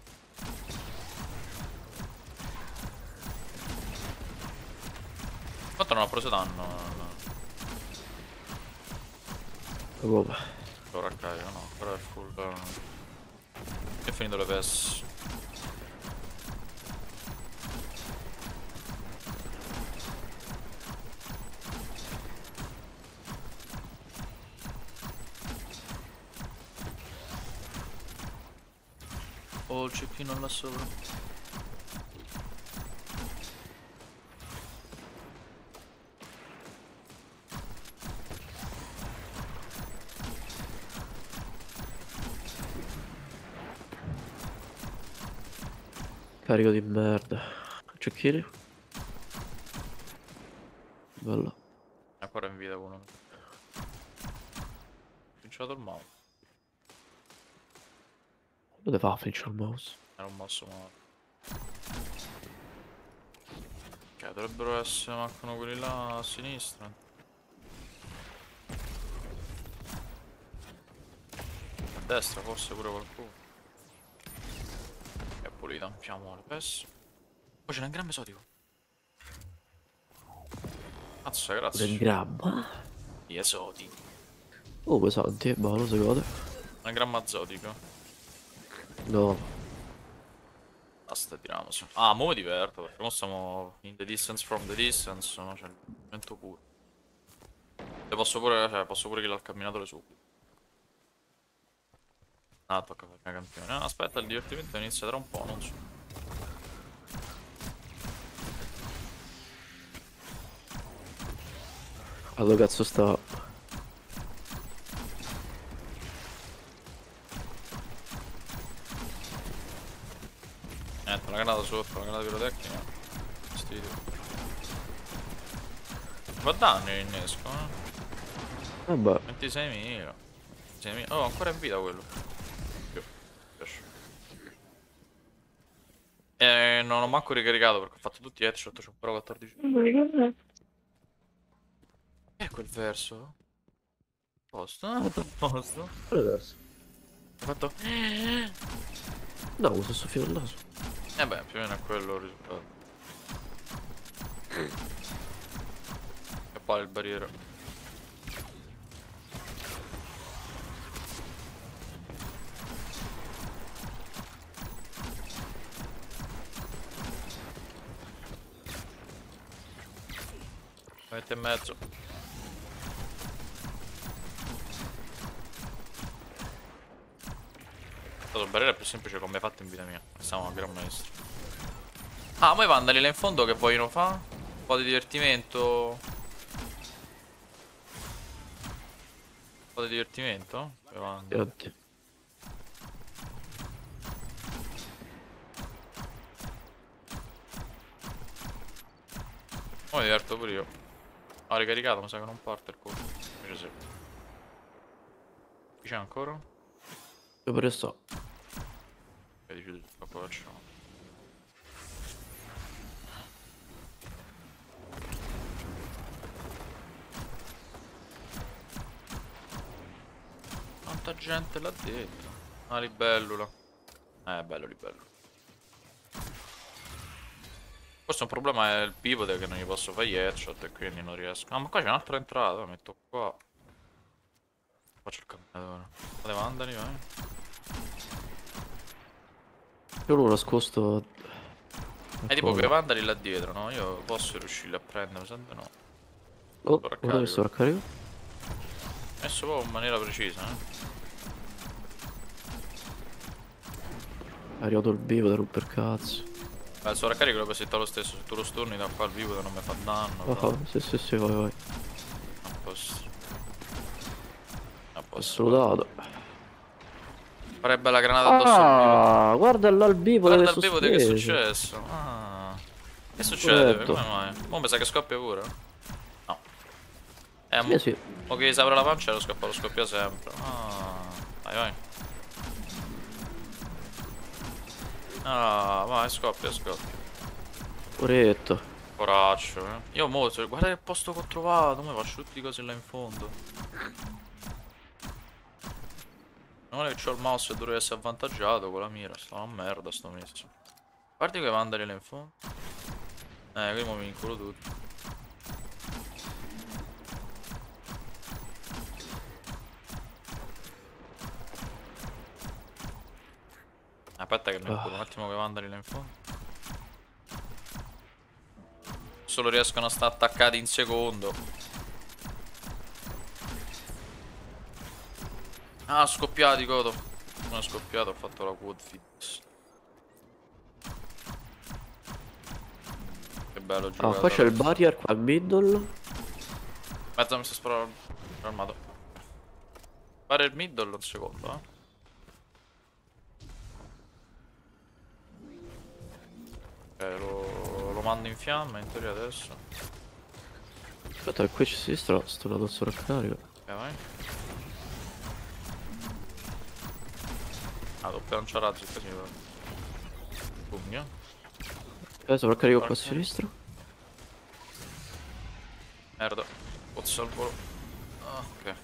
Quanto non ha preso danno? No. Come? Ora carico, no, ancora è full. uh, È finito le P S. Oh, il cecchino là sopra. Carico di merda. Cecchini? Bello. Ancora in vita uno. Ho pinciato il mouse. Dove fa a finire il mouse? Era un mosso male. Ok, dovrebbero essere mancano quelli là a sinistra. A destra forse pure qualcuno. È pulita, ampiamo le P S. Poi ce n'è un gran esotico. Mazza, Del grazie. gramma? Gli esoti. Oh, pesanti, buono, si gode. Una gramma esotica. No. Basta, tiriamoci. Ah, mo mi diverto perché mo siamo in the distance from the distance. No? C'è il momento puro. E posso pure, cioè, posso pure killare il camminatore subito. Ah, tocca farmi la campione. Ah, aspetta, il divertimento inizia tra un po', non so. Allora cazzo sta. Niente, una granata sotto, una granata pirotecnica. Fastidio. Va danni l'innesco, eh. Vabbè. ventiseimila. ventiseimila. Oh, ancora in vita quello. Più. Piace. E non ho manco ricaricato perché ho fatto tutti gli headshot, c'ho ancora quattordici. Che è quel verso? Posto? Ah, a posto. Adesso. Ho fatto. No, mi sto soffiando il naso. Eh beh, più o meno è quello il risultato. E poi il barriere. Mette in mezzo. Il barriere è più semplice come hai fatto in vita mia. Siamo a gran maestro. Ah, ma i vandali là in fondo che vogliono fa? Un po' di divertimento. Un po' di divertimento? I vandali. Senti. Oh, mi diverto pure io. Ho ricaricato, mi sa che non parte il colpo. Invece sì. Qui c'è ancora? Io pure sto. Che dici tu? Troppo facciamo. Quanta gente l'ha detto. Ah, libellula. Eh, bello libello. Forse un problema è il pivote che non gli posso fare gli headshot e quindi non riesco. Ah, ma qua c'è un'altra entrata, la metto qua. Faccio il camminatore. Fate vandali, vai. C'è uno nascosto. È tipo Ecco, quei vandali là dietro, no? Io posso riuscirli a prendere, sempre no. oh, Ora guarda che carico. sovraccarico. Messo proprio in maniera precisa, eh. È arrivato il vivo da romper cazzo. Beh, il sovraccarico lo puoi settare lo stesso. Se tu lo sturni da qua al vivo non mi fa danno. Oh, Però. oh, sì, sì, sì, vai, vai. A posto. A Ho posto. salutato. Farebbe la granata addosso al vivo. Ah, guarda là il vivo Guarda dove al vivo di che è sospeso. successo. Ah. Che succede? Corretto. Come mai? Mo mi sa che scoppia pure. No. Eh, Sì, mo. sì. Mo che gli si apre la pancia lo scoppia, lo scoppia sempre. Ah. Vai, vai. Ah, vai, scoppia, scoppia. Corretto. Poraccio, eh. Io mo, se- guarda che posto che ho trovato. Come faccio tutti i cosi là in fondo. Non è che c'ho il mouse e dovrei essere avvantaggiato con la mira. Sta una merda sto messo. Guardi quei vandali là in fondo. Eh, qui mo mi inculo tutto. Aspetta che mi inculo un attimo quei vandali là in fondo. Solo riescono a stare attaccati in secondo. Ah, scoppiati, Coto. Non è scoppiato, ho fatto la quad fitness. Che bello Ah, giocato. qua c'è il barrier qua al middle. Mezzo mi sta sparando armato. Fare il middle un secondo, eh. Ok, lo, lo mando in fiamme in teoria adesso. Aspetta, qui c'è sinistra, sto lato sovraccarico. Ok, vai. Ah, doppio lanciarazzi così. Pugno. Eh, sovraccarico qua a Ok. sinistra. Merda. Pozzo al volo. Ah, ok.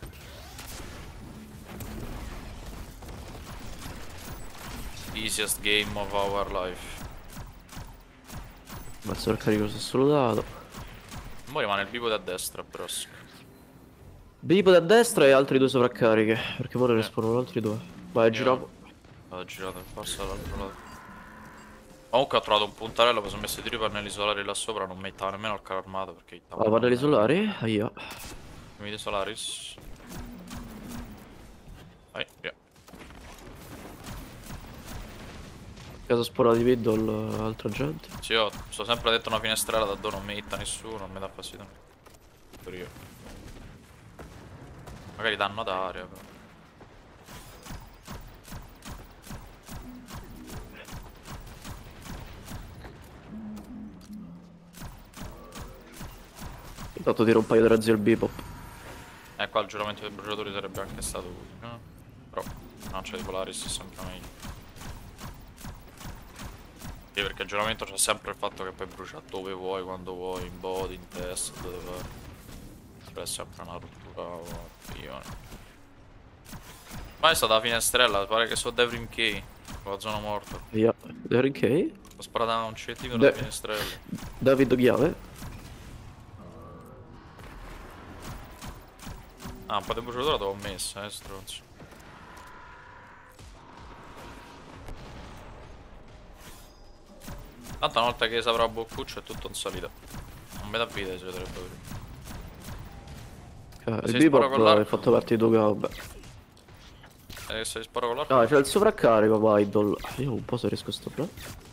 Easiest game of our life. Ma il sovraccarico sto salutato. Mo rimane il bipode a destra, bros. Bipo da destra e altri due sovraccariche. Perché ora ne Eh. spawnano altri due. Vai, Io- giriamo. Vado girato, passa dall'altro lato. Comunque ho trovato un puntarello, mi sono messo i pannelli solari là sopra, non mettava nemmeno il carro armato perché gli Ah, pannelli solari? Aia. Mi Solaris. Vai, via. Casa spora di middle, altra gente. Sì, io sto sempre dentro una finestrella da dove non mi hitta nessuno, non mi dà fastidio. Per io. Magari danno ad aria, però. Intanto tiro un paio di razzi al bebop. Eh, qua il giuramento dei bruciatori sarebbe anche stato utile, no? Però, non c'è di Polaris, è sempre meglio. Sì, perché il giuramento c'è sempre il fatto che puoi bruciare dove vuoi, quando vuoi, in body, in testa, dove vuoi. Però è sempre una rottura o coglione. Ma è stata la finestrella, pare che so Devrim K, con la zona morta. Via. Darren K. Ho sparato a un centimetro De- dalla finestrella. David Ghiave. Ah, un po' di bruciatura te l'ho messa, eh, stronzo. Tanto una volta che saprà boccuccio è tutto in salita. Non mi dà vita si vedrebbe prima. Eh, Se il sparo bebop con l'arco- è fatto parte di due gambe. E se sparo con l'arco... Ah, c'è il sovraccarico, vai, idol. Io un po' se riesco a stoppare.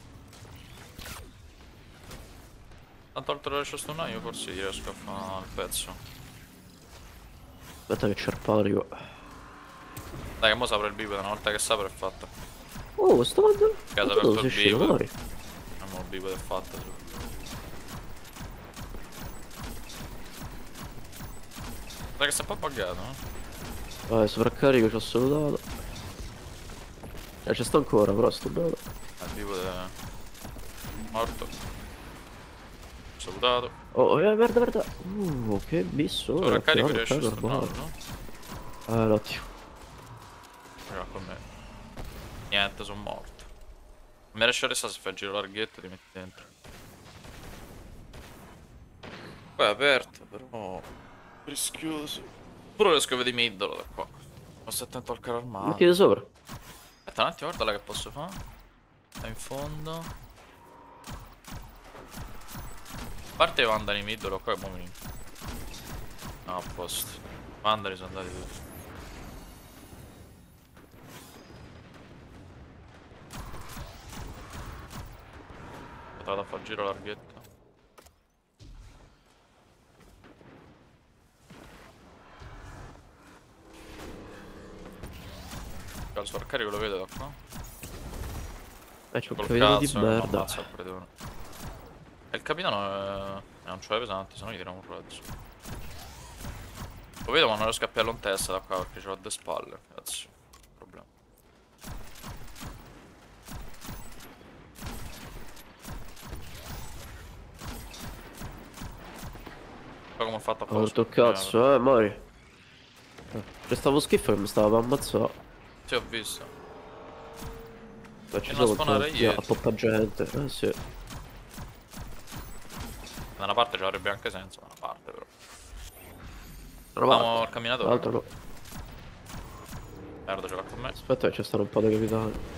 Tanto altro riesco a stunnare io forse gli riesco a fare il pezzo. Aspetta che c'è il parico. Dai che mo s'apre il bipede, una volta che s'apre è fatta. Oh, sto mandando. Che ha Ma tu aperto dove il sei uscito, bipede. dai? E mo il bipede è fatta. Sì. Dai che sta un po' buggato, eh. Vai, sovraccarico, ci ho salutato. Eh, ci sto ancora, però sto bene. Il bipede è morto. Salutato. Oh, eh, merda, merda. Uh, che bisso. Sovraccarico eh, riesce a tirato, stunnarlo, tirato, no? Eh, l'ottimo. Raga con me. Niente, sono morto. Mi riesce a restare se fai il giro larghetto e ti metti dentro. Poi è aperto, però rischioso. Però riesco a vedere i middle da qua. Sto attento al carro armato. Mettiti sopra. Aspetta un attimo, guarda che posso fare. Sta in fondo. A parte i vandali mid, lo qua e poi mi... No, a posto. I vandali sono andati tutti. Vado a far giro larghetto. Il suo carico lo vedo da qua. Eh, c'ho un Col capitano di cazzo, non merda. ammazza il predone. E il capitano è... è un cielo pesante, se no gli tiriamo un razzo. Lo vedo ma non riesco a piarlo in testa da qua perché ce l'ho a due spalle. Cazzo. Problema. Poi come ho fatto a Ho fare lo detto scoppio? cazzo, eh, Mori. Eh, Restavo schifo che mi stava per ammazzare. Sì, ho visto. Ma ci E sono non spawnare tanti ieri. a poppa gente. Eh sì. Da una parte ci avrebbe anche senso, da una parte però. Una Andiamo parte. al camminatore. L'altra no. Merda, ce l'ha con me. Aspetta che c'è stato un po' di capitani.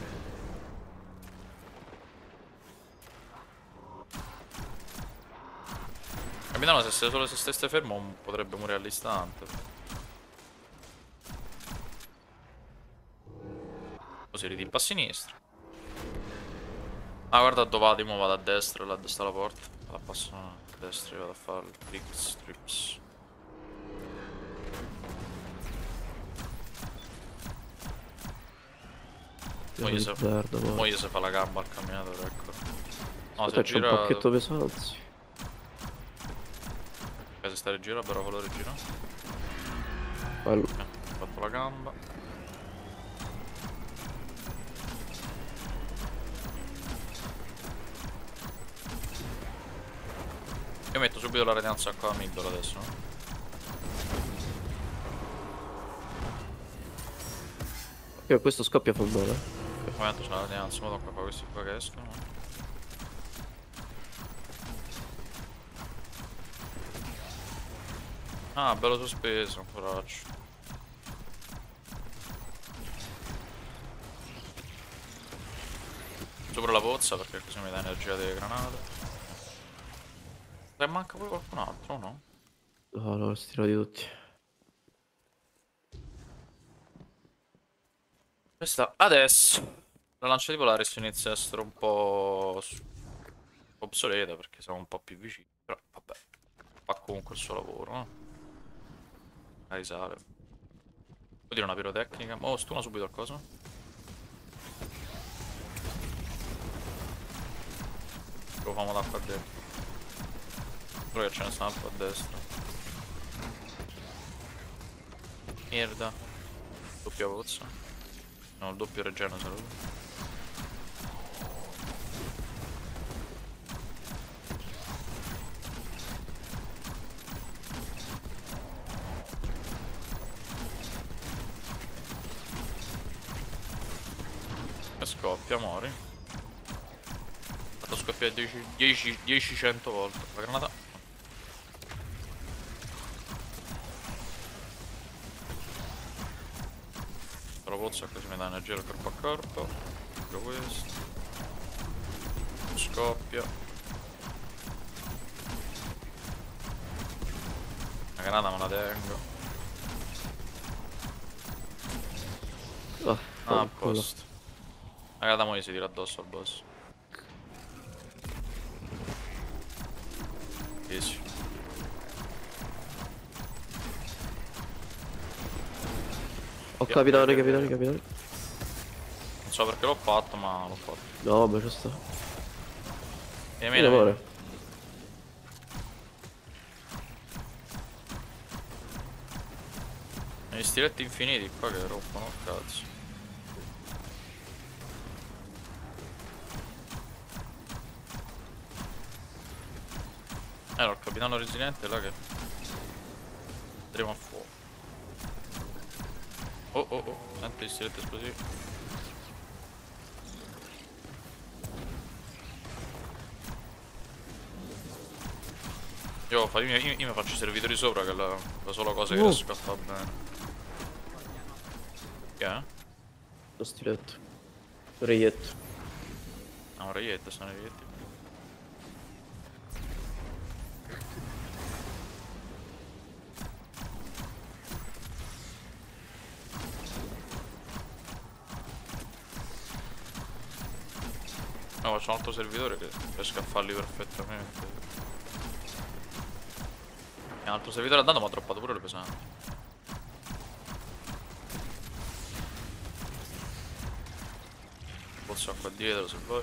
Capitano, se solo se stesse fermo potrebbe morire all'istante. Così ritimpa a sinistra. Ah, guarda dove vado, mo vado a destra, là dove sta la porta. Vado a passare a destra e vado a fare il trips, trips. Mo gli, se... Merda, mo ma. gli si fa la gamba al camminatore, ecco. No, Aspetta, se c'è un gira... pacchetto pesante. Se sta a gira, però quello rigira. Bello. Eh, ho fatto la gamba. Io metto subito la radianza qua a middle adesso, no? Ok, questo scoppia fa male. Al momento c'è la radianza, ma qua questi qua che escono. Ah, bello sospeso, un poraccio. Sopra la pozza perché così mi dà energia delle granate. E manca pure qualcun altro, o no? No, no, sti tirati tutti. Questa adesso. La lancia di Polaris inizia a essere un po'... un po' obsoleta perché siamo un po' più vicini. Però vabbè. Fa comunque il suo lavoro, no? La risale. Vuol dire una pirotecnica? Oh, stuna subito a cosa? Proviamo da qua dentro. Però che ce ne sta un altro a destra. Merda. Doppia pozza. No, il doppio regeno saluto. E scoppia, mori. Fatto scoppiare dieci cento volte. La granata. La pozza così mi dà energia al corpo a corpo. Proprio questo. Scoppia. La granata me la tengo. Ah, Ah, a fanculo. posto. La granata mo gli si tira addosso al boss. Easy. Oh, capitani, capitani, capitani. Non so perché l'ho fatto, ma l'ho fatto. No, vabbè, ci sta. E Vieni, amore. gli stiletti infiniti qua che rompono il cazzo. Eh no, il capitano resiliente è là che andremo a fuoco. Oh oh oh, senti gli stiletti esplosivi. Io, fa- io, io- io mi faccio i servitori sopra che è la, la sola cosa che Oh. riesco a fare bene. Che è? Lo stiletto. Orecchietto. Ah, un reietto, sono reietti. No, faccio un altro servitore che riesco a farli perfettamente. E un altro servitore andando mi ha droppato pure le pesanti. Posso qua dietro se vuoi.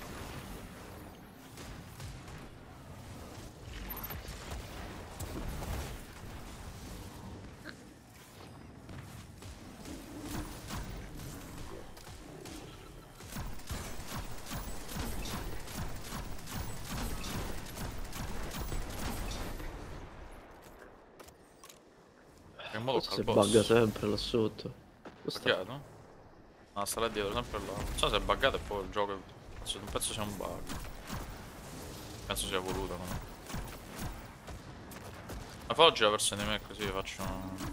In modo Questo che si il boss. bugga sempre là sotto. Questo Buggato? Ah, sta là dietro, sempre là. Non so se è buggato e poi il gioco. Penso, non penso sia un bug. Penso sia voluto, no? Ma poi oggi la versione di me così faccio una,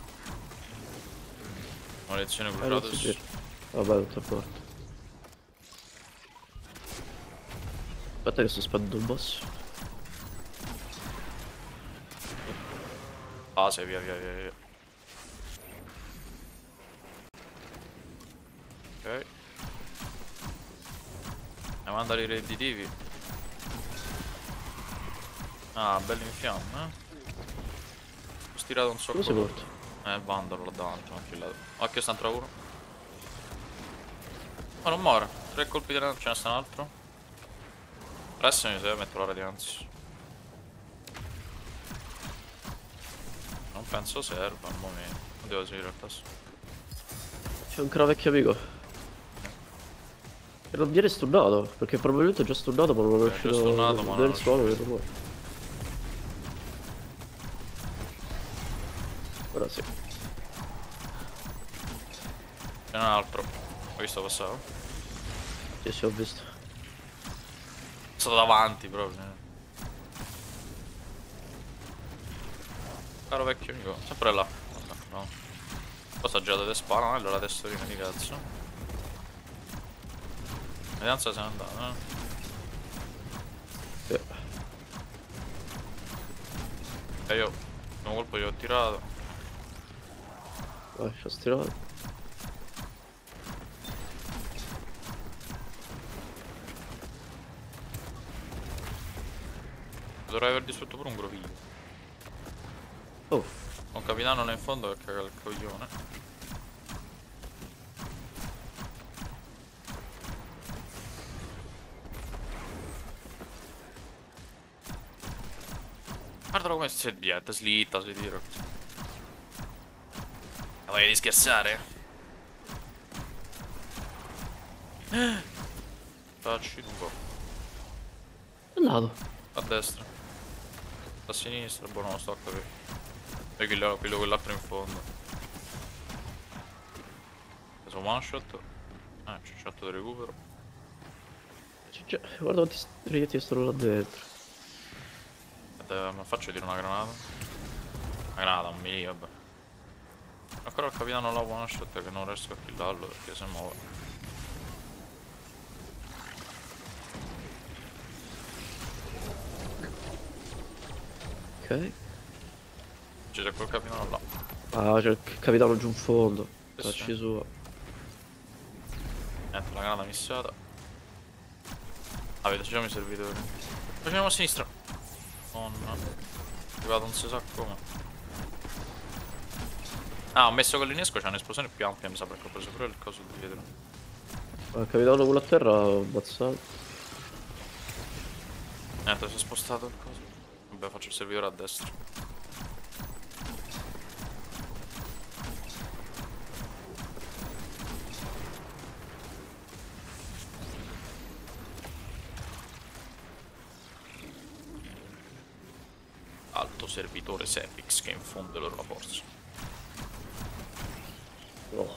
una lezione Eh, non cruciata. si gira. Vabbè, tutto a porta. Aspetta che sto spandendo un boss. Base, via via via via. Ok. E manda i redditivi. Ah, belli in fiamme, eh. Ho stirato un Come si sacco. porta? Eh, il vandalo là davanti, mi ha killato. Occhio, sta entra uno. Ma non muore. Tre colpi di ranzo, ce ne sta un altro. Pressami se metto la radianza. Non penso serva al momento. Non devo seguire il tasto. C'è ancora vecchio amico. E non viene stunnato, perché probabilmente è già stunnato ma non è Eh, riuscito già stunnato, a ma non vedere è il suono riuscito. che non muore. Ora sì. C'è un altro. Ho visto passare. Sì, sì, ho visto. È stato davanti proprio. eh. Caro vecchio amico. Sempre là. Vabbè, no. Poi sta già da spara, no? Allora testolina di cazzo. Vediamo se se n'è andato, eh. Sì. E io. Un colpo gli ho tirato. Vai, ci ho stirato. Dovrei aver distrutto pure un groviglio. Oh, Un capitano là in fondo che caga il coglione. Guardalo come si è dieta, slitta, si tira. Ma voglio di scherzare? Facci un po'. è andato. A destra. A sinistra, boh, non lo sto a capire. E quello, quello quell'altro in fondo. Ho preso un one shot. Ah, c'è un shot di recupero. C'è- c'è- Guarda quanti rieti stanno là dentro. Aspetta, mi faccio dire una granata. Una granata, un mini, vabbè. Ancora il capitano là one shot che non riesco a killarlo perché si muove. Ok. C'è quel capitano là. Ah, c'è il capitano giù in fondo. Sì, Tacci sì. sua. Niente, la granata missata. Ah, vedo, facciamo i servitori. Facciamo a sinistra. Oh no. È arrivato non si sa come. Ah, ho messo con l'innesco, c'è un'esplosione più ampia, mi sa, perché ho preso pure il coso di dietro. Ah, il capitano quello a terra ho ammazzato. Niente, si è spostato il coso. Vabbè, faccio il servitore a destra. Alto servitore Sepix che infonde la loro forza. No.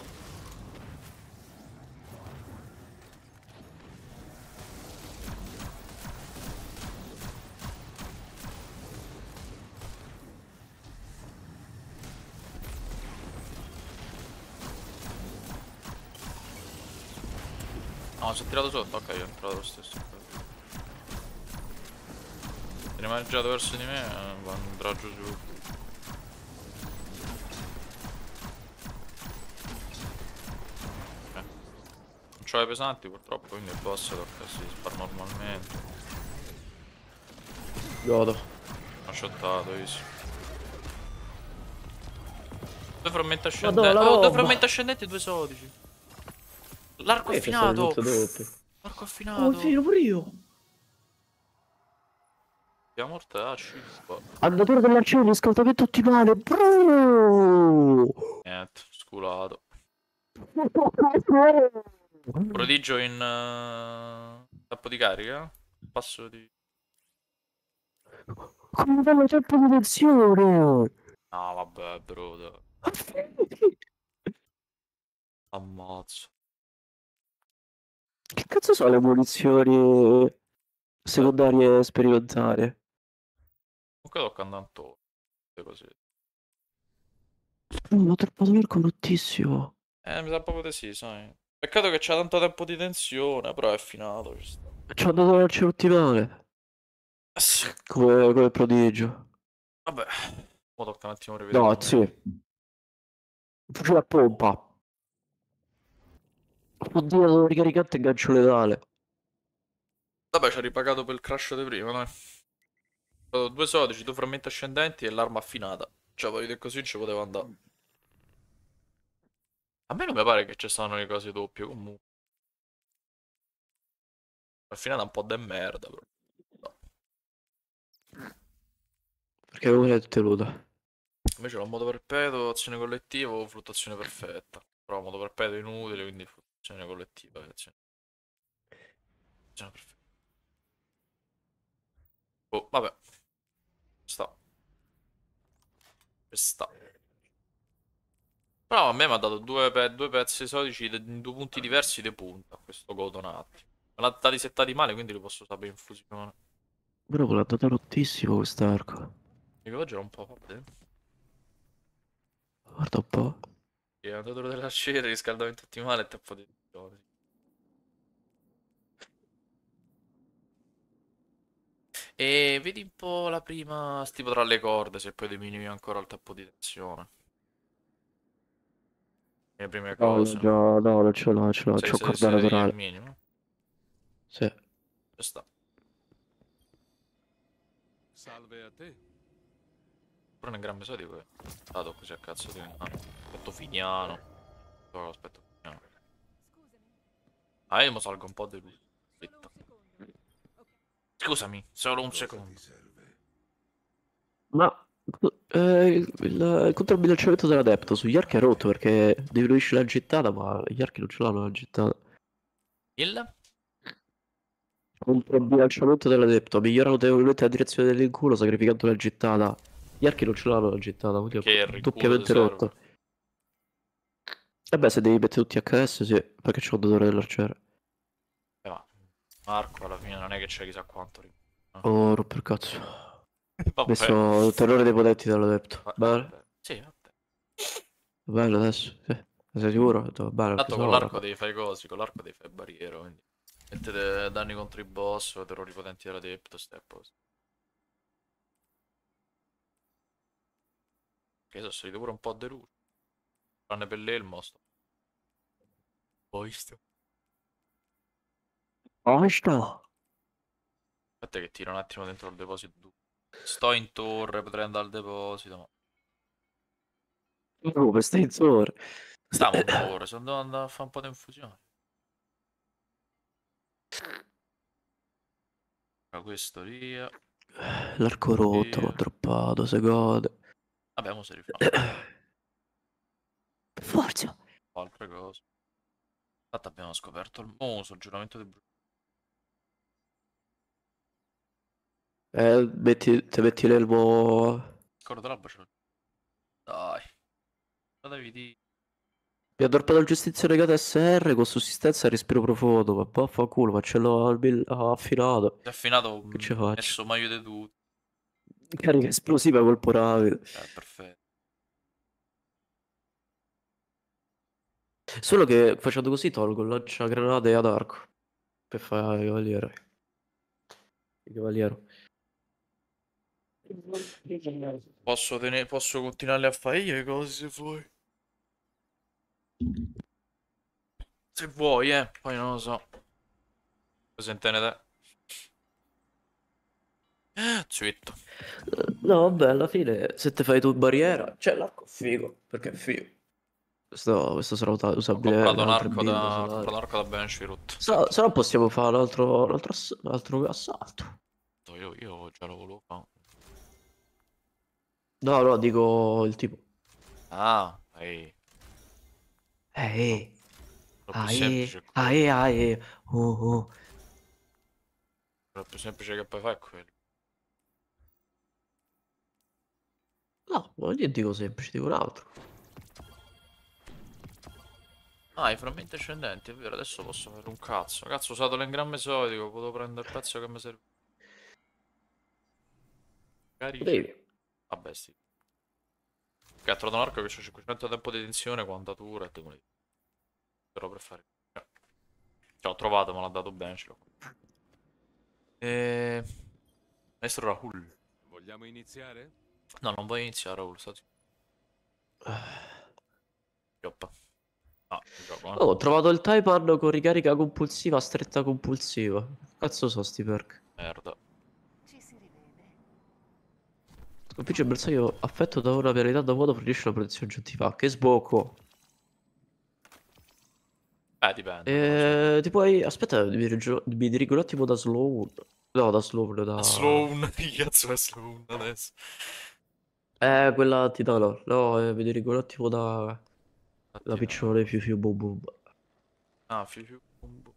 No, si è tirato sotto, ok, io ho tirato lo stesso. Se rimane già verso di me, eh, andrà giù giù. Non c'ho le pesanti purtroppo, quindi il boss tocca si spara normalmente. Godo. Ho shottato, easy. Due frammenti Madonna, ascendenti. la Oh, due roba! frammenti ascendenti e due sodici. L'arco Eh, c'è stato il affinato! tutto doppio. L'arco Oh, affinato! sì, pure io! Siamo mortacci. Boh, Andatore dell'arciere di scaldamento ottimale, bro! niente, sculato. Prodigio in uh, tappo di carica? Passo di... Come bello tempo di lezione! No, vabbè, bro. dai. Ammazzo. Che cazzo sono le munizioni Beh, secondarie sperimentali? comunque tocca andare intorno. Così. Oh, ma troppo l'arco bruttissimo. Eh, mi sa proprio di sì, sai. Peccato che c'ha tanto tempo di tensione, però è finato. Ci sta. Ci ho dato l'arciere ottimale. Eh sì. Come, come prodigio. Vabbè. Ora tocca un attimo rivedere No, la sì. meta. Fucile a pompa. Oddio, ricaricante e gancio letale. Vabbè, ci ha ripagato per il crash di prima, dai. Ho dato due sodici, due frammenti ascendenti e l'arma affinata. Cioè, voglio dire così ci poteva andare. A me non mi pare che ci stanno le cose doppie, comunque. Affinata è un po' de merda, però. No. Perché non è tenuta. Invece l'ho modo perpetuo, azione collettiva o fluttuazione perfetta. Però modo perpetuo è inutile, quindi fluttuazione collettiva. Azione, azione perfetta. Oh, vabbè. Sta. Sta. Però a me mi ha dato due, pe due pezzi sodici de- in due punti diversi di punta. Questo godo un attimo. Me l'ha dati settati male, quindi li posso sapere in fusione. Però l'ha dato rottissimo quest'arco. Dico, oggi era un po' vabbè. Guarda un po'. È andato della cera, riscaldamento ottimale e tempo di tensione. E vedi un po' la prima, tipo tra le corde, se poi diminui ancora il tempo di tensione. Le prime No, cose. no, già, no, non ce l'ho, ce l'ho, sei c'ho sei corda sei il naturale. minimo. Sì. Ci sta. Salve a te. Però nel gran meso di poi. Stato così a cazzo di... Ah, aspetto finiano. Oh, aspetto finiano. Ah, io mi salgo un po' di lui. Aspetta. Scusami, solo un Cosa secondo. ti serve? Ma eh, il, il, il controbilanciamento dell'adepto sugli archi è rotto perché diminuisce la gittata, ma gli archi non ce l'hanno la gittata. Il? Controbilanciamento dell'adepto, migliora notevolmente la direzione dell'inculo sacrificando la gittata. Gli archi non ce l'hanno la gittata, quindi è Che co- il riculo ti doppiamente serve? rotto. E beh, se devi mettere tutti H S, sì, perché c'è un datore dell'arciere. Eh, ma Marco alla fine non è che c'è chissà quanto. ri- no. Oh, romper cazzo. Vabbè. Messo il terrore dei potenti dell'adepto. Va- Bene? vabbè. Sì, vabbè. Bello adesso? Sì. Sei sicuro? Ho detto, va bene, perché Tanto con sennò l'arco raga. devi fare cosi, con l'arco devi fare barriere, quindi. Mettete danni contro i boss, terrori potenti dell'adepto, step. Che sono salito pure un po' deluso. Tranne per l'elmo sto. Poi sto. Oh, sta. Aspetta che tiro un attimo dentro il deposito. Sto in torre, potrei andare al deposito, ma... Come stai in zona? Stiamo in torre, se devo andare a fare un po' di infusione. Ma questo via. L'arco rotto, l'ho Via. droppato, se gode. Vabbè, mo si rifà. Forza. Altre cose. Infatti abbiamo scoperto il muso, giuramento di Bruno. Eh, metti, te metti l'elmo. Il coro dell'alba ce l'ho. Dai. Lo devi dire. Mi ha droppato il giustizia legata S R con sussistenza e respiro profondo. Ma vaffanculo, ma ce l'ho al bil- affinato. Si è affinato, Che mh, ci faccio? messo meglio di tutti. Carica esplosiva colpo rapido. Eh, perfetto. Solo che facendo così tolgo il lanciagranate ad arco. Per fare il cavaliere. Il cavaliere. Posso, tenere, posso continuare a fare io le cose se vuoi. Se vuoi, eh. Poi non lo so. Cosa intende te? Zitto. No, vabbè, alla fine se te fai tu barriera, c'è l'arco figo, perché è figo. Questo, questo sarà usa- Ho usabile in comprato un altre arco build da. Ho solari. comprato un arco da Benchirut. Se no se no possiamo fare un altro, un altro, ass- un altro assalto. Io, io già lo volevo fare. No, no, dico il tipo. Ah, ehi. Eh, È più ah, semplice eh, è ah, quello. eh, ah, eh, oh, oh. È più semplice che puoi fare è quello. No, ma io dico semplice, dico un altro. Ah, i frammenti ascendenti, è vero, adesso posso fare un cazzo. Cazzo, ho usato l'engramme esotico, potevo prendere il pezzo che mi serve. Carici. Vedi? Vabbè, sì. Che ha trovato un arco che c'ha cinquecento tempo di tensione, quantatura e demolito. Però per fare. Cioè, l'ho trovato, me l'ha dato bene, ce l'ho. E... Maestro Rahul. Vogliamo iniziare? No, non voglio iniziare, Rahul, sta zitto. Gioppa. Ah, il gioco, eh. Oh, ho trovato il Taipan con ricarica compulsiva, stretta compulsiva. Cazzo so sti perk. Merda. Ci si rivede. Sconfigge il bersaglio affetto da una penalità da vuoto, fornisce una protezione aggiuntiva. Che sbocco. Eh, dipende, però sì. Eh, ti puoi... Aspetta, mi, rigio- mi dirigo un attimo da Slow. No, da Slow, A da... Sloan, che cazzo è Sloan adesso? Eh, quella titano. No, eh, mi dirigo un attimo da... La Infatti no. piccione fiu fiu bum bum. Ah, fiu fiu combo.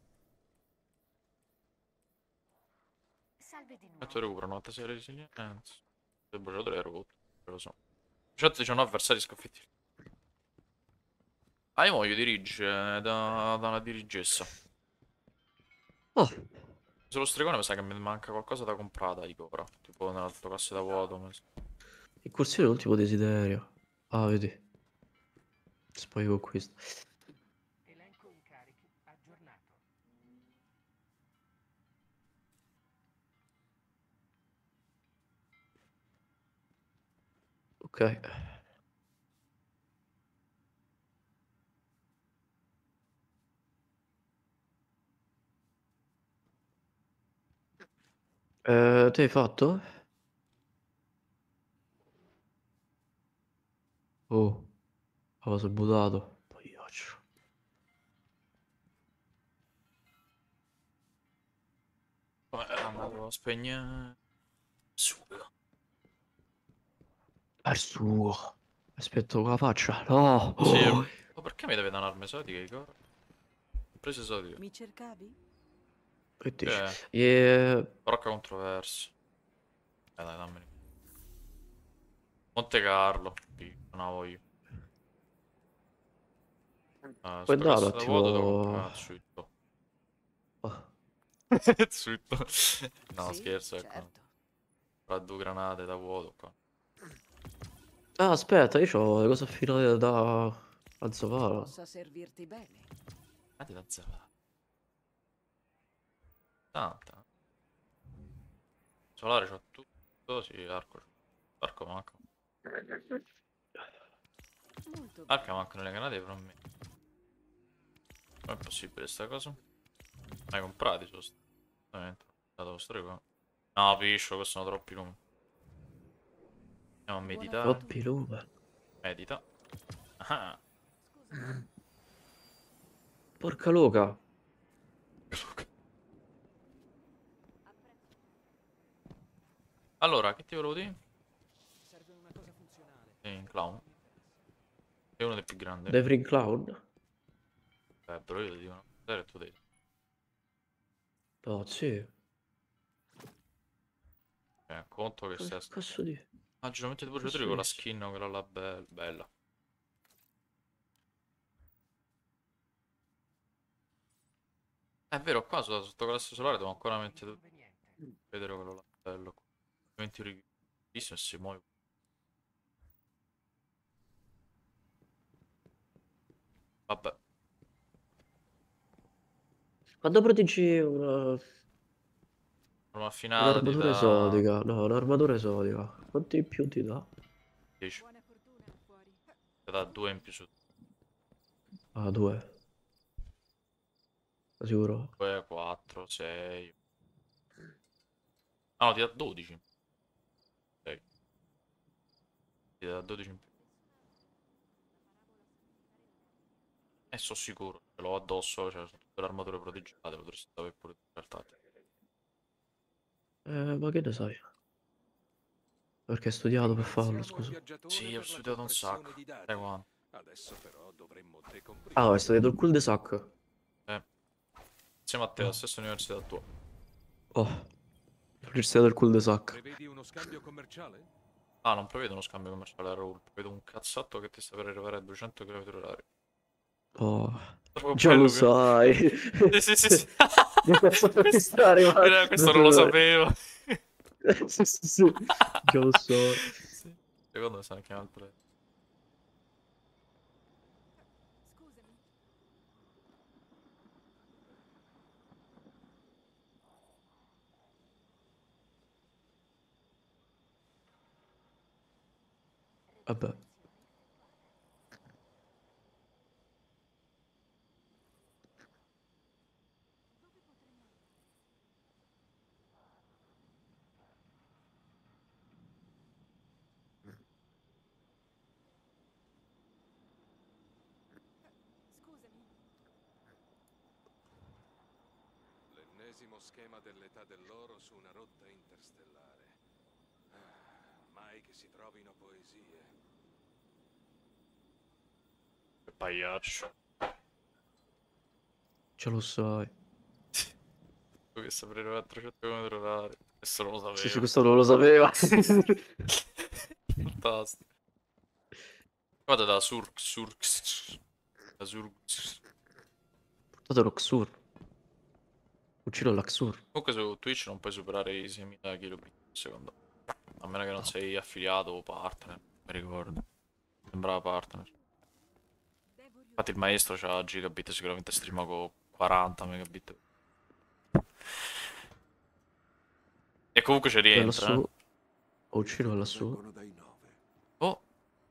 Salve di nuovo. Metto recupero novantasei resilienza. Il bruciatore è rotto, lo so. centodiciannove avversari sconfitti. Ah, io voglio dirigere da, da una dirigessa. Oh, Sullo stregone mi sa che mi manca qualcosa da comprare da Igora. Tipo nell'autoclasse da vuoto. mi sa. incursione è l'ultimo desiderio. Ah, vedi. Poi conquista. Elenco incarichi aggiornato. Ok. Eh, te hai fatto? Oh, avevo sono buttato. Poi faccio. Come è andato a spegnere? Sugo. È il suo. Aspetta, con la faccia. No. Sì, Oh, ma perché mi deve dare un'arma esotica, Igor? Ho preso esotica. Mi cercavi? che dici? Eh, Eh, Rocca controverso. Eh dai, dammeli. Monte Carlo. Sì, non la voglio. Ah, puoi sto andare un cazzo da vuoto da attimo. comprare. Zitto. Oh. Zitto. No, Sì, scherzo, ecco. certo. Fra due granate da vuoto qua. Ah, aspetta, io ho le cose affinate da Azzavara. Possa servirti bene. Granate da zero. Tanta. Solare c'ho tutto. Sì, arco. Arco manca. Molto Arco bene. mancano le granate però a me. Com'è possibile sta cosa? Mai comprati sono st- veramente. Dato lo stregone. No, piscio, questi sono troppi lunghi. Andiamo a Buona meditare. Troppi fortuna. lume. Medita. Ah. Scusami. Porca loca. Allora, che ti volevo dire? Serve una cosa funzionale. Sei un clown. Sei uno dei più grandi. Devrin Clown? Eh, però io ti dico una cosa e tu devi. No, sì. Eh, conto che Che stai. cazzo di... Ah, giramente di Che bruciatori cazzo con la dici? skin, quella là be- bella. È vero, qua su- sotto classe solare devo ancora mettere tutto. Inconveniente. Vedere quello là bello. Altrimenti richiamo e si muove. Vabbè. Quando proteggi una... Arma affinata ti un'armatura dà esotica, no, un'armatura esotica. Quanto in più ti dà? dieci, Buona fortuna fuori. ti dà due in più su Ah, due. Sicuro? due, quattro, sei. Ah, no, ti dà dodici. sei. Ti dà dodici in più. E sono sicuro, ce l'ho addosso, cioè, sono tutte le armature proteggiate, potresti avere pure tu in realtà. Eh, ma che ne sai? Perché hai studiato per farlo, Ringraziamo il scusa. viaggiatore Sì, ho per la studiato un compressione sacco. di Sai dati. quanto? Adesso però dovremmo Ah, hai decomprimere. studiato il cul-de-sac. Eh, insieme a te, la Oh, stessa università tua. oh, l'università del cul-de-sac. Prevedi uno scambio commerciale? Ah, non prevedo uno scambio commerciale a Raul, prevedo un cazzotto che ti sta per arrivare a duecento chilometri orari. Oh, Proprio già lo bello che... sai. Sì, sì, sì, sì. Questo mi Questo, sta arrivando. eh, questo non lo sapevo. Sì, sì, sì, già lo so. Sì. Secondo me sono anche altre. Scusami. Vabbè. Scusami. L'ennesimo schema dell'età dell'oro su una rotta interstellare. Ah, mai che si trovino poesie. Che pagliaccio. Già lo sai. Tu che sta per arrivare a trecento chilometri orari. Questo non lo Sì, sì, sapevo. questo non lo sapeva. Fantastico. Guarda da Surk, Surk, da Surk. Portate l'Oxur. Uccido l'Axur. Comunque su Twitch non puoi superare i seimila kilobit al secondo. A meno che non sei affiliato o partner. Mi ricordo. Sembrava partner. Devo Infatti il riuscire. maestro c'ha gigabit, sicuramente streama con quaranta megabit. E comunque ci È rientra, lassù. eh. Uccido lassù. Vengono dai nove. Oh.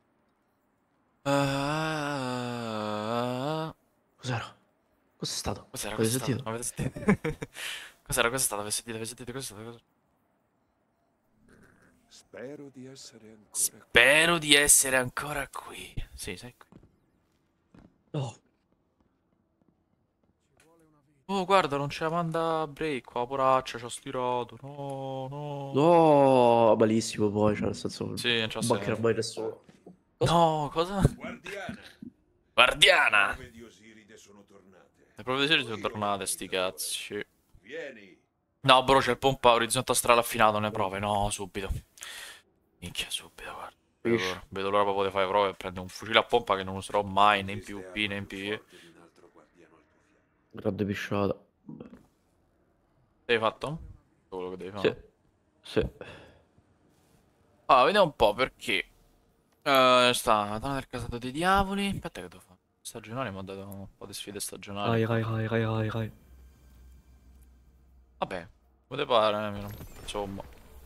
Ah. Cos'era? Cos'è stato? Cos'era? Avete Cos'è stato? sentito? Avete sentito? Cos'era? Cos'è stato? Avete sentito? Avete sentito? Cos'è stato? Cos'è- Spero di essere ancora qui. Spero di essere ancora qui. Sì, sei qui. No. Oh, guarda, non c'è Amanda Break qua, poraccia, ci ha stirato. No, no. No, malissimo poi, cioè nel senso, non Sì, non c'ha mancherà senso. mai nessuno. Cosa? No, cosa? Guardiana, Guardiana! prove di Osiride sono tornate. Le prove di serie sono Io, tornate, sti imitatore. cazzi. Vieni. No, bro, c'è il pompa orizzonte astrale affinato, ne prove. No, subito. Minchia, subito, guarda. Vedo Fish. l'ora. Vedo l'ora proprio di fare prove e prendere un fucile a pompa che non userò mai, né in Esiste PvP arma né in più PvE. forte di un altro guardiano al tuo fianco. Grande pisciata. L'hai fatto? Quello che devi Sì. fare. Sì. Ah, vediamo un po' perché. Eh, sta Madonna del Casato dei Diavoli. Aspetta che devo fare. Stagionali mi ha dato un po' di sfide stagionali. Rai, rai, rai, rai, rai, rai. Vabbè, come te pare, eh, mio. Insomma.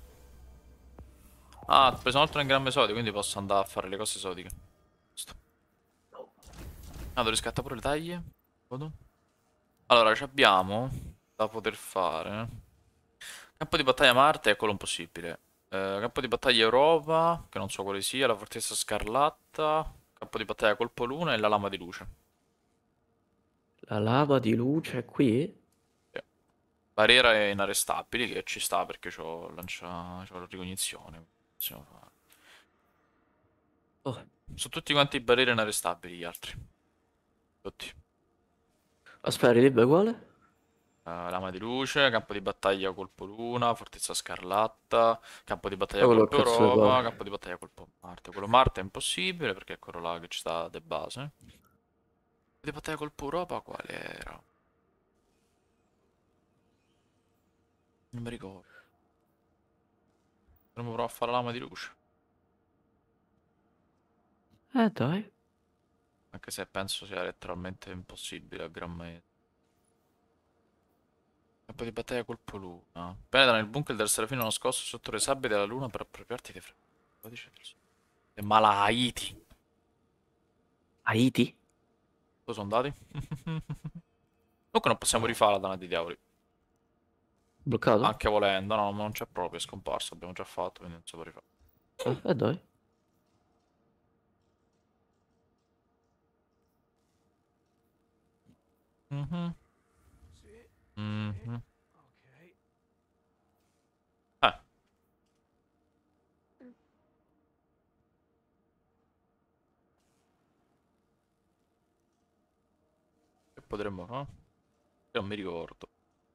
Ah, ho preso un altro engrammo esotico, quindi posso andare a fare le cose esotiche. Giusto. Ah, devo riscattare pure le taglie. Vado. Allora, ci abbiamo da poter fare. Campo di battaglia Marte è quello impossibile. Eh, campo di battaglia Europa, che non so quale sia, la fortezza scarlatta. Campo di battaglia colpo luna e la lama di luce. La lava di luce è qui? Sì. Barriera inarrestabili, che ci sta perché c'ho lancia... c'ho la ricognizione. Possiamo fare. Oh. Sono tutti quanti barriere inarrestabili gli altri. Tutti. Aspetta, ridimmi quale? Eh, lama di luce, campo di battaglia colpo luna, fortezza scarlatta, campo di battaglia Ma quello colpo che cazzo mi Europa, pare. campo di battaglia colpo Marte. Quello Marte è impossibile perché è quello là che ci sta de base. Campo di battaglia colpo Europa quale era? Non mi ricordo. Dovremmo provare a fare la lama di luce. Eh dai. Anche se penso sia letteralmente impossibile a gran maestro. Campo di battaglia colpo luna. Penetra nel bunker del serafino nascosto sotto le sabbie della luna per appropriarti dei freni. Codice del suo. E mala Haiti. Haiti? Dove sono andati? Comunque non possiamo rifare la dana dei diavoli. Bloccato? Anche volendo, no, non c'è proprio, è scomparso. Abbiamo già fatto, quindi non si può rifare. Eh, eh, dai. Mhm. Sì, Mhm. ok. Eh, che potremmo fare? Io non mi ricordo.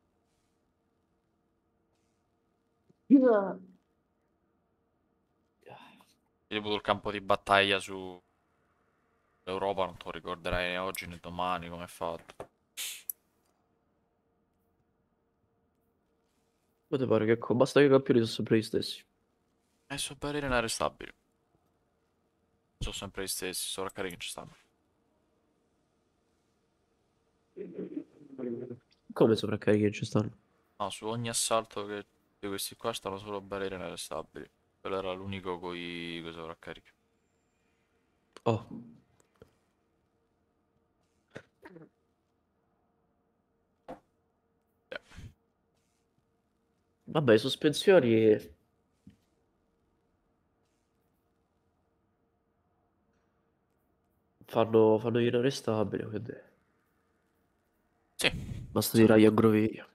Io ho avuto il campo di battaglia su Europa, non te lo ricorderai né oggi né domani come è fatto. Ma ti pare che co- basta che i campioni sono sempre gli stessi. E so parere inarrestabili. Sono sempre gli stessi, sovraccarichi che ci stanno. Come sovraccarichi ci stanno? No, su ogni assalto che di questi qua stanno solo barriere inarrestabili. Quello era l'unico coi, coi sovraccarichi. Oh. Eh, Vabbè, sospensioni fanno, fanno gli inarrestabili, quindi Sì, basta sì, tirare gli aggroviglia.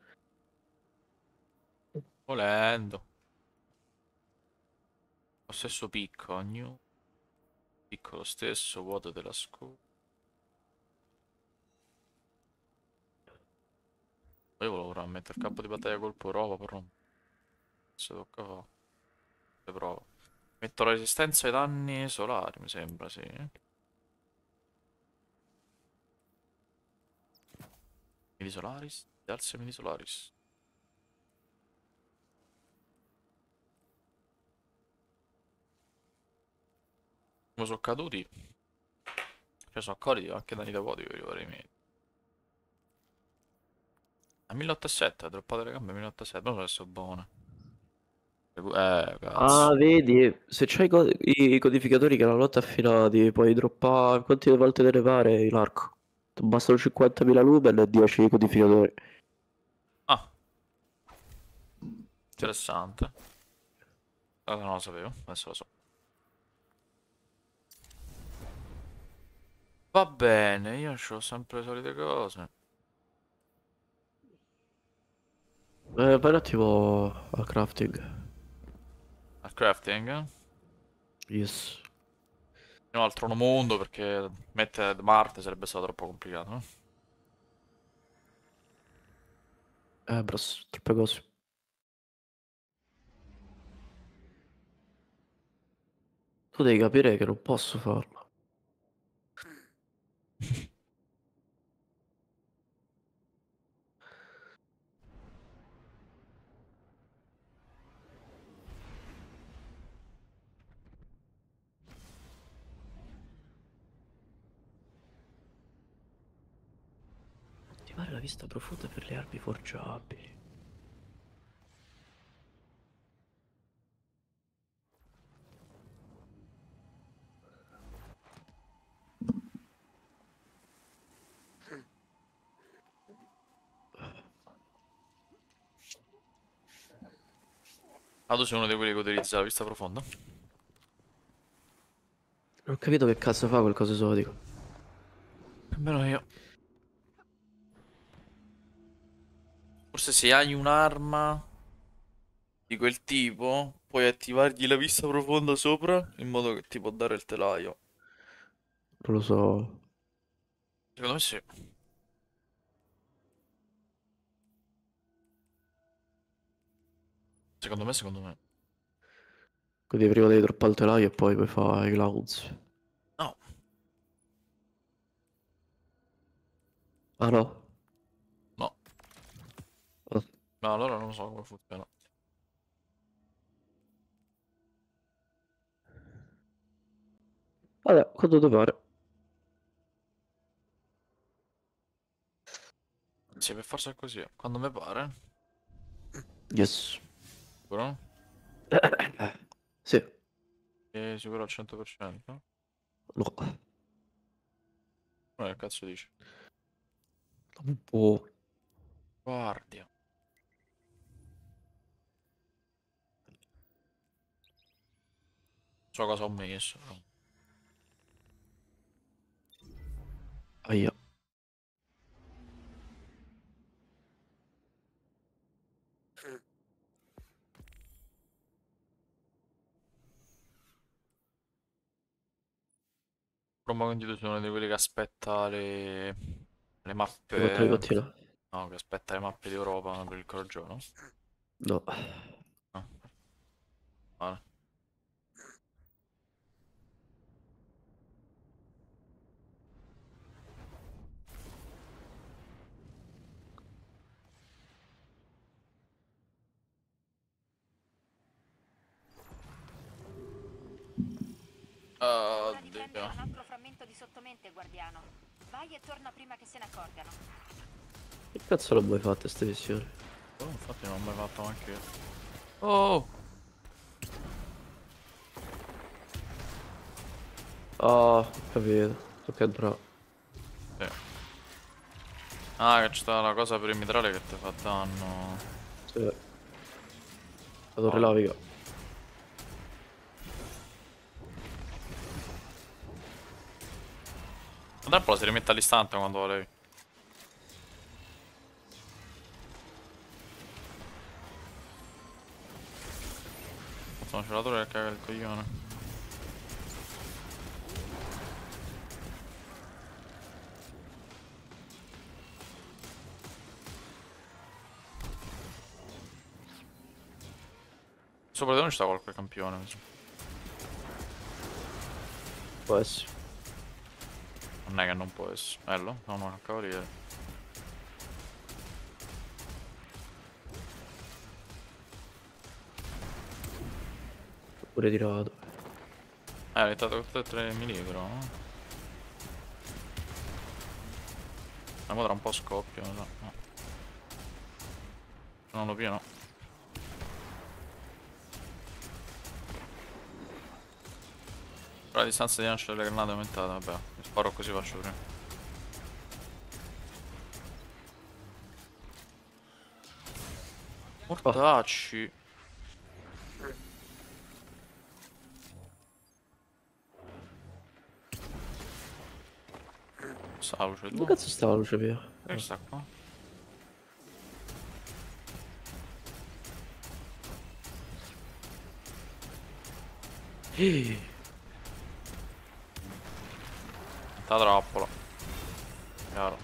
volendo. Lo stesso picco, new. Picco lo stesso, vuoto della scuola. Io volevo provare a mettere il campo di battaglia colpo Europa, però non si tocca fare. Le provo. Metto la resistenza ai danni solari, mi sembra, sì. Midi Solaris, Alzia Midi Solaris. Come sono caduti? Cioè sono accorti anche danni da vuoti per arrivare ai miei. A milleottocentosette, ha droppato le gambe a milleottocentosette, però adesso buone. Eh, Ah, cazzo. vedi, se c'hai i co- i codificatori che la notte affinati, puoi droppare quante volte te ne pare l'arco. Ti bastano cinquantamila lumen e dieci codificatori. Ah, Sì. interessante. Ah, non lo sapevo, adesso lo so. Va bene, io ho sempre le solite cose. Eh, vai un attimo a crafting. Al crafting, eh? Yes. In un altro mondo perché mettere Marte sarebbe stato troppo complicato, eh? Eh, bros, troppe cose. Tu devi capire che non posso farlo. Attivare la vista profonda per le armi forgiabili. Ah, tu sei uno di quelli che utilizza la vista profonda? Non ho capito che cazzo fa quel coso esotico. Nemmeno io. Forse se hai un'arma di quel tipo, puoi attivargli la vista profonda sopra in modo che ti può dare il telaio. Non lo so. Secondo me sì. Secondo me, secondo me. Quindi prima devi droppare il telaio e poi puoi fare i clowns. No, Ah no? no. Ah. No, allora non so come funziona. Vabbè, quando ti pare. Sì, per forza è così. Quando mi pare. Yes. Sicuro? Sì. Sei sicuro al cento per cento? No. Ma che cazzo dici? Oh. Guardia. So cosa ho messo. Però. Aia. Roma quindi tu sei uno di quelli che aspetta le, le Hai fatto le mappe. mattina? No, che aspetta le mappe d'Europa per il crogiolo. No. Ah, vale. Ora di prendere Oddio. un altro frammento di sottomente, guardiano. Vai e torna prima che se ne accorgano. Che cazzo l'ho mai fatte queste missioni? Oh, infatti non ho mai fatto anche io. Oh! Ah, ho capito. Ok, bravo. Sì. Ah, che c'è la cosa perimetrale che ti fa danno. Sì. La torre Oh. lavica. La trappola si rimette all'istante quando volevi. Sono celatore che caga il coglione. Sopra di noi c'è qualche campione. Mi sa. Può essere. Non è che non può essere. Bello? No, no, cavaliere. Pure tirato. Eh, ho iniziato con tutte e tre mili però. Eh. Ma mo tra un po' scoppia, mi sa. No. Non lo pieno. Però la distanza di lancio delle granate è aumentata, vabbè. Mi sparo così faccio prima. Mortacci. Sta la luce Dove tua? cazzo sta la luce mia? Che sta qua? Eh, Sta trappola. Chiaro.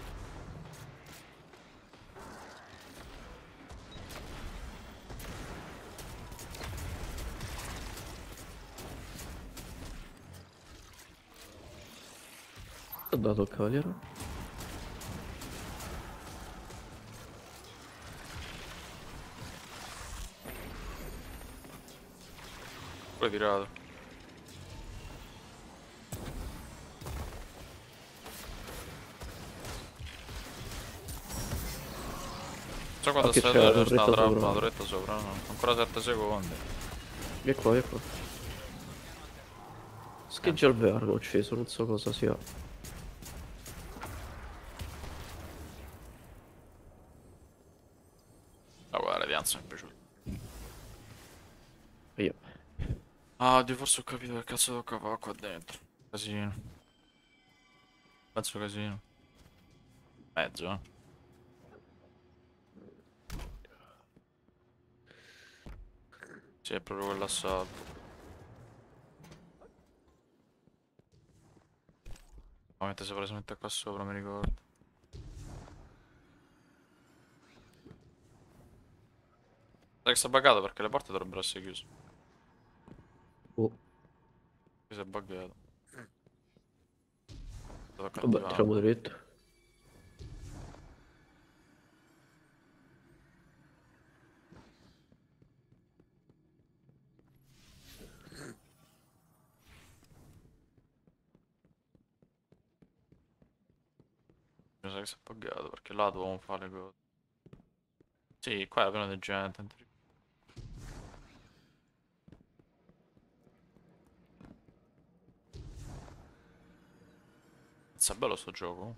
ho dato il cavaliere. Pure tirato. So quando Anche stai c'è la dove sta la torretta trappola, sopra. la torretta sopra, no? Ancora sette secondi. E qua, e qua. Scheggia al verbo acceso, non so cosa sia. La guarda di Anzo mi è piaciuto. Io. Ah, oddio, forse ho capito che cazzo tocca fare qua dentro. Casino. Pezzo casino. Mezzo, eh. Sì, è proprio quell'assalto. Ovviamente si vuole mettere qua sopra, mi ricordo. Sai che sta buggato perché le porte dovrebbero essere chiuse. Oh. Qui si è buggato. Tocca Vabbè, attivare. tiriamo dritto. Mi sa che si è buggato perché là dovevamo fare le cose. Sì, qua era pieno di gente. È bello sto gioco.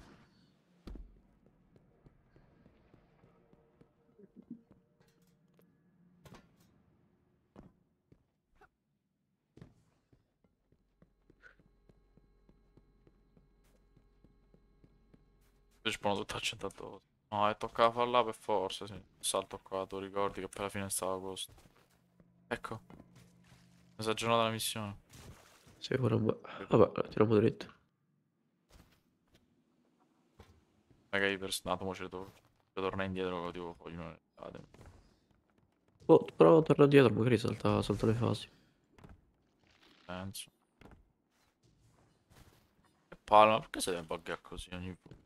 Poi spawnano tutto accentato. No, e toccava farla per forza, sì. Salto qua, tu ricordi che per la fine stava a posto. Ecco, mi si è aggiornata la missione. Sì, ora va- vabbè, tiriamo dritto. Magari per snato, mo ci ritorno. Ritorna indietro, tipo, vogliono. Oh, però torna dietro, magari salta, salta le fasi. Penso. Che palma, perché si deve buggare così ogni volta?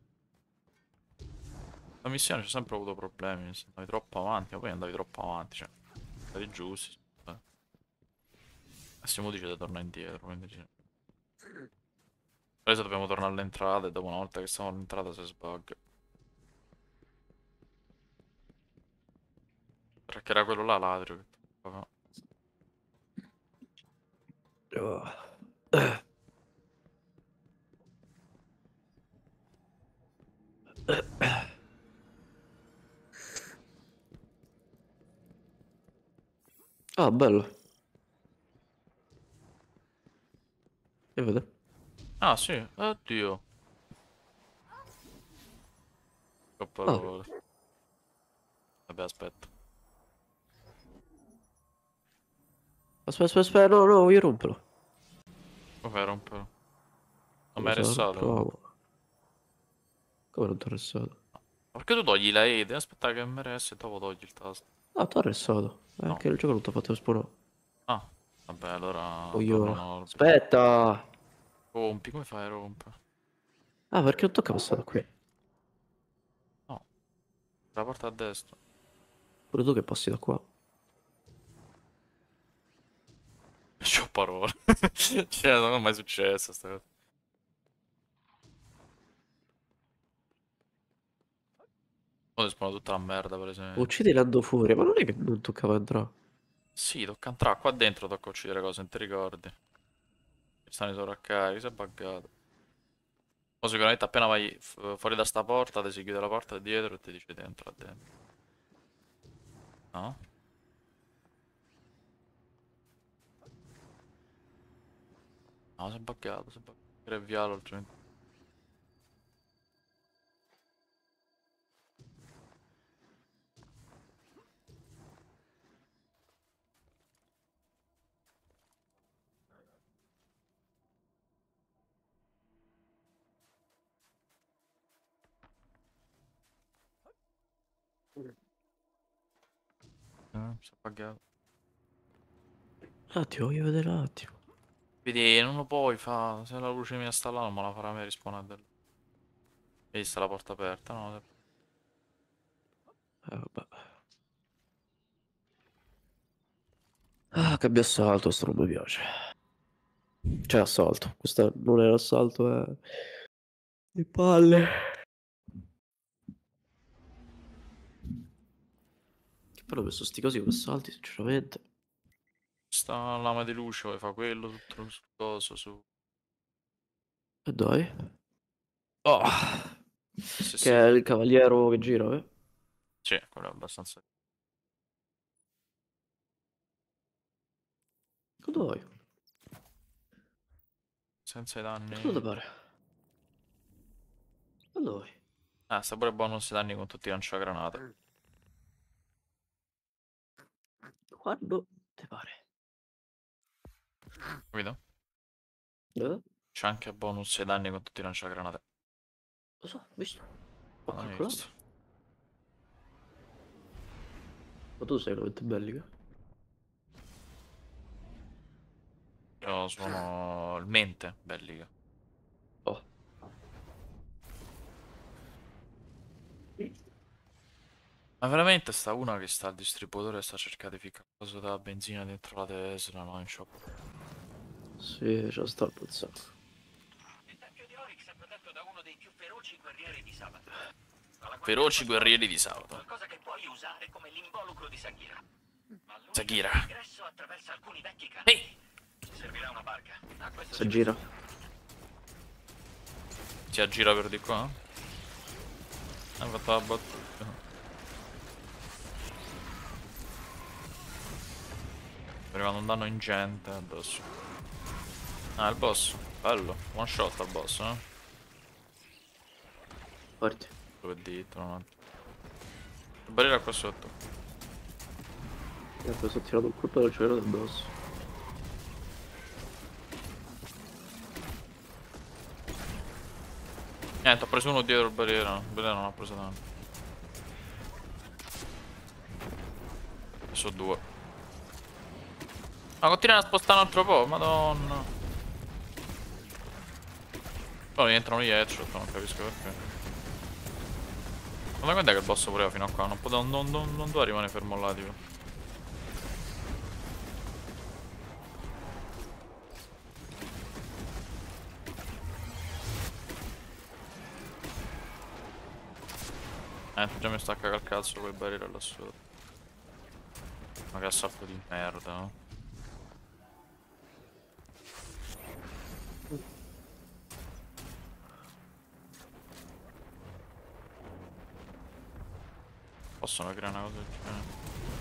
La missione c'è sempre avuto problemi, se andavi troppo avanti, ma poi andavi troppo avanti, cioè. Andavi giusti. Eh. Massimo dice di tornare indietro, quindi sì. Adesso dobbiamo tornare all'entrata e dopo una volta che siamo all'entrata si sbugga. Perché era quello là ladro che toccava. Oh. Ah, bello. E vede. Ah sì, oddio. Che Ah, parole. Vabbè, aspetta. aspetta, aspetta, aspetta, no, no, io rompelo. Come fai a romperlo? Non mi hai Cosa, ressato? provo. Come non ti ho arrestato? Perché tu togli la E, devi aspettare che mi resti e dopo togli il tasto. Ah, ti ho arrestato. È No. che il gioco non ti ha fatto spawnare. Ah, vabbè, O allora torno io... no. Aspetta! Rompi, come fai a rompere? Ah, perché non tocca passare da qui? No, la porta a destra. Pure tu che passi da qua. C'ho parole. Cioè, non è mai successo sta cosa. Ora spawna tutta la merda, per esempio. Uccidi Lando fuori, ma non è che non toccava entrare. Sì, tocca entrare qua dentro, tocca uccidere cose, non ti ricordi? Stanno i sovraccarichi, si è buggato. O sicuramente appena vai fu- fuori da sta porta, ti si chiude la porta dietro e ti dice dentro, là dentro. No? No, si è buggato, si è buggato. Riavvialo, altrimenti. Eh, si è buggato. Un attimo, voglio vedere un attimo. Vedi, non lo puoi fare, se la luce mia sta là non me la farà mai rispawnare. Vedi, sta la porta aperta, no? Eh, vabbè. Ah, cambia assalto, sto non mi piace. Cioè, assalto. Questo non è l'assalto, è... Di palle. Che poi ho messo sti cosi come assalti, sinceramente. Sta lama di luce, vuoi fare quello tutto sul coso, su... E dai. Oh. Sì, Che sì, è il cavaliero che gira, eh? sì, quello è abbastanza... Dove vai? Senza i Dove danni... pare? Dove vai? Ah, sta pure bonus i danni con tutti i lanciagranate. Quando te pare? Capito? Eh? C'è anche bonus i danni con tutti i lanciagranate. Lo so, ho visto. Ho Ma non hai calcolato. visto? Ma tu sei veramente bellica. Io sono il mente bellica. Oh. Ma veramente sta una che sta al distributore e sta cercando di ficcare cosa della benzina dentro la Tesla, no, in shop. Sì, c'è sta il puzzato. Oryx è protetto da uno dei più feroci guerrieri di sabato. Feroci guerrieri di sabato. Qualcosa che puoi usare come l'involucro di Sagira. Ma l'unico Sagira. ingresso attraverso alcuni vecchi canali. Ehi! Servirà una barca. A questo Si ci aggira. Si aggira per di qua. Ha fatto la battuta. Sta arrivando un danno ingente addosso. Ah, il boss. Bello. One shot al boss, eh. Forti. Dove dito, no? Il barriera qua sotto. E poi sono tirato il colpo del cielo del boss. Niente, ho preso uno dietro il barriera. Il barriera non ha preso danno. Adesso due. Ma continua a spostare un altro po', madonna. Poi rientrano gli headshot, non capisco perché. Ma quando è che il boss voleva fino a qua? Non, non, non, non, non doveva rimanere fermo là, tipo. Eh, già mi sta a cagare il cazzo quel barriere là sotto. Ma che assalto di merda, no? Possono creare una cosa del genere.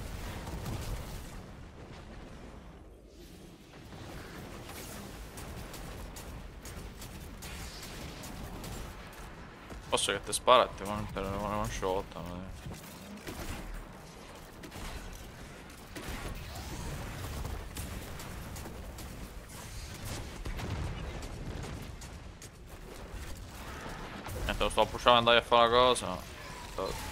Posso che te spara e te manda una one shot, ma... Niente, lo sto pushando andare a fare una cosa. No.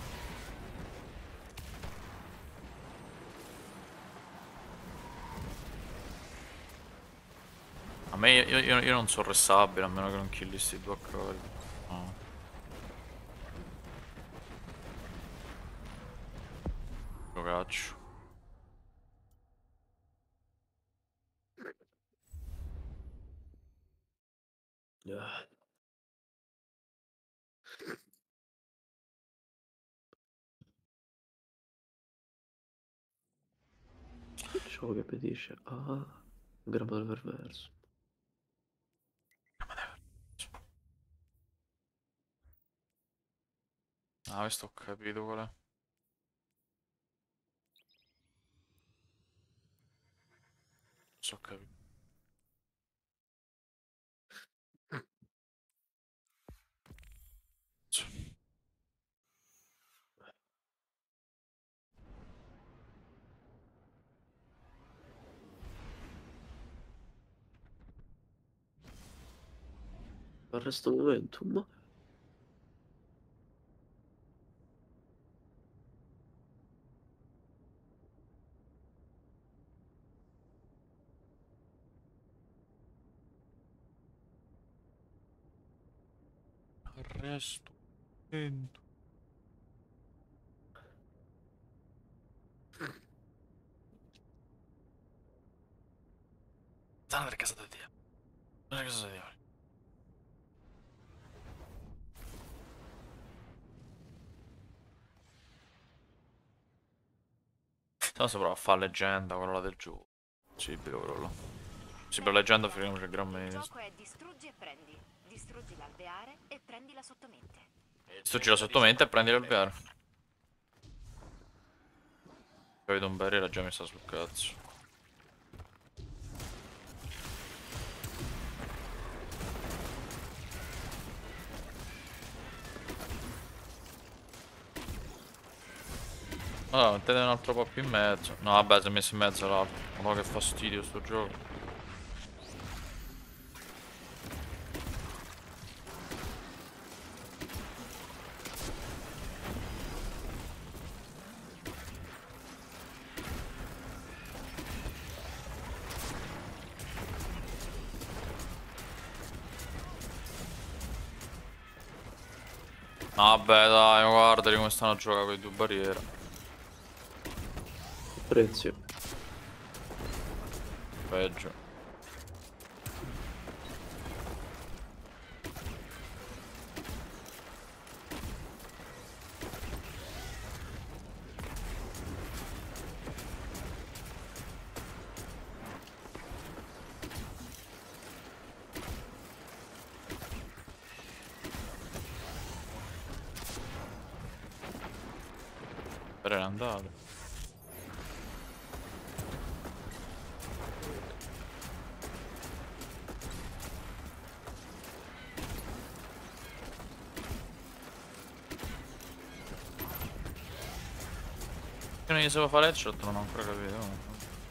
A me io, io, io non sono ressabile a meno che non killi sti due accori. No. Lo caccio. Ah. Ciò che pedisce. Ah, grappa del perverso. Ah, questo ho capito qual è. So capito. Arresto momentum. Arresto. Lento. Stanno per casa da Dio. Per casa da Dio. Se no si prova a fare leggenda, quello là del gioco. Possibile quello là. Sì, per leggenda finiamo c'è gran Il mese. gioco è distruggi e prendi. Distruggi l'alveare e prendi la sottomente. Distruggi la sottomente e prendi l'alveare. Vedo un barriera già mi sta sul cazzo. Allora, mettete un altro po' più in mezzo. No, vabbè, si è messo in mezzo l'altro. Ma che fastidio sto gioco. Vabbè, dai, guardali come stanno a giocare con le due barriere. Prezio. Peggio. Però è andato. Che non gli sapeva fare headshot, non ho ancora capito.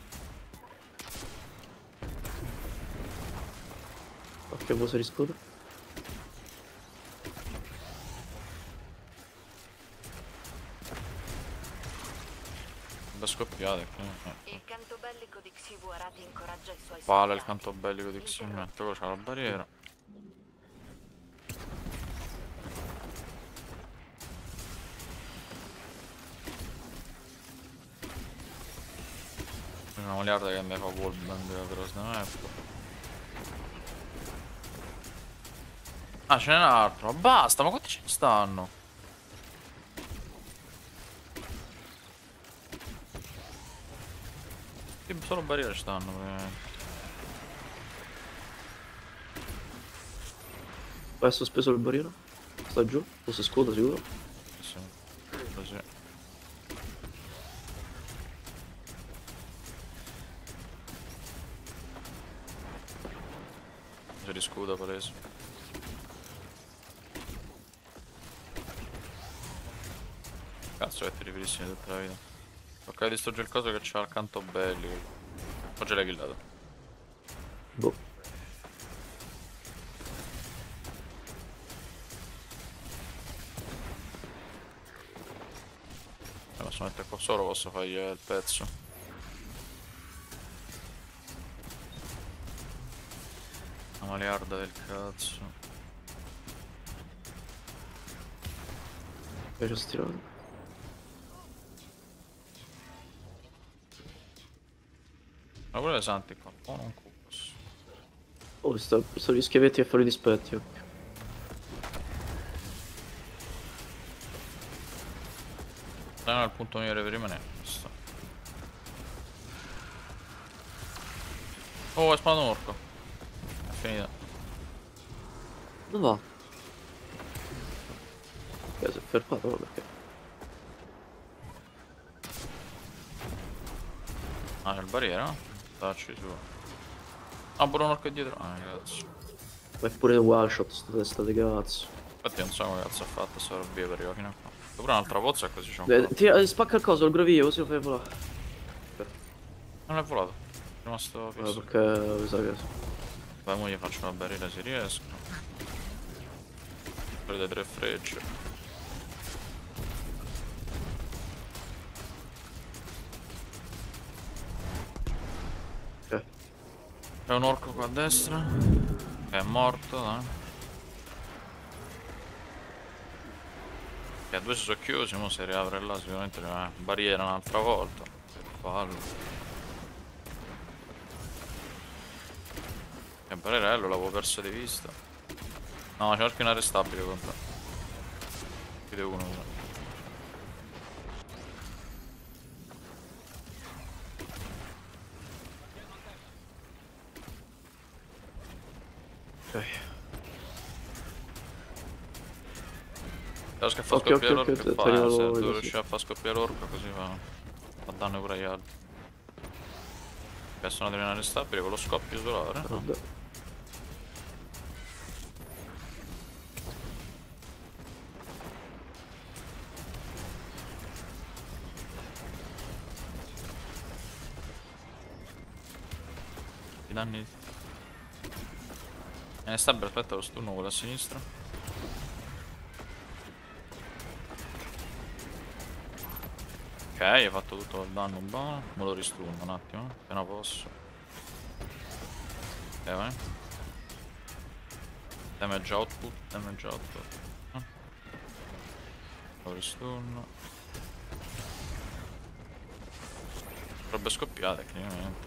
Occhio cosa di scudo. Da scoppiate qui. Il canto bellico di Xivu Arati incoraggia i suoi Pala il soldati. canto bellico di Xilmet, quello c'ha la barriera. Una miliarda che mi fa wallbang però se non è. Ah, ce n'è un altro. Basta, ma quanti ce ne stanno? Sì, solo barriere ci stanno praticamente. Poi è sospeso il barriere. Sta giù. Questo è scudo sicuro. Sì, così. Si riscuda palese. Cazzo, è terribilissimo tutta la vita. Ok, distrugge il coso che c'ha il canto bellico. Oggi l'hai killato. Boh. Eh, posso mettere qua solo, posso fargli il pezzo. Una miliarda del cazzo. Poi c'ho stirato. Ma quello è santi qua. Oh, non cubos. Oh, sta, sto gli schiavetti a fare i dispetti. Occhio. Non è il punto migliore per rimanere. Questo. Oh, è spawnato un orco. È finita. Dove va? Ok, si è fermato, no? Perché? Ah, c'è il barriere, no? Tacci su. Ah, pure un orco dietro. Ah, cazzo. Ma è pure one shot, sta testa di cazzo. Infatti non so come cazzo ha fatto sta roba per arrivare fino a qua. Pure un'altra pozza e così c'è un Eh, po'. tira, spacca il coso, il groviglio, così lo fai volare. Non è volato. È rimasto Eh, fisso. perché mi sa che... Vai, mo gli faccio una barriera se riesco. Prende tre frecce. Ok. C'è un orco qua a destra. Che è morto, dai. Che a due si sono chiusi, mo se riapre là sicuramente rimane barriera un'altra volta. Che palle. Che barierello, l'avevo perso di vista. No, c'è anche un arrestabile contro. Chiude uno però. Ok. Riesco a far Occhio, scoppiare occhio, l'orco occhio, e fa, taglialo eh, se così. devo riuscire a far scoppiare l'orco così fa, fa danno pure agli altri. Che sono delle arrestabili con lo scoppio solare. Vabbè. I danni. Eh, stabile, aspetta lo stunno quello a sinistra. Ok, hai fatto tutto il danno buono. Me lo ristunno un attimo, appena posso. Ok, vai. Damage output, damage output. Eh. Lo ristunno. Robe scoppiate, chiaramente.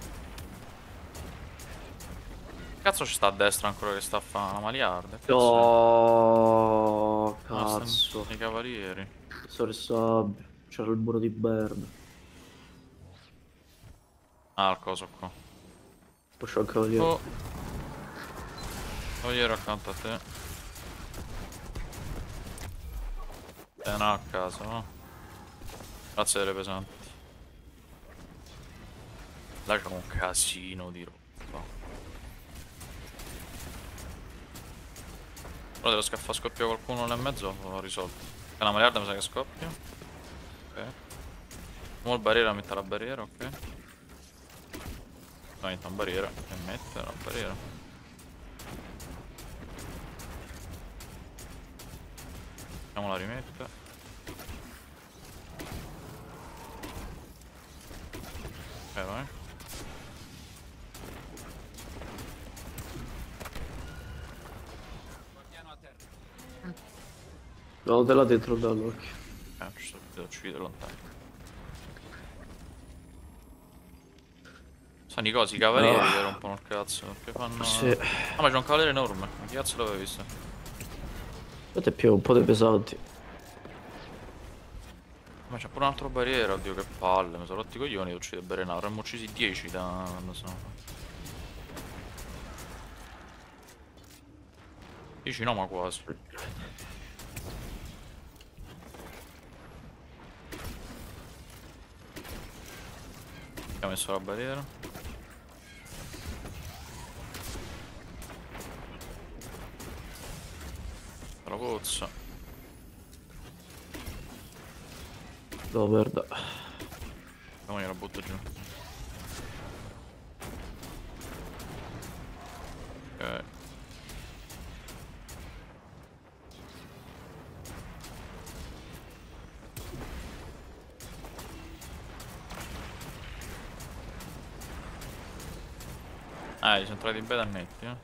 Cazzo ci sta a destra ancora che sta a fare una maliarda? Oh, Ah, cazzo. stanno i cavalieri. Sorry, sabbia. C'era il muro di Berna. Ah, il coso qua. Poi c'ho il cavaliere. Oh. Cavaliere accanto a te. E no a caso, no? Grazie delle pesanti. Là c'è un casino di roba. Però devo scaffare scoppia qualcuno là in mezzo, l'ho risolto. E la miliarda mi sa che scoppia. Ok. Mo' il barriera mette la barriera, ok. No, mette una barriera. E mette la barriera. Vediamo la rimette. Ok, vai. No, te là dentro dall'occhio. Eh, ci sto, devo uccidere lontano. Sono i cosi, i cavalieri Ah. che rompono il cazzo. Perché fanno. Sì. Ah, ma c'è un cavaliere enorme. Ma chi cazzo l'avevo visto? Questo è più un po' dei pesanti. Ma c'è pure un altro barriere, oddio che palle, mi sono rotti i coglioni di uccidere Berena, avremmo uccisi dieci da quando sono. dieci no, ma quasi. Ho messo la barriera. La pozza. No, merda. No, gliela butto giù. Ok. Ah, gli sono entrati in beta netti, eh.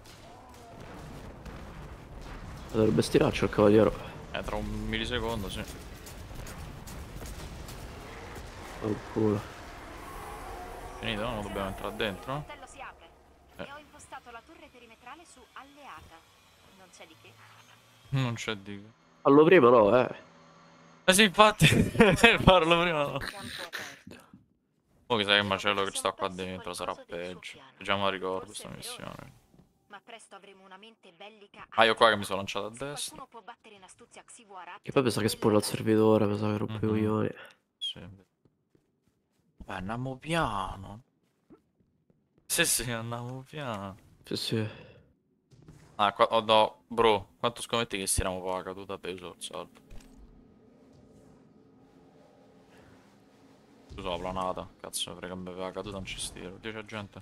Dovrebbe stirarci il cavaliero. Eh, tra un millisecondo, sì. Oh, culo. Finito, no? Dobbiamo entrare dentro. Il portello si apre. Eh. E ho impostato la torre perimetrale su alleata. Non c'è di che. Non c'è di. Fallo prima no, eh. Eh sì, infatti, farlo prima no. Campo aperto. Oh, chissà che macello che ci sta qua dentro, sarà peggio. Già me la ricordo questa missione. Ma presto avremo una mente bellica. Ah, io qua che mi sono lanciato a Se destra. qualcuno può battere in astuzia Xivuara, Che poi pensa che spola il servidore, pensa che rompe i Mhm. coglioni. Sì. Beh, andiamo piano. Sì, sì, andiamo piano. Sì, sì. Ah, qua, oh no, bro, quanto scommetti che stiamo per la caduta peso il salto? Tu sono la planata, cazzo, frega, mi aveva caduta non ci stiro. Oddio, c'è gente.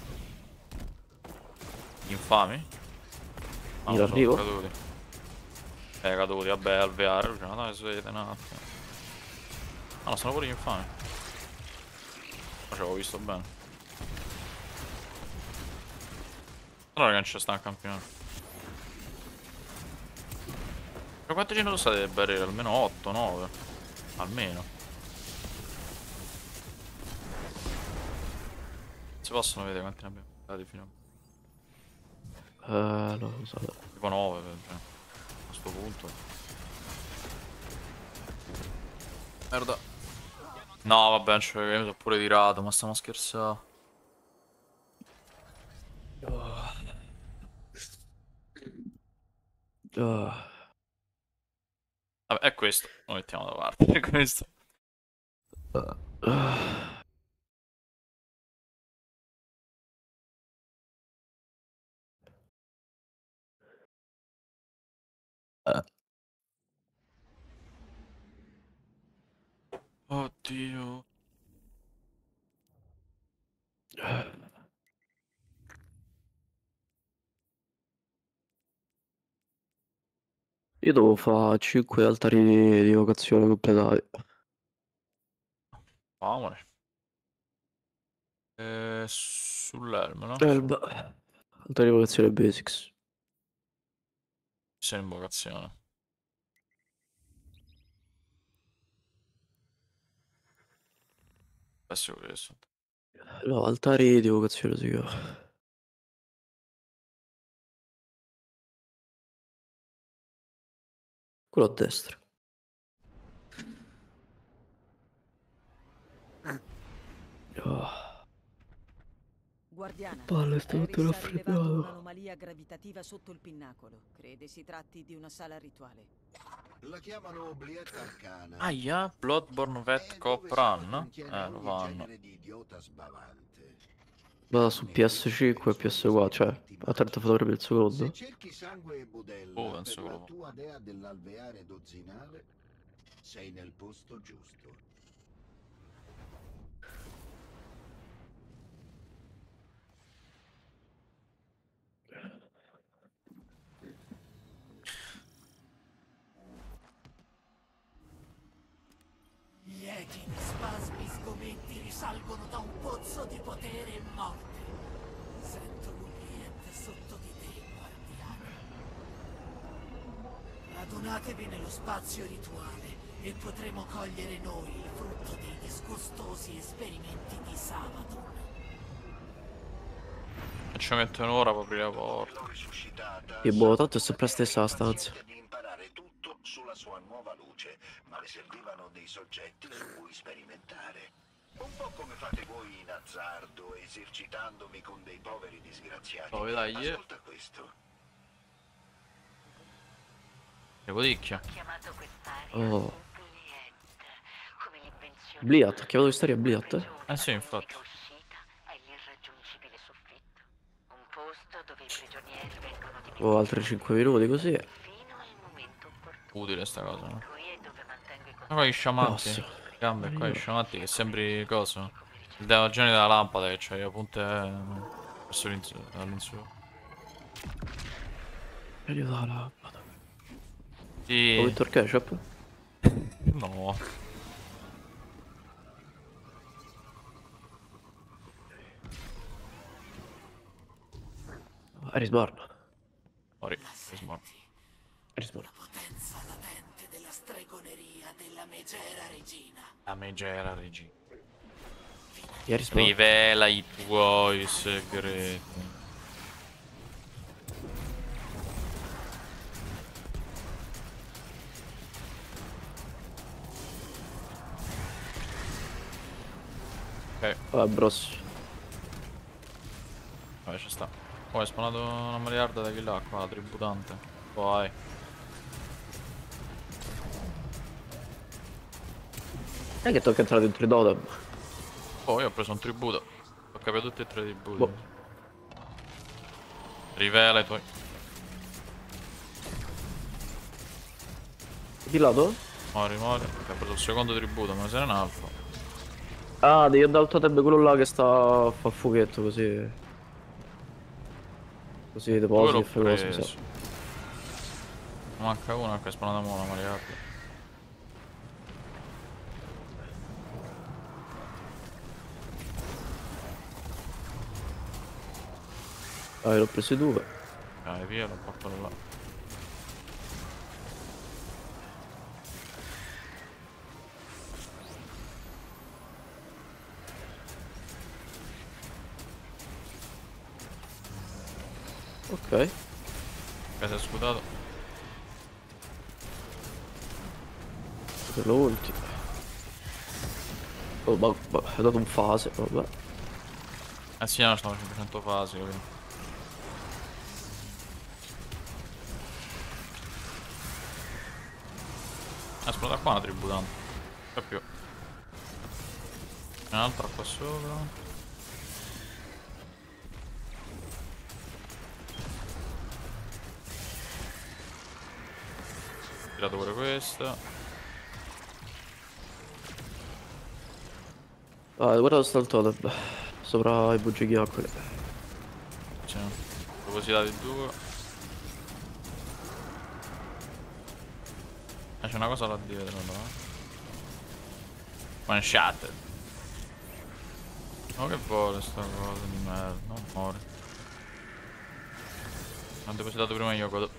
Gli infami? Ah, In non sono arrivo? caduti. Eh, caduti, vabbè, alveare, cioè, dai, sveglia un attimo. Ah, no, sono pure gli infami. Ma ci avevo visto bene. Allora che non ci sta un campione. Ma quante ce ne sono state le barriere? Almeno otto, nove. Almeno. Si possono vedere quanti ne abbiamo dati fino a. Eh, no, non so. Tipo nove, cioè, a questo punto. Merda. No, vabbè, non c'è, io mi sono pure tirato, ma stiamo scherzando. Ah. Vabbè, è questo, lo mettiamo da parte, è questo. Ah. Oddio. Io devo fare cinque altari di, di vocazione completati. Famone. Eh, sull'elmo, no? Elba. Altari di vocazione basics. Sei in invocazione. Adesso questo. No, altari di vocazione si chiama. Quello a destra. Oh. Guardiana, Palle, sto tutto Eris ha rilevato raffreddato. un'anomalia gravitativa sotto il pinnacolo. Crede si tratti di una sala rituale. La chiamano Oblietta Arcana. Aia, Bloodborne Vet Cop Run? Eh, lo fanno. Di idiota sbavante. Va su P S cinque e P S quattro, cioè a trenta fotogrammi al secondo. Se cerchi sangue e budella Oh, per penso che la lo- tua dea dell'alveare dozzinale, sei nel posto giusto. Gli echi di spasmi sgomenti risalgono da un pozzo di potere e morte. Sento l'ubbiente sotto di te, guardiani. Radunatevi nello spazio rituale e potremo cogliere noi il frutto dei disgustosi esperimenti di Sabaton. E ci mette un'ora per aprire la porta. L'ho risuscitata. Che boh, tanto è sempre la stessa la stanza. Di imparare tutto sulla sua nuova luce, ma le servivano dei soggetti su cui sperimentare. Un po' come fate voi in azzardo, esercitandomi con dei poveri disgraziati. Oh, dai, eh. Ascolta questo. Le codicchia. Chiamato quest'area Oh. Bliet, come l'invenzione Bliat, ha chiamato quest'area Bliat? Eh sì, infatti. uscita è l'irraggiungibile soffitto. Un posto dove i prigionieri vengono dimenticati Oh, altri cinque minuti così. fino al momento opportuno. Utile sta cosa, no? Qui è dove mantengo i Ma qua gli sciamanti. Grosso. Gambe qua gli sciamanti che sembri coso. Il devagione della lampada che c'ha le punte eh, verso l'insu. All'insù. Aiuto la lampada. Ho Sì. vinto il ketchup? No. Arisborn. Ori. Rismor- Arisborn. Potenza latente della stregoneria della megera regina. La megera regina. Arisborn. Rivela i tuoi segreti. Ok, Vabbè, bros. vabbè, ci sta. Oh, è spawnato una miliarda da chi là qua, la tributante. Vai. Non è che tocca entrare dentro i totem. Oh, io ho preso un tributo. Ho capito tutti e tre i tributi. Boh. Rivela i tuoi. Di lato? Mori, mori. Ho preso il secondo tributo, ma se n'è un altro. Ah, devi andare al totem quello là che sta a fa fughetto così. Così Due depositi l'ho e fai cose, mi preso. sa. Manca uno che è spawnata mo' una miliarda. Ah, io l'ho presi due. Dai, via, lo porto là. Ok. Ok, si è scutato. Quello ultimo. Oh, ma, ma è dato un fase, vabbè. Eh sì, no, sono cinquecento fasi, quindi. Ah, esplota qua una tributante. C'è più. C'è un'altra qua sopra. Tirato pure questa. Ah, guarda dove sta il totem. Sopra i bugichiaccoli. C'è propositati due. Ah, c'è una cosa là dietro, no? One shot. Ma che vuole sta cosa di merda? Non muore. L'ho depositato prima io, godo.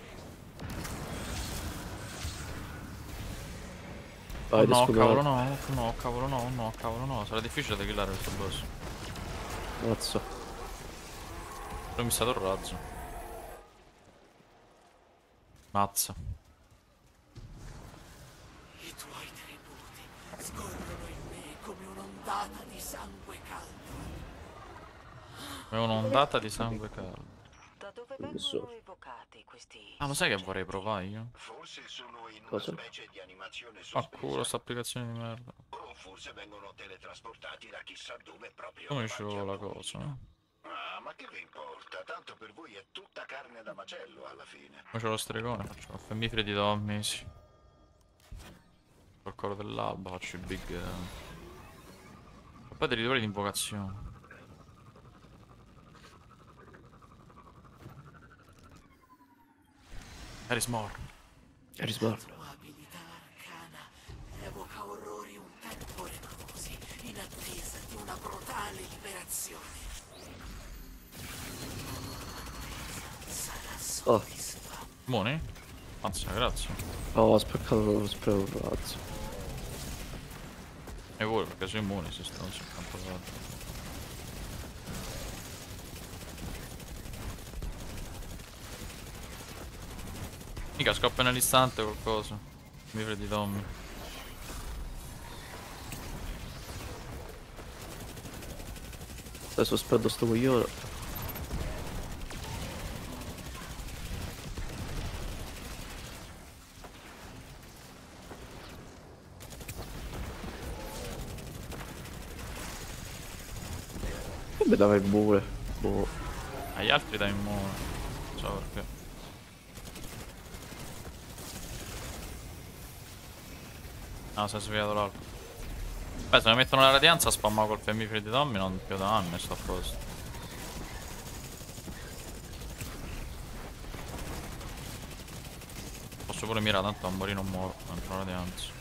Vai, Oh no, scusa. cavolo no, no, cavolo no, no, cavolo no. Sarà difficile da killare questo boss. Mazzo. L'ho missato il razzo. Mazza. I tuoi tributi scorrono in me come un'ondata di sangue caldo. È un'ondata di sangue caldo. Da dove Non so. vengono evocati questi Ah, ma sai che soggetti? vorrei provare io? Forse sono in una Cosa? specie di animazione Ah, culo, sospesa. sta applicazione di merda. O forse vengono teletrasportati da chissà dove proprio Come davanti dicevo al la mulino. cosa, no? Ah, ma che vi importa? Tanto per voi è tutta carne da macello alla fine. Poi c'ho lo stregone, faccio femmiferi di Tommis. Col coro dell'alba, faccio il big. eh. E poi dei rituali di invocazione. Harris Moore. Risparmio. La tua abilità arcana evoca orrori un tempo reclusi, in attesa di una brutale liberazione. Sarà Oh. soddisfatto. Moni? Mazza, grazie. Oh, ho spaccato lo spray un razzo. E voi, perché sono immuni se stanno cinquanta volte. Mica scoppia nell'istante qualcosa. Mi freddi Tommy. Adesso spendo sto coglione. Che mi dava il mure? Boh. Agli altri dai immune. Non so perché. Ah, si è svegliato l'altro. Beh, se mi mettono la radianza spamma col femmiferi di Tommy, non più danni, sto a posto. Posso pure mirare, tanto a morire non muoro, dentro la radianza.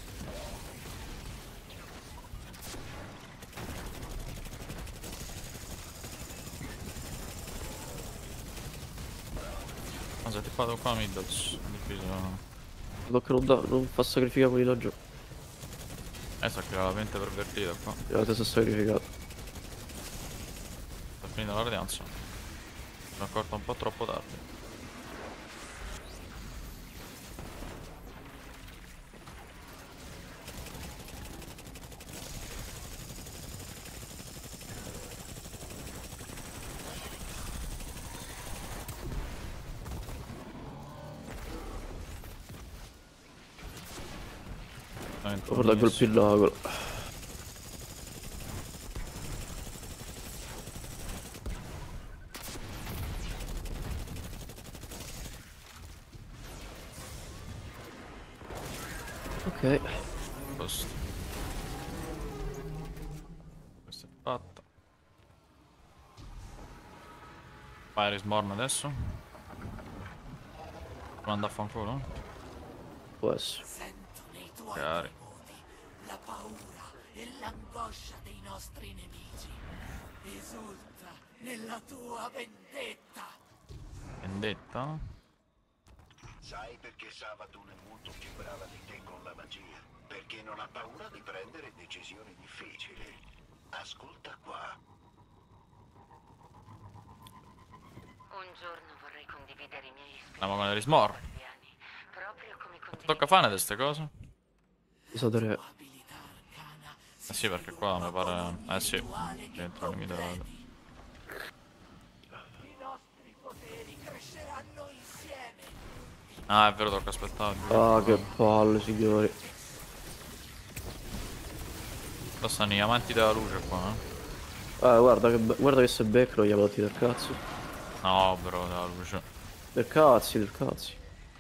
Ma sei tippato qua Middles, è difficile. Vedo che non, da, non fa sacrificare quelli laggiù. Eh, sta creando la mente pervertita qua. Avete si è sacrificato. È finita la radianza. Mi sono accorto un po' troppo tardi. Guarda quel pinnacolo. Ok. Posto. Questa è fatta. Vai Rismorn adesso. Manda a fanculo. Può essere. Sento nei tuoi Cari. modi la paura e l'angoscia dei nostri nemici. Esulta nella tua vendetta. Vendetta. Sai perché Savatun è molto più brava di te con la magia? Perché non ha paura di prendere decisioni difficili. Ascolta qua. Un giorno vorrei condividere i miei Andiamo con Rismorn. esperienze proprio come condivido. Tocca fare queste cose? Esaudire. Abilità arcana Eh sì, perché qua mi pare. Eh sì. Dentro le mie I nostri poteri cresceranno insieme. Ah, è vero, tocca aspettare. Ah, che palle, signori. Qua stanno gli amanti della luce qua, eh. Ah, guarda che, be- guarda che se beccano gli amanti del cazzo. No, bro, della luce. Del cazzi, del cazzi.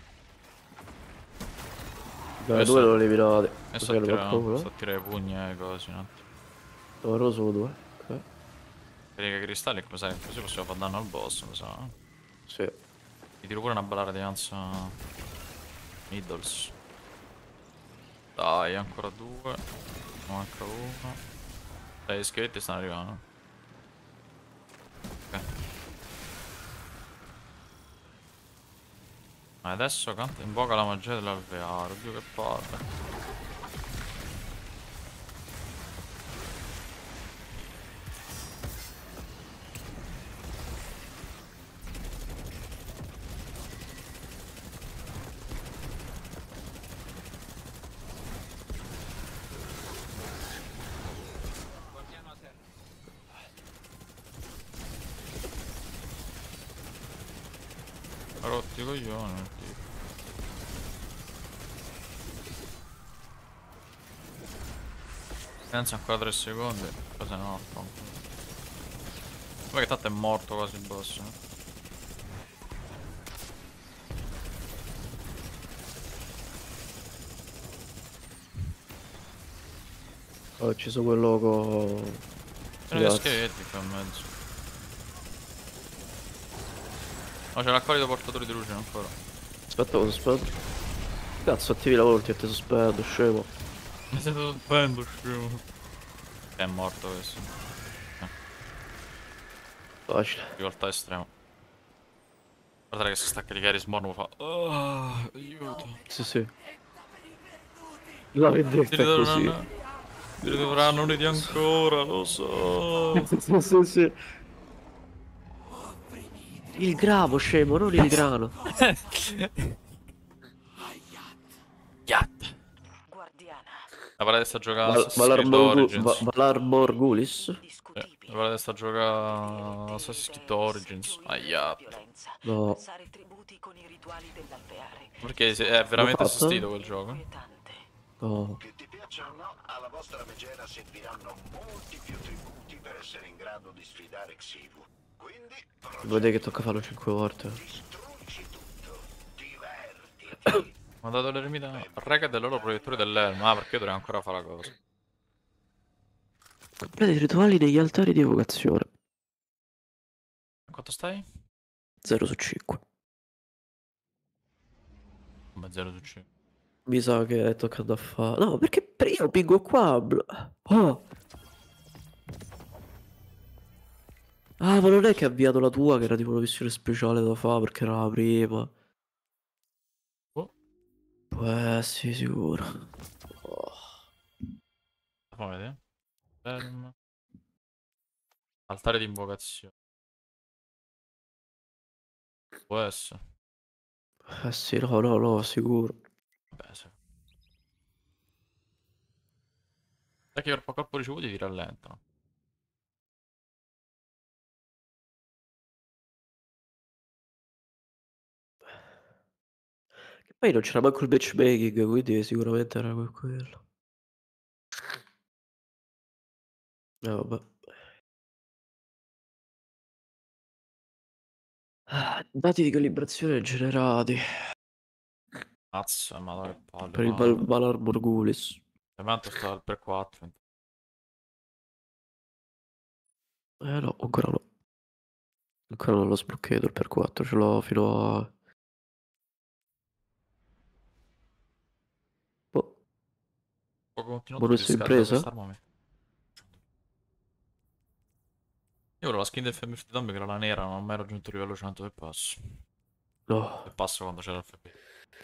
Dai, Questo- due lo eliminate. E sto Cos'è a che tirare, qualcuno? sto a tirare i pugni e cose, no? Loro sono due. Ok. Perché cristalli, come sai, così possiamo fare danno al boss, mi sa. eh. Sì. Ti tiro pure una bella radianza. Middles. Dai, ancora due. Manca uno. Dai, gli scheletti stanno arrivando. Ok. Ma adesso canta, invoca la magia dell'alveare. Oddio che palle. rotti i coglioni. il tipo. Pensa ancora tre secondi. Cosa no? Poi che tanto è morto quasi il boss. Eh? Ho ucciso quello con... C'è dei scheletri qua in mezzo. No, c'è l'acquarito portatore di luce ancora. Aspetta, lo sospendo. Cazzo, attivi la volta e ti sospendo, scemo. Mi stai sospendo, scemo. È morto questo. Eh, Facile. difficoltà estrema. Guardate che si sta a caricare Smorno fa. Oh, aiuto. Sì, sì. La vendetta Ti è così. dovranno. Ti dovranno uniti ancora, lo so. Sì, sì, sì. Il gravo, scemo, non il grano. Yatt. Guardiana, La Valle sta giocando Val- Assassin's Creed Valar Morgu- Origins. Va- Valar Morgulis? Eh, discutibile. La Valle sta giocando Assassin's Creed Origins. Aia. Violenza. No. Passare tributi con i rituali dell'alveare. Perché se- è veramente L'ho fatto? assistito quel gioco. Inquietante. No. Che ti piaccia o no, alla vostra megera serviranno molti più tributi per essere in grado di sfidare Xivu. Quindi, Vuoi dire che tocca farlo cinque volte? distruggi tutto, divertiti. Ho dato l'eremita. Rega del loro proiettore dell'elmo. Ah, perché dovrei ancora fare la cosa. Completa i rituali degli altari di evocazione. Quanto stai? zero su cinque. Come zero su cinque. Mi sa che è toccato a fare. No, perché per io pingo qua. bl- Oh. Ah, ma non è che ha avviato la tua, che era tipo una missione speciale da fare perché era la prima. Oh. Può essere sicuro. Oh. Fammi vedere. Ferm. Altare di invocazione. Può essere. Eh sì, no, no, no, sicuro. Vabbè, se. Sai che per colpo ricevuti ti rallentano. Che poi non c'era manco il matchmaking, quindi sicuramente era quel quello. Eh, vabbè. Ah, dati di calibrazione generati Mazza, madonna che palle. per il Ma... Val- Valar Morgulis. Tanto sta al per quattro. Eh no, ancora no. Ancora non l'ho sbloccato il per quattro, ce l'ho fino a... Boh, Ho continuato a bonus riscaldare impresa? quest'arma. Io volevo la skin del Family Free Zombie che era la nera, non ho mai raggiunto il livello cento del passo. No. E passo quando c'era il F P.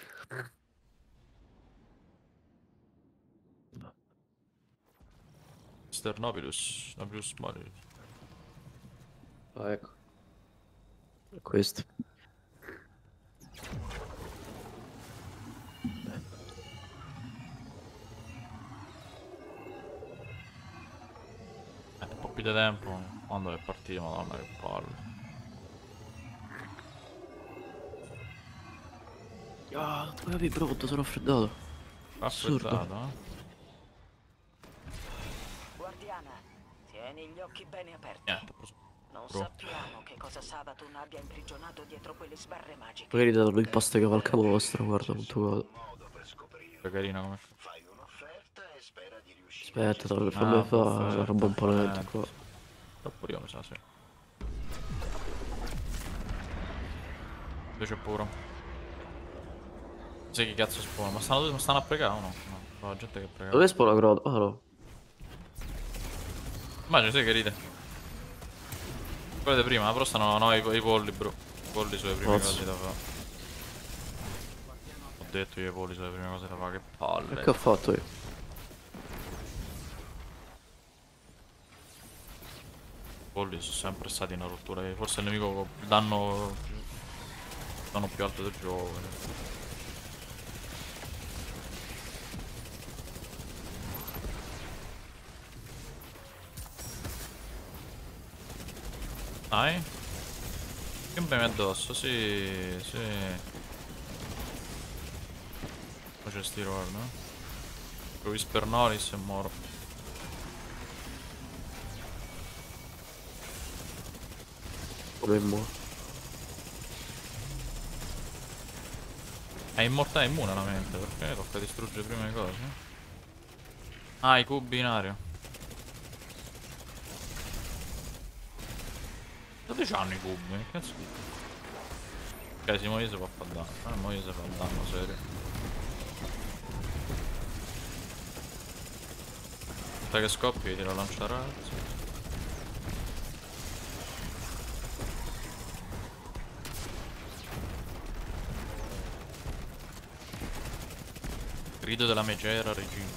mister Nobilus, Nobilus Mori. Ah, ecco. È questo. Eh, un po' più di tempo. Quando è partito, madonna che palle. Ah, non puoi capire pronto, sono raffreddato. Assurdo. Raffreddato, eh? Guardiana, tieni gli occhi bene aperti. Niente, ho preso. Non Bro. sappiamo che cosa Sabaton abbia imprigionato dietro quelle sbarre magiche. Magari danno il pasto che cavalca mostra, guarda quanto vado. Modo per scoprirlo. Che carina come. Fai un'offerta e spera di riuscire. Aspetta, fammi fammi Ah, fare perfetto. una roba un po' lenta Eh. qua. Troppo io mi sa, sì. Dove c'è puro. Non sai chi cazzo spona, ma stanno, ma stanno a pregare o no? No, no, la gente che prega. Dove spawna Grodo? Ah no. Immagino, sai che ride. Quelle di prima, però stanno no, i, i polli, bro. I polli sono le prime Cazzo. cose da fare. Ho detto io i polli sono le prime cose da fare, che palle. E che ho fatto io? I polli sono sempre stati una rottura. Forse è il nemico con il danno più, danno più alto del gioco. eh. Dai. Piombiami addosso, sì, sì. Poi c'è sti roll, no? Whisper Norris e moro. Come mo. È immortale, è immune la mente, perché tocca distruggere prima le cose. Ah, i cubi in aria. Dove c'hanno i cubi? Che cazzo? Ok, si muove se può fare danno. Ah, muove se fa danno serio. Aspetta che scoppi, tiro lanciarazzi. Grido della megera regina.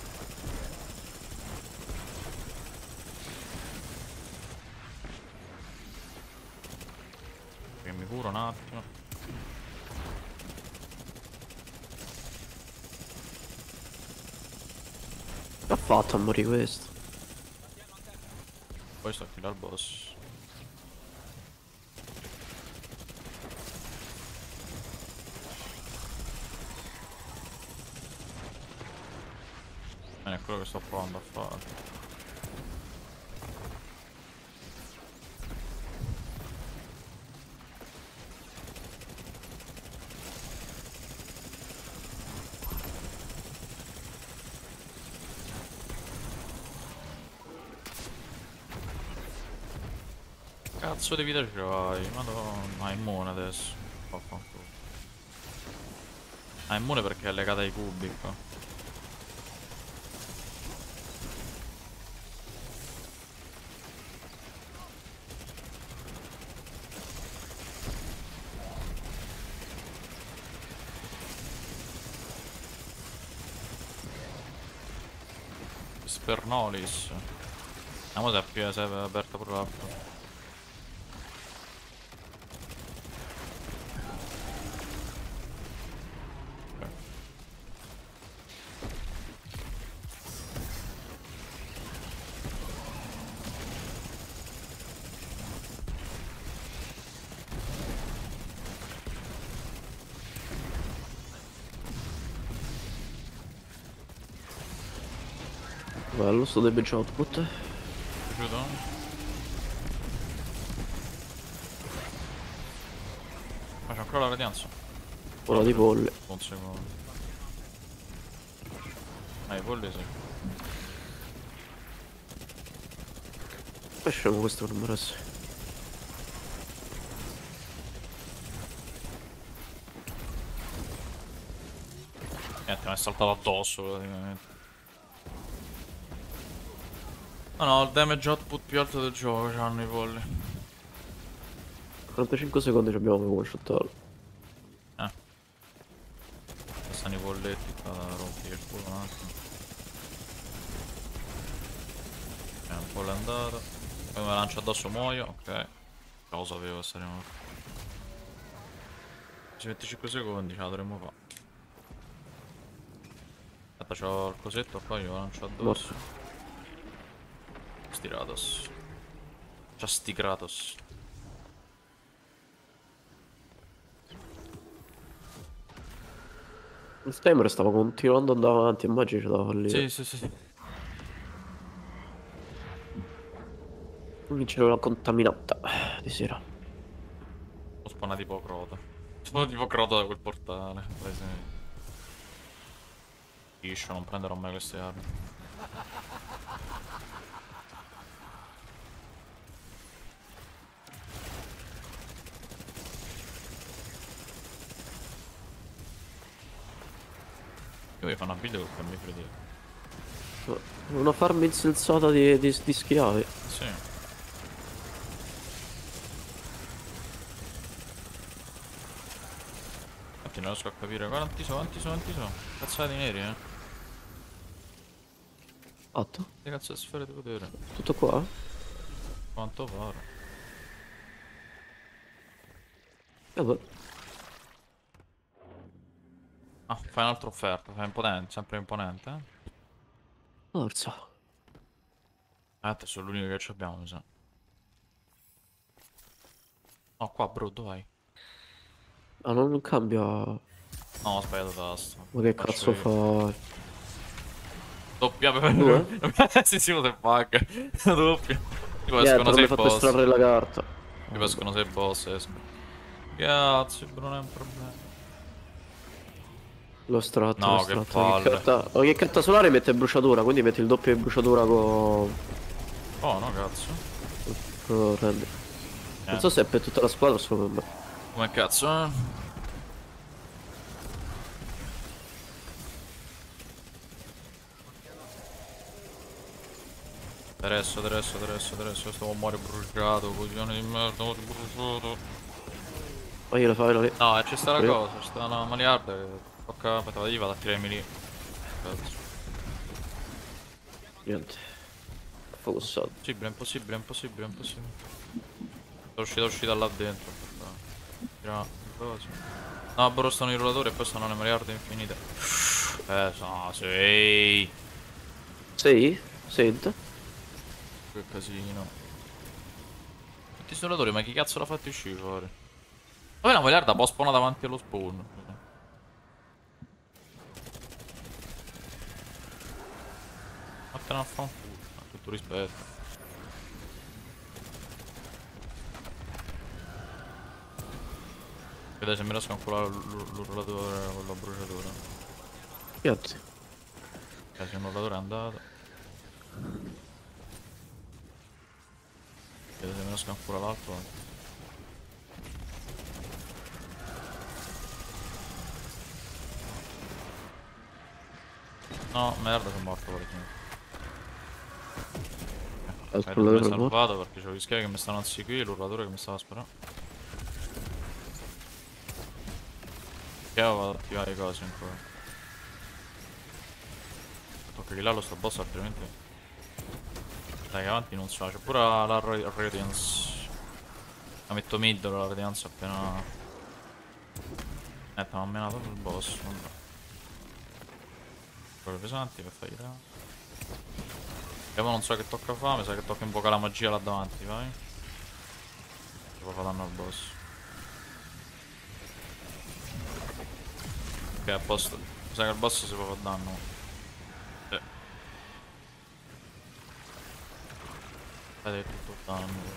Che mi curo un attimo. Che ha fatto a morire questo? Poi sto a killare il boss. Bene, è quello che sto provando a fare. Cazzo di vita c'hai? Madonna, è immune adesso. Vaffanculo. Ah, è immune perché è legata ai cubi qua. Spernolis. Vediamo se è più- se è aperta pure l'altro. Bello sto damage output. Piaciuto? Ma c'è ancora la radianza. Ora di polli. Un secondo. Ah, i polli sì. Lasciamo questo numero sì. Niente, mi è saltato addosso praticamente. No, no, il damage output più alto del gioco c'hanno i polli. quarantacinque secondi ci abbiamo per one shottarlo. Eh. Stanno i polletti qua da rompere il culo un attimo. Eh, un po' l'è andata. Poi me lancio addosso muoio, ok. Già lo sapevo che saremmo. venticinque secondi ce la dovremmo fare. Aspetta, c'ho il cosetto qua, io lo lancio addosso. Morto. Sti Kratos. C'ha sti Kratos. Il timer stava continuando ad andare avanti, immagini ce la fallire. Sì, sì, sì. Quindi c'era una contaminata di sera. Ho spawnato tipo crota. Spawnato tipo crota da quel portale. Iscio, non prenderò mai queste armi. Io voglio fare una video con i miei fratelli. Una farm insensata di, di, di schiavi. Sì. Infatti non riesco a capire quanti sono, quanti sono, quanti sono. Cazzate neri, eh. Fatto? Che cazzo di sfere di potere? Tutto qua? Quanto pare. E vabbè. Ah, fai un'altra offerta, fai imponente, sempre imponente, eh. Forza. Ah, te sono l'unico che ci abbiamo, mi sa. No, qua, bro, dov'hai? Ah, non cambia. No, ho sbagliato tasto. Ma che Faccio cazzo io. fai? Doppia per... Due? Sì, sì, se bug. Doppia. Tipo Niente, escono non mi sei hai fatto boss. estrarre la carta. Tipo escono sei boss, escono. Cazzo, bro, non è un problema. L'ho estratto, l'ho No, che estratto. Ogni palle. carta, ogni carta solare mette bruciatura, quindi metti il doppio di bruciatura con... Oh, no, cazzo. con Randy. Non Eh. so se è per tutta la squadra o solo per me. Come cazzo, eh? Adesso, adesso, adesso, adesso, stavo a muore bruciato, coglione di merda, muore bruciato. Ma io la fai lì. No, c'è sta la Io- cosa, c'è sta una maliarda che tocca... Aspetta, io vado a tirarmi lì. Cazzo. Niente. Focussato. Impossibile, impossibile, impossibile, impossibile. Sono uscito, uscito là dentro. Tira cosa. No, però stanno i rullatori e poi stanno le miliardi infinite. Eh, no, sei. Sei? Senta. Che casino. Tutti i rullatori, ma chi cazzo l'ha fatto uscire fuori? Poi la miliarda può spawnare davanti allo spawn. Vattene a fanculo, con tutto rispetto. Vedete se mi riesco a inculare l'urlatore con la bruciatura. Grazie. Eh, se un urlatore è andato. Vedete se mi riesco a inculare l'altro. No, merda, sono morto praticamente. Altro Eh, mi urlatore è morto. salvato perché c'ho gli schiavi che mi stanno a seguire, l'urlatore che mi stava sparando. Che vado ad attivare le cose ancora. Tocca che là lo sto boss altrimenti. Dai, che avanti non so, c'è pure la, la ra- Radiance. La metto mid la Radiance appena. Eh, mi ha menato il boss. Vabbè. Proprio pesanti per fargli da. Io non so che tocca fare, mi sa che tocca invocare la magia là davanti, vai. Ci può fare danno al boss. Ok, a posto. Mi sa che il boss si può fare danno. Sì. Vedete tutto il danno.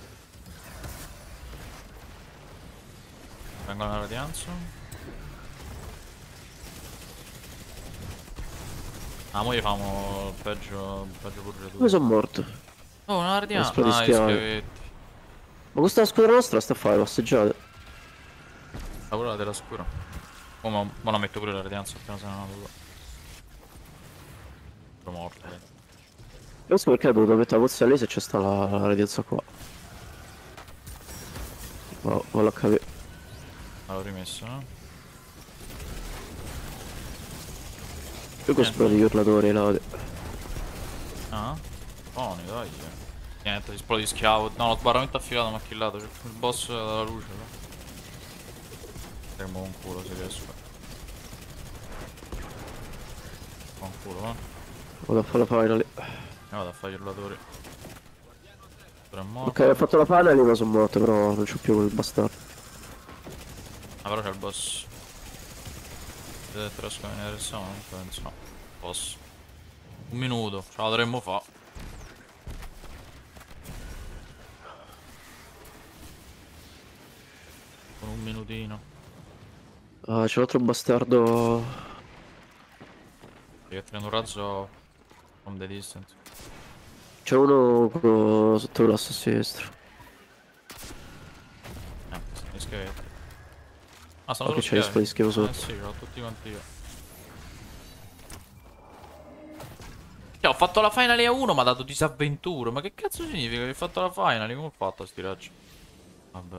Vengo nella radianza. Ah, mo gli famo il peggio, il peggio pure tu. Come sono morto? Oh, una radianza. Spray di Ah, gli schiavi. schiavetti. Ma questa è la squadra nostra sta a fare passeggiate. La quella della scura. Oh, ma, ma la metto pure la radianza appena se ne è andato. Sono morto. eh. Questo perché ho dovuto mettere la pozza lì se c'è sta la, la radianza qua. No, non l'ho capito. L'avevo rimesso, no? Io con spray di urlatori là. Ah? Buoni, dai. Niente, si esplode di schiavo. No, l'ho sbarramento affilato, ma killato. C'è il boss della luce, no? Fermo un culo se riesco. Con culo, eh. Vado a fare la final. E vado a fare gli urlatori. Però è morto. Ok, ho fatto la final ma sono morto, però non c'ho più quel bastardo. Ah, però c'è il boss. Vedete, riesco a venire adesso? Non penso, no. Posso. Un minuto, ce la dovremmo fa'. Con un minutino. Ah, c'è un altro bastardo. Che prendo un razzo from the distance. C'è uno co- sotto l'asso a sinistra. Eh, gli scheletri. Ah, sono Ok, solo c'è gli schiavi. spray schiavo Eh sotto. sì, ce l'ho tutti quanti io. Cioè, ho fatto la finale a uno, mi ha dato disavventura. Ma che cazzo significa che ho fatto la finale? Come ho fatto a sti raggi? Vabbè.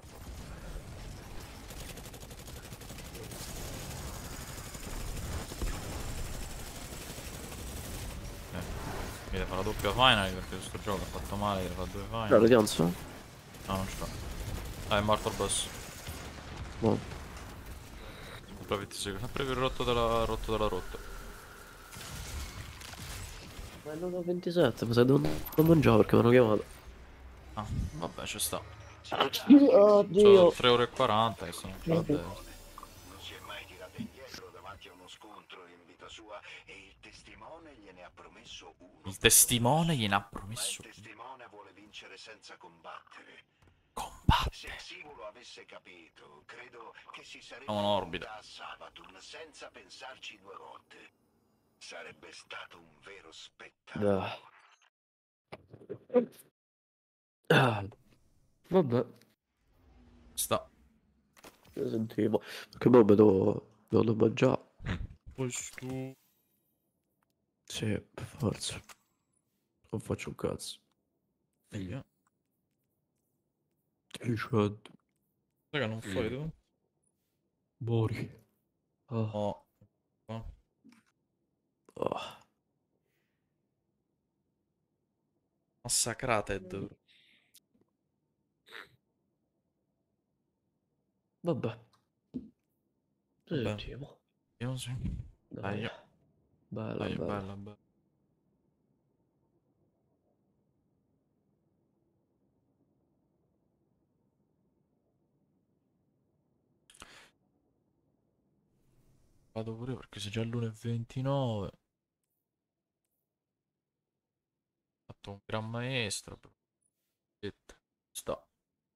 Eh, mi deve fare la doppia finale perché questo gioco ha fatto male, deve fare due La finali. radianza? No, non ce l'ho. Ah, è morto il boss. No. Sempre ventitré, sempre più rotto della rotto della rotta. Ma non ho ventisette, mi sa che devo andare a mangiare perché mi hanno chiamato. Ah, vabbè, ci sta. Oddio. Sono tre ore e quaranta che sono qua a destra. Non si è mai tirata indietro davanti a uno scontro in vita sua e il testimone gliene ha promesso uno. Il testimone gliene ha Ma il promesso testimone vuole vincere senza combattere. combattere. Se Simulo avesse capito, credo che si sarebbe Siamo in orbita. unita a Sabaton senza pensarci due volte. Sarebbe stato un vero spettacolo. Ah. Vabbè, Sta. ne sentivo. Perché poi devo, devo mangiare. Poi stu. Sì, per forza. Non faccio un cazzo. Via. Ricciotto. Raga, non fai tu? Mori. Oh. Oh. Oh. Oh. Massacrated. Vabbè. Ne Vabbè. sentiamo. Io sì. Dai. Dai. Bella, Dai, bella. bella, bella. Vado pure perché se già l'uno e ventinove. Ho fatto un gran maestro. Aspetta. Sta.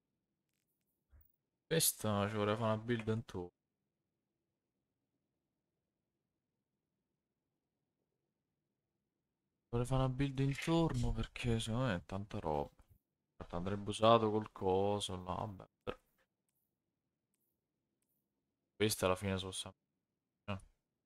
Questa ci vorrei fare una build in tu. Vorrei fare una build intorno perché secondo me è tanta roba. Aspetta, andrebbe usato col coso là. Vabbè. Questa alla fine sono sempre. eh.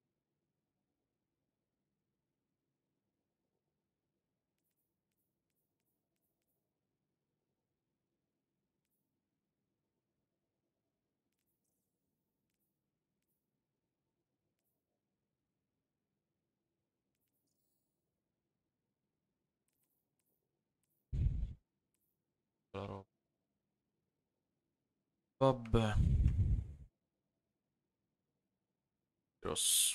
La roba. Vabbè. Grosso.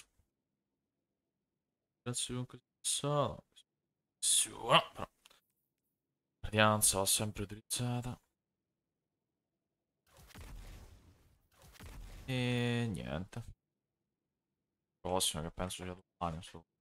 Grazie comunque passato. Sicuro. Però. Radianza va sempre utilizzata. E niente. Prossimo che penso sia domani.